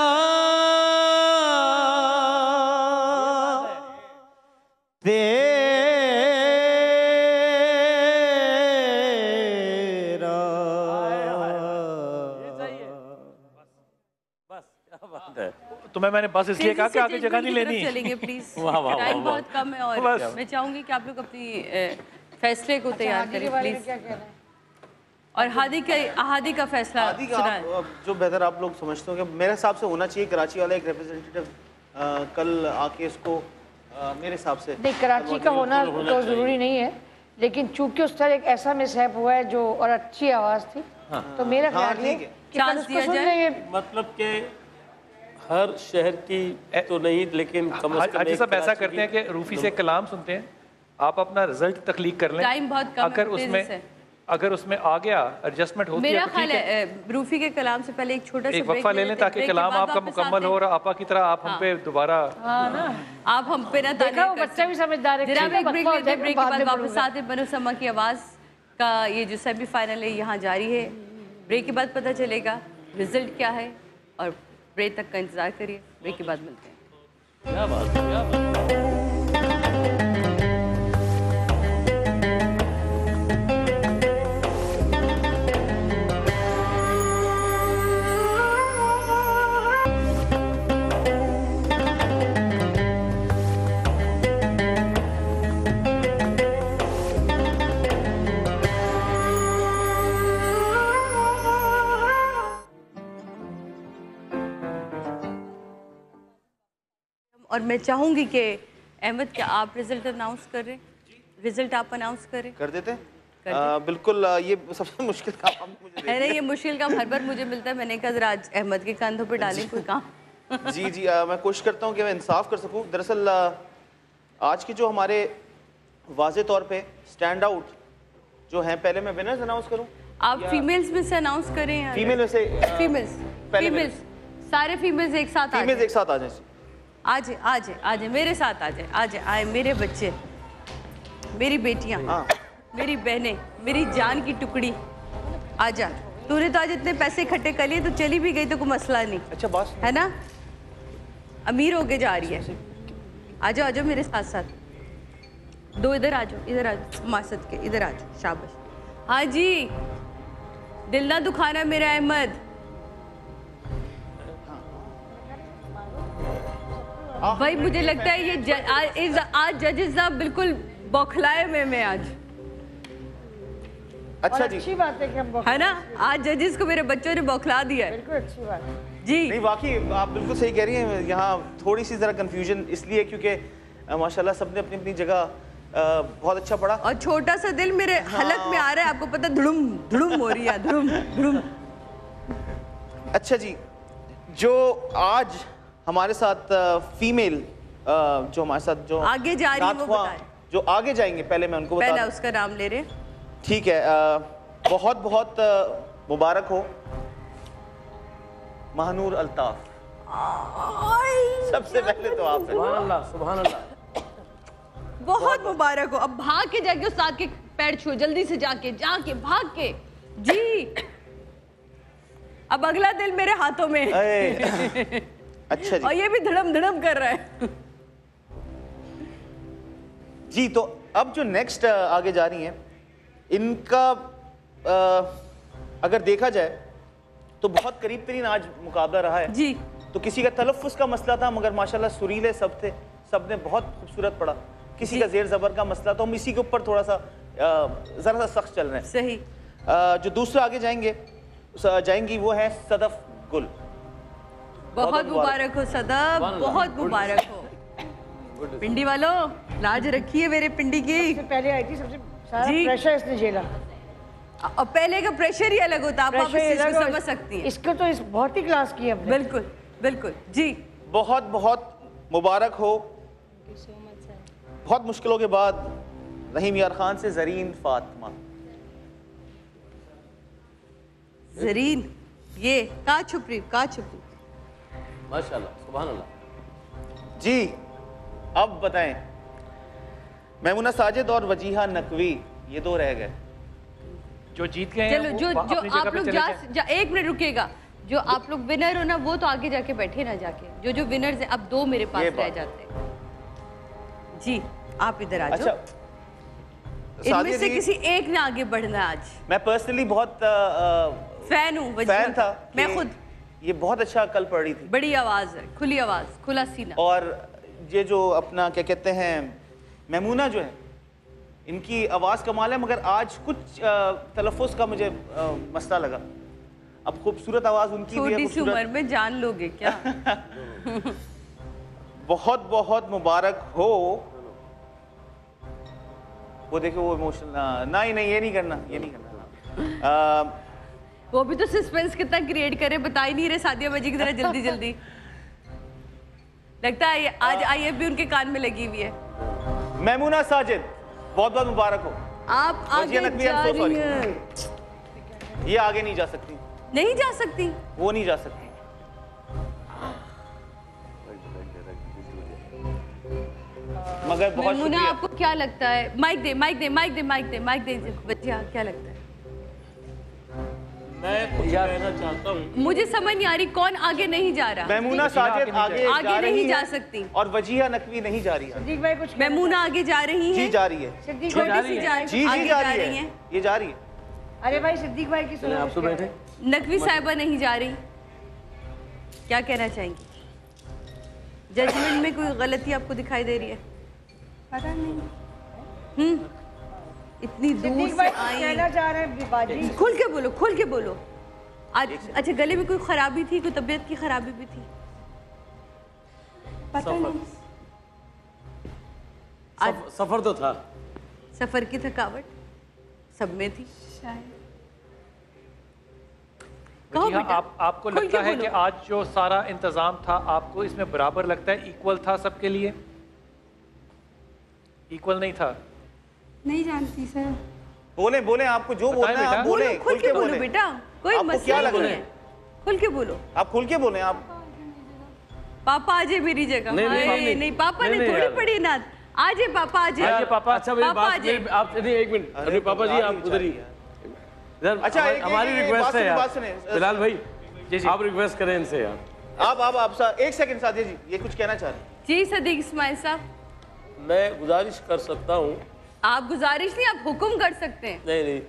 तुम्हें मैंने बस इसलिए कहा कि आगे जगह नहीं लेनी। चलेंगे प्लीज, वाह वाह टाइम बहुत कम है और मैं चाहूंगी कि आप लोग अपनी फैसले को तैयार करें प्लीज। और हादी का हादी का फैसला हादी का आप, जो बेहतर आप लोग समझते हो कि मेरे हिसाब से होना चाहिए कराची वाला एक रिप्रेजेंटेटिव कल आके इसको आ, मेरे हिसाब से नहीं, कराची का होना तो जरूरी नहीं है, लेकिन चूंकि उस तरह एक ऐसा मिसहैप हुआ है जो और अच्छी आवाज थी, तो मेरा ख्याल है कि कल उसको सुन लेंगे। मतलब के हर शहर की तो नहीं, लेकिन कम से कम हाजी साहब ऐसा करते हैं कि रूफी से कलाम सुनते हैं, आप अपना रिजल्ट तख्लीक कर लें। टाइम बहुत कम अगर उसमें अगर उसमें आ गया एडजस्टमेंट होती मेरा है तो ख्याल है रूफी के कलाम से पहले एक छोटा सा एक वक्फा ले लें ताकि कलाम आपका मुकम्मल हो और आपा की तरह आप हम पे दोबारा आप हम पे ना देखा, वो बच्चा भी समझदार है। जनाब एक ब्रेक लेते हैं, ब्रेक के बाद वापस आते हैं। बनो समा की आवाज़ का ये जो सेमीफाइनल है यहाँ जारी है। ब्रेक के बाद पता चलेगा रिजल्ट क्या है और ब्रेक तक का इंतजार करिए, ब्रेक के बाद मिलते हैं। क्या बात है, क्या बात है। और मैं चाहूंगी कि अहमद क्या आप रिजल्ट अनाउंस कर रहे हैं? रिजल्ट आप अनाउंस करें। कर देते हैं। आ, बिल्कुल आ, ये सबसे मुश्किल काम मुझे अरे ये मुश्किल काम हर बार मुझे मिलता है। मैंने कहा जरा आज अहमद के कंधों पे डालें कोई काम। जी जी आ, मैं कोशिश करता हूँ कि मैं इंसाफ कर सकूँ। दरअसल आज के जो हमारे वाज़े तौर पे स्टैंड आउट जो हैं, पहले मैं विनर्स अनाउंस करूँ? आप फीमेल्स में से अनाउंस करें। फीमेल में से फीमेल्स फीमेल्स सारे फीमेल्स एक साथ आ फीमेल्स एक साथ आ जाए। आज आज आज मेरे साथ आ जाए, आज आए मेरे बच्चे, मेरी बेटियां, मेरी बहनें, मेरी जान की टुकड़ी, आजा। तूने तो आज इतने पैसे इकट्ठे कर लिए तो चली भी गई तो कोई मसला नहीं। अच्छा बस है ना, अमीर होके जा रही है। आजा आजा मेरे साथ साथ। दो इधर आ जाओ, इधर आ जाओ, मासद के इधर आ जाओ, शाबाश। हाँ जी, दिल ना दुखाना मेरा अहमद। भाई मुझे लगता है ये ज, आज, आज जजेस साहब बिल्कुल बौखलाए में मैं आज। अच्छा जी, अच्छी बात है कि हम है ना, आज जजेस को मेरे बच्चों ने बौखला दिया है। बिल्कुल अच्छी बात है जी। नहीं वाकई आप बिल्कुल सही कह रही हैं। यहाँ थोड़ी सी जरा कंफ्यूजन इसलिए क्योंकि माशाल्लाह सबने अपनी अपनी जगह बहुत अच्छा पढ़ा। और छोटा सा दिल मेरे हलक में आ रहा है, आपको पता, धुड़ुम धुड़ुम हो रही है, धुड़ुम धुड़ुम। अच्छा जी, जो आज हमारे साथ फीमेल जो हमारे साथ जो आगे जा रही है वो बताएं। जो आगे जाएंगे पहले मैं उनको बता पहला उसका नाम ले रहे। ठीक है, बहुत बहुत मुबारक हो महानूर अल्ताफ। सबसे पहले तो आप सुभान अल्लाह, सुभान अल्लाह, बहुत मुबारक हो। अब भाग के जाके उस्ताद के पैर छुओ, जल्दी से जाके जाके भाग के जी। अब अगला दिल मेरे हाथों में। अच्छा जी। और ये भी धड़म धड़म कर रहा है जी। तो अब जो नेक्स्ट आगे जा रही हैं, इनका आ, अगर देखा जाए तो बहुत करीब तरीन आज मुकाबला रहा है जी। तो किसी का तलफ़्फ़ुज़ का मसला था, मगर माशाल्लाह सुरीले सब थे, सब ने बहुत खूबसूरत पढ़ा। किसी का ज़ेर ज़बर का मसला, तो हम इसी के ऊपर थोड़ा सा ज़रा सा सख्त चल रहे हैं। सही। आ, जो दूसरा आगे जाएंगे जाएंगी वो है सदफ गुल। बहुत मुबारक हो सदफ, बहुत मुबारक हो। पिंडी वालों लाज रखी है मेरे पिंडी की। सबसे पहले आई थी, सबसे सारा प्रेशर इसने झेला। और पहले का प्रेशर ही अलग होता है, आप इस चीज को समझ सकती हैं। इसको तो इस बहुत ही क्लास की है। बिल्कुल बिल्कुल जी। बहुत बहुत मुबारक हो। बहुत मुश्किलों के बाद रहीम यार खान से जरीन फातिमा। जरीन, ये कहाँ छुप रही कहाँ छुप रही? माशाल्लाह, सुभान अल्लाह। जी अब बताएं, मैमुना साजिद और वजीहा नकवी ये दो रह गए जो जीत गए। चलो जो जो आप लोग जा, जा एक मिनट रुकेगा, जो आप लोग विनर हो ना वो तो आगे जाके बैठे ना जाके, जो जो विनर्स हैं अब दो मेरे पास रह जाते हैं। जी आप इधर आ जाओ। अच्छा, इनमें से किसी एक ने आगे बढ़ना है आज। मैं पर्सनली बहुत फैन हूँ, फैन था। मैं खुद ये बहुत अच्छा कल पढ़ रही थी। बड़ी आवाज है, खुली आवाज, खुला सीना। और ये जो अपना क्या कहते हैं मैमूना जो है, इनकी आवाज़ कमाल है, मगर आज कुछ तलफ़ुज़ का मुझे आ, मसला लगा। अब खूबसूरत आवाज़ उनकी भी है। छोटी सी उम्र में जान लोगे क्या? बहुत बहुत मुबारक हो। वो देखो वो इमोशनल, नहीं नहीं ये नहीं करना, ये नहीं करना। आ, वो भी तो सस्पेंस कितना क्रिएट करे, बता ही नहीं रहे सादिया बाजी की तरह जल्दी जल्दी। लगता है आज आई एफ भी उनके कान में लगी हुई है। मैमुना साजिद बहुत बहुत मुबारक हो। आप आगे जा रही हैं। ये आगे नहीं जा सकती। नहीं जा सकती, वो नहीं जा सकती। मगर बहुत मैमुना आपको क्या लगता है? माइक दे माइक दे माइक दे माइक दे माइक दे बच्चिया, क्या लगता है? मैं कुछ कहना चाहता हूँ। मुझे समझ नहीं आ रही कौन आगे नहीं जा रहा। मैमुना साजिद आगे आगे नहीं जा सकती और वजीहा नकवी नहीं जा रही सिद्दीक भाई कुछ। मैमुना आगे जा रही है। जी जा रही है। छोटी सी जा रही है। जी जी जा रही है। ये जा रही है। अरे भाई सिद्दीक भाई की सुनो। आप तो बैठे। नकवी साहिबा नहीं जा रही, क्या कहना चाहेंगी? जजमेंट में कोई गलती आपको दिखाई दे रही है? पता नहीं। हम्म, इतनी दूर से आई। कहना चाह रहे हैं बाजी। खुल के बोलो, खुल के बोलो। आज अच्छा गले में कोई खराबी थी, कोई तबीयत की खराबी भी थी? पता नहीं। आज सफर तो था। सफर की थकावट सब में थी शायद। वजीहा, आप आपको लगता है कि आज जो सारा इंतजाम था आपको इसमें बराबर लगता है, इक्वल था सबके लिए? इक्वल नहीं था? नहीं जानती सर। बोले बोले आपको जो बोलना है आप बोले, खुल के बोलो बेटा, कोई मसला नहीं है, खुल के बोलो। आप खुल के बोले। आप पापा आ जाए मेरी जगह। नहीं, नहीं, नहीं, नहीं पापा ने थोड़ी पड़ी ना, आ जाए पापा आ जाए। पापा अच्छा मेरी बात, आप एक मिनट, अरे पापा जी आप उधर ही। अच्छा हमारी रिक्वेस्ट है यार फिलहाल भाई, आप रिक्वेस्ट करें इनसे यार। आप आप आप एक सेकंड सादिया जी, ये कुछ कहना चाह रहे हैं? जी सदीक इस्माइल साहब। मैं गुजारिश कर सकता हूँ। आप गुजारिश नहीं, आप हुक्म कर सकते हैं। नहीं नहीं,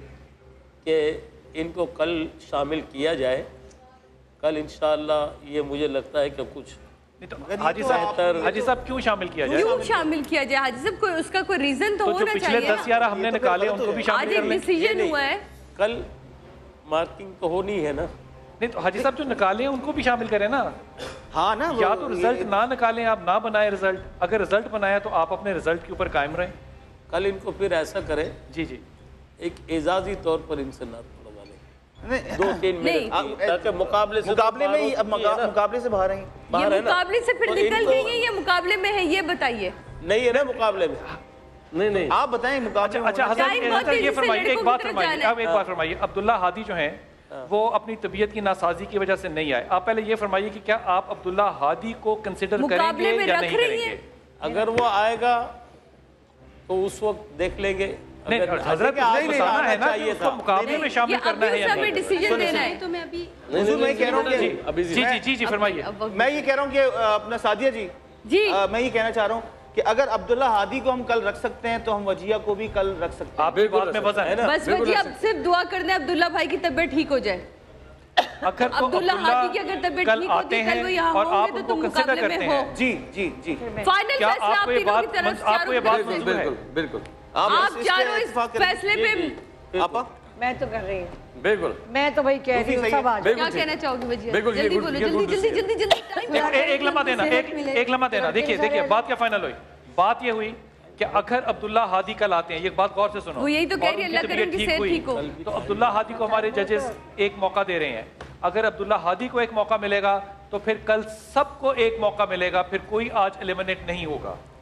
कि इनको कल शामिल किया जाए। कल इंशाअल्लाह ये मुझे लगता है कि कुछ हाजी साहब, हाजी साहब क्यों शामिल किया जाए? क्यों शामिल किया जाए हाजी साहब? कोई उसका कोई रीजन तो, तो होना पिछले चाहिए। दस ग्यारह हमने निकाले उनको भी शामिल कर लें। डिसीजन हुआ है, कल मार्किंग तो होनी है ना। नहीं तो हाजी साहब जो निकाले हैं उनको भी शामिल करें ना। हाँ ना, या तो रिजल्ट ना निकालें, आप ना बनाए रिजल्ट, अगर रिजल्ट बनाया तो आप अपने रिजल्ट के ऊपर कायम रहें। कल इनको फिर ऐसा करें, जी जी, एक एजाजी तौर पर इनसे ना लगा लें दो तीन मिनट, ताकि मुकाबले से मुकाबले में अब मुकाबले से बाहर हैं। ये मुकाबले से फिर निकल गई है, ये मुकाबले में है, ये बताइए। नहीं है ना मुकाबले में? नहीं नहीं आप बताएं मुकाबले। अच्छा हज़रत ये फरमाइए, एक बात फरमाइए, अब एक बात फरमाइए, अब्दुल्ला हादी जो हैं वो अपनी तबीयत की नासाजी की वजह से नहीं आए। आप पहले ये फरमाइए कि क्या आप अब्दुल्ला हादी को कंसिडर करेंगे या नहीं करेंगे? अगर वो आएगा तो उस वक्त देख लेंगे। नहीं हजरत नहीं बताना है ना कि उसको मुकाबले में शामिल करना है या नहीं। डिसीजन लेना है तो मैं अभी मैं कह रहा हूँ जी जी जी जी फरमाइए। मैं ये कह रहा हूँ कि अपना सादिया जी जी मैं ये कहना चाह रहा हूँ कि अगर अब्दुल्ला हादी को हम कल रख सकते हैं तो हम वजिया को भी कल रख सकते हैं। आपकी बात में वजन है ना। बस वजिया सिर्फ दुआ करना है अब्दुल्ला भाई की तबीयत ठीक हो जाए। अगर अब्दुल्ला हादी की अगर तबीयत ठीक होती है कल वो यहाँ होंगे तो तुम मुकाबले में हो। जी जी जी फाइनल फैसला आप तीनों की तरफ से। आपको ये बात मंजूर है? बिल्कुल बिल्कुल। आप चारों इस फैसले पे। आपा मैं तो कर रही हूँ। बिल्कुल मैं तो भाई कह रही हूँ सब आ जाओ। क्या कहना चाहोगे वजिया? बिल्कुल जल्दी बोलो, जल्दी जल्दी जल्दी जल्दी। एक लम्हा देना, एक एक लम्हा देना। देखिए देखिए बात क्या फाइनल हुई? बात ये हुई कि अगर अब्दुल्ला हादी कल आते हैं, ये बात गौर से सुनो, वो यही तो कह रही है अल्लाह करे उनकी सेहत ठीक हो, तो अब्दुल्ला हादी को हमारे जजेस एक मौका दे रहे हैं। अगर अब्दुल्ला हादी को एक मौका मिलेगा तो फिर कल सबको एक मौका मिलेगा, फिर कोई आज एलिमिनेट नहीं होगा।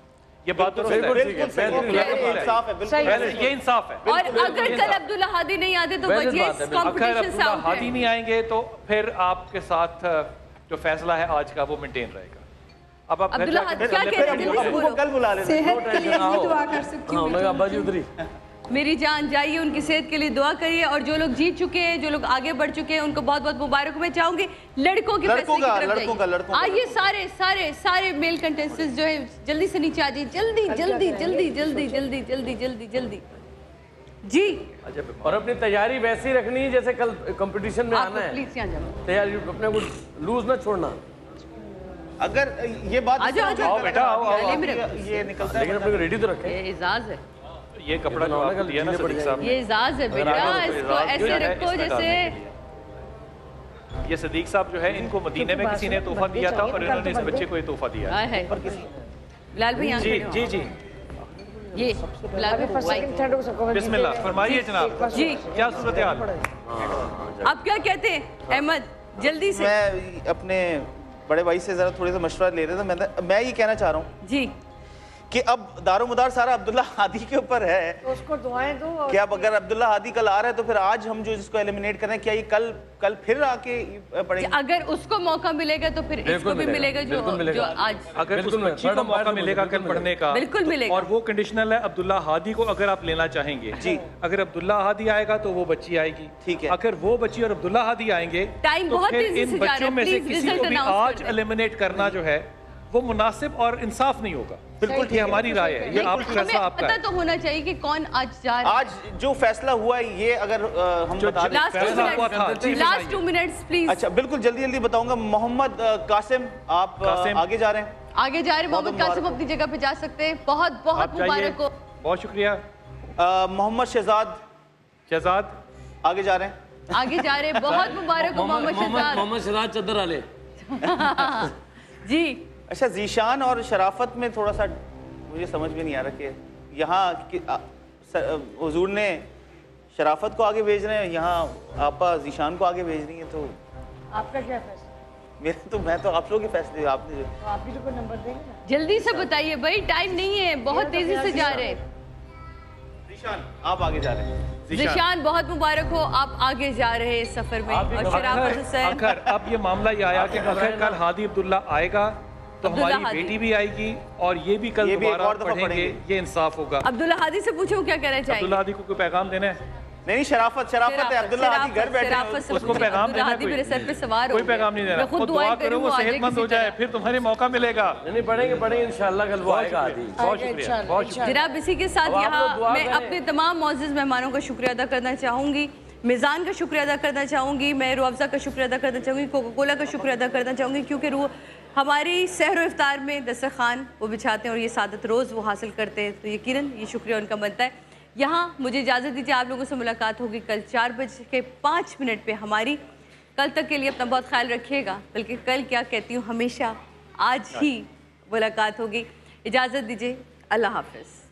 ये बात तो बिल्कुल इंसाफ है, बिल्कुल ये इंसाफ है। और अगर कल अब्दुल्ला हादी नहीं आते तो वजिर इस कंपटीशन से आउट है। हादी नहीं आएंगे तो फिर आपके साथ जो फैसला है आज का वो मेंटेन रहेगा। अब आप अब्दुल्ला हादी क्या कह रहे हैं? कल बुला लेते सेहत के लिए यही दुआ कर सकती हूँ। अब्बा जी उधरी मेरी जान जाइए, उनकी सेहत के लिए दुआ करिए, और जो लोग जीत चुके हैं, जो लोग आगे बढ़ चुके हैं, उनको बहुत बहुत मुबारक। मैं चाहूंगी लड़कों के लड़कों का, फैसले लड़कों का, लड़कों का। आइए सारे सारे सारे मेल कंटेस्टेंट्स जो है जल्दी से नीचे आ जाइए, जल्दी जल्दी जल्दी जल्दी जल्दी जल्दी जल्दी जल्दी जी। और अपनी तैयारी वैसी रखनी है जैसे कल कंपटीशन में आना है। प्लीज यहाँ जाओ, तैयारी अपने को लूज ना छोड़ना। अगर ये बात आ जाओ, आ जाओ। आओ बेटा, आओ, आओ, आओ। ये निकलता है, लेकिन अपने को रेडी तो रखें। ये एजाज है, ये कपड़ा जो आपको दिया ना सदीक साहब ने, ये एजाज है बेटा, इसको ऐसे रखो जैसे। ये सदीक साहब जो है इनको मदीने में किसी ने तोहफा दिया था और इन्होंने इस बच्चे को ये तोहफा दिया है। बिलाल भाई यहाँ जी जी जी ये बिलाल भाई बिस्मिल्लाह फरमाइए जनाब जी, क्या सूरत हाल? आप क्या कहते हैं अहमद? जल्दी से। मैं अपने बड़े भाई से जरा थोड़ी सा मशवरा ले रहा था। मैं मैं ये कहना चाह रहा हूँ जी कि अब दारोमदार सारा अब्दुल्ला हादी के ऊपर है, तो उसको दुआएं दो। कि अब अगर अब्दुल्ला हादी कल आ रहा है तो फिर आज हम जो जिसको एलिमिनेट कर रहे हैं, क्या ये कल कल फिर आके पड़ेगी? अगर उसको मौका मिलेगा तो फिर इसको भी मिलेगा, जो जो आज अगर उस बच्ची को मौका मिलेगा कल पढ़ने का, बिल्कुल मिलेगा। और वो कंडीशनल है अब्दुल्ला हादी को अगर आप लेना चाहेंगे जी, अगर अब्दुल्ला हादी आएगा तो वो बच्ची आएगी, ठीक है। अगर वो बच्ची और अब्दुल्ला हादी आएंगे टाइम तो बहुत फिर तेजी इन से जा रहा बच्चों है, में से प्लीज किसी रिजल्ट को भी अनाउंस आज एलिमिनेट करना जो है वो मुनासिब और इंसाफ नहीं होगा। बिल्कुल, ये हमारी राय है, ये आपका फैसला आपका पता है। तो होना चाहिए कि कौन आज जा रहा है। आज जो फैसला हुआ है ये अगर आ, हम बता दें, लास्ट टू मिनट्स प्लीज। अच्छा बिल्कुल जल्दी जल्दी बताऊंगा। मोहम्मद कासिम आप कासिम। आगे जा रहे हैं, आगे जा रहे हैं। मोहम्मद कासिम अपनी जगह पे जा सकते हैं। बहुत बहुत मुबारक हो, बहुत शुक्रिया। मोहम्मद शहजाद शहजाद आगे जा रहे हैं, आगे जा रहे हैं। बहुत मुबारक हो मोहम्मद शहजाद। मोहम्मद शहजाद चद्दर वाले जी। अच्छा जीशान और शराफत में थोड़ा सा मुझे समझ में नहीं आ रहा कि यहाँ हुजूर ने शराफत को आगे भेज रहे हैं, यहाँ आपा जीशान को आगे भेज रही है, तो आपका क्या फैसला? मेरे तो मैं तो आप लोगों के फैसले आपने जो तो आप भी तो कोई नंबर देंगे ना। जल्दी से बताइए भाई, टाइम नहीं है, बहुत तेजी से जा रहे हैं। जीशान आप आगे जा रहे हैं। जीशान बहुत मुबारक हो, आप आगे जा रहे हैं इस सफर में। और शराफत हुसैन, अगर अब ये मामला ये आया कि अगर कल हादी अब्दुल्ला आएगा तो हमारी बेटी भी आएगी और ये भी कल दोबारा पढ़ेंगे, ये इंसाफ होगा। अब्दुल्ला हादी से पूछूं क्या कहना चाहिए? अब्दुल्ला हादी को कोई पैगाम देना है? नहीं शराफत शराफत है, अब्दुल्ला हादी घर बैठे हैं, उसको पैगाम देना है? मेरे सर पे सवार हो, कोई पैगाम नहीं देना, खुद दुआ करो वो सेहतमंद हो जाए, फिर तुम्हारे मौका मिलेगा। नहीं पढ़ेंगे पढ़ेंगे इंशाल्लाह कल वो आएगा हादी। बहुत शुक्रिया, बहुत शुक्रिया जनाब। इसी के साथ यहाँ मैं अपने तमाम मौजूद मेहमानों का शुक्रिया अदा करना चाहूँगी। मिज़ान का शुक्रिया अदा करना चाहूँगी, मैं रूह अफ़ज़ा का शुक्रिया अदा करना चाहूँगी, कोका कोला का शुक्रिया अदा करना चाहूँगी, क्योंकि रूह हमारी सहर इफ्तार में दस्तरखान वो बिछाते हैं और ये सादत रोज़ वो हासिल करते हैं, तो यकीनन ये शुक्रिया उनका बनता है। यहाँ मुझे इजाज़त दीजिए, आप लोगों से मुलाकात होगी कल चार बज के पाँच मिनट पे हमारी। कल तक के लिए अपना बहुत ख्याल रखिएगा, बल्कि कल क्या कहती हूँ हमेशा आज ही मुलाकात होगी। इजाज़त दीजिए, अल्लाह हाफ़िज़।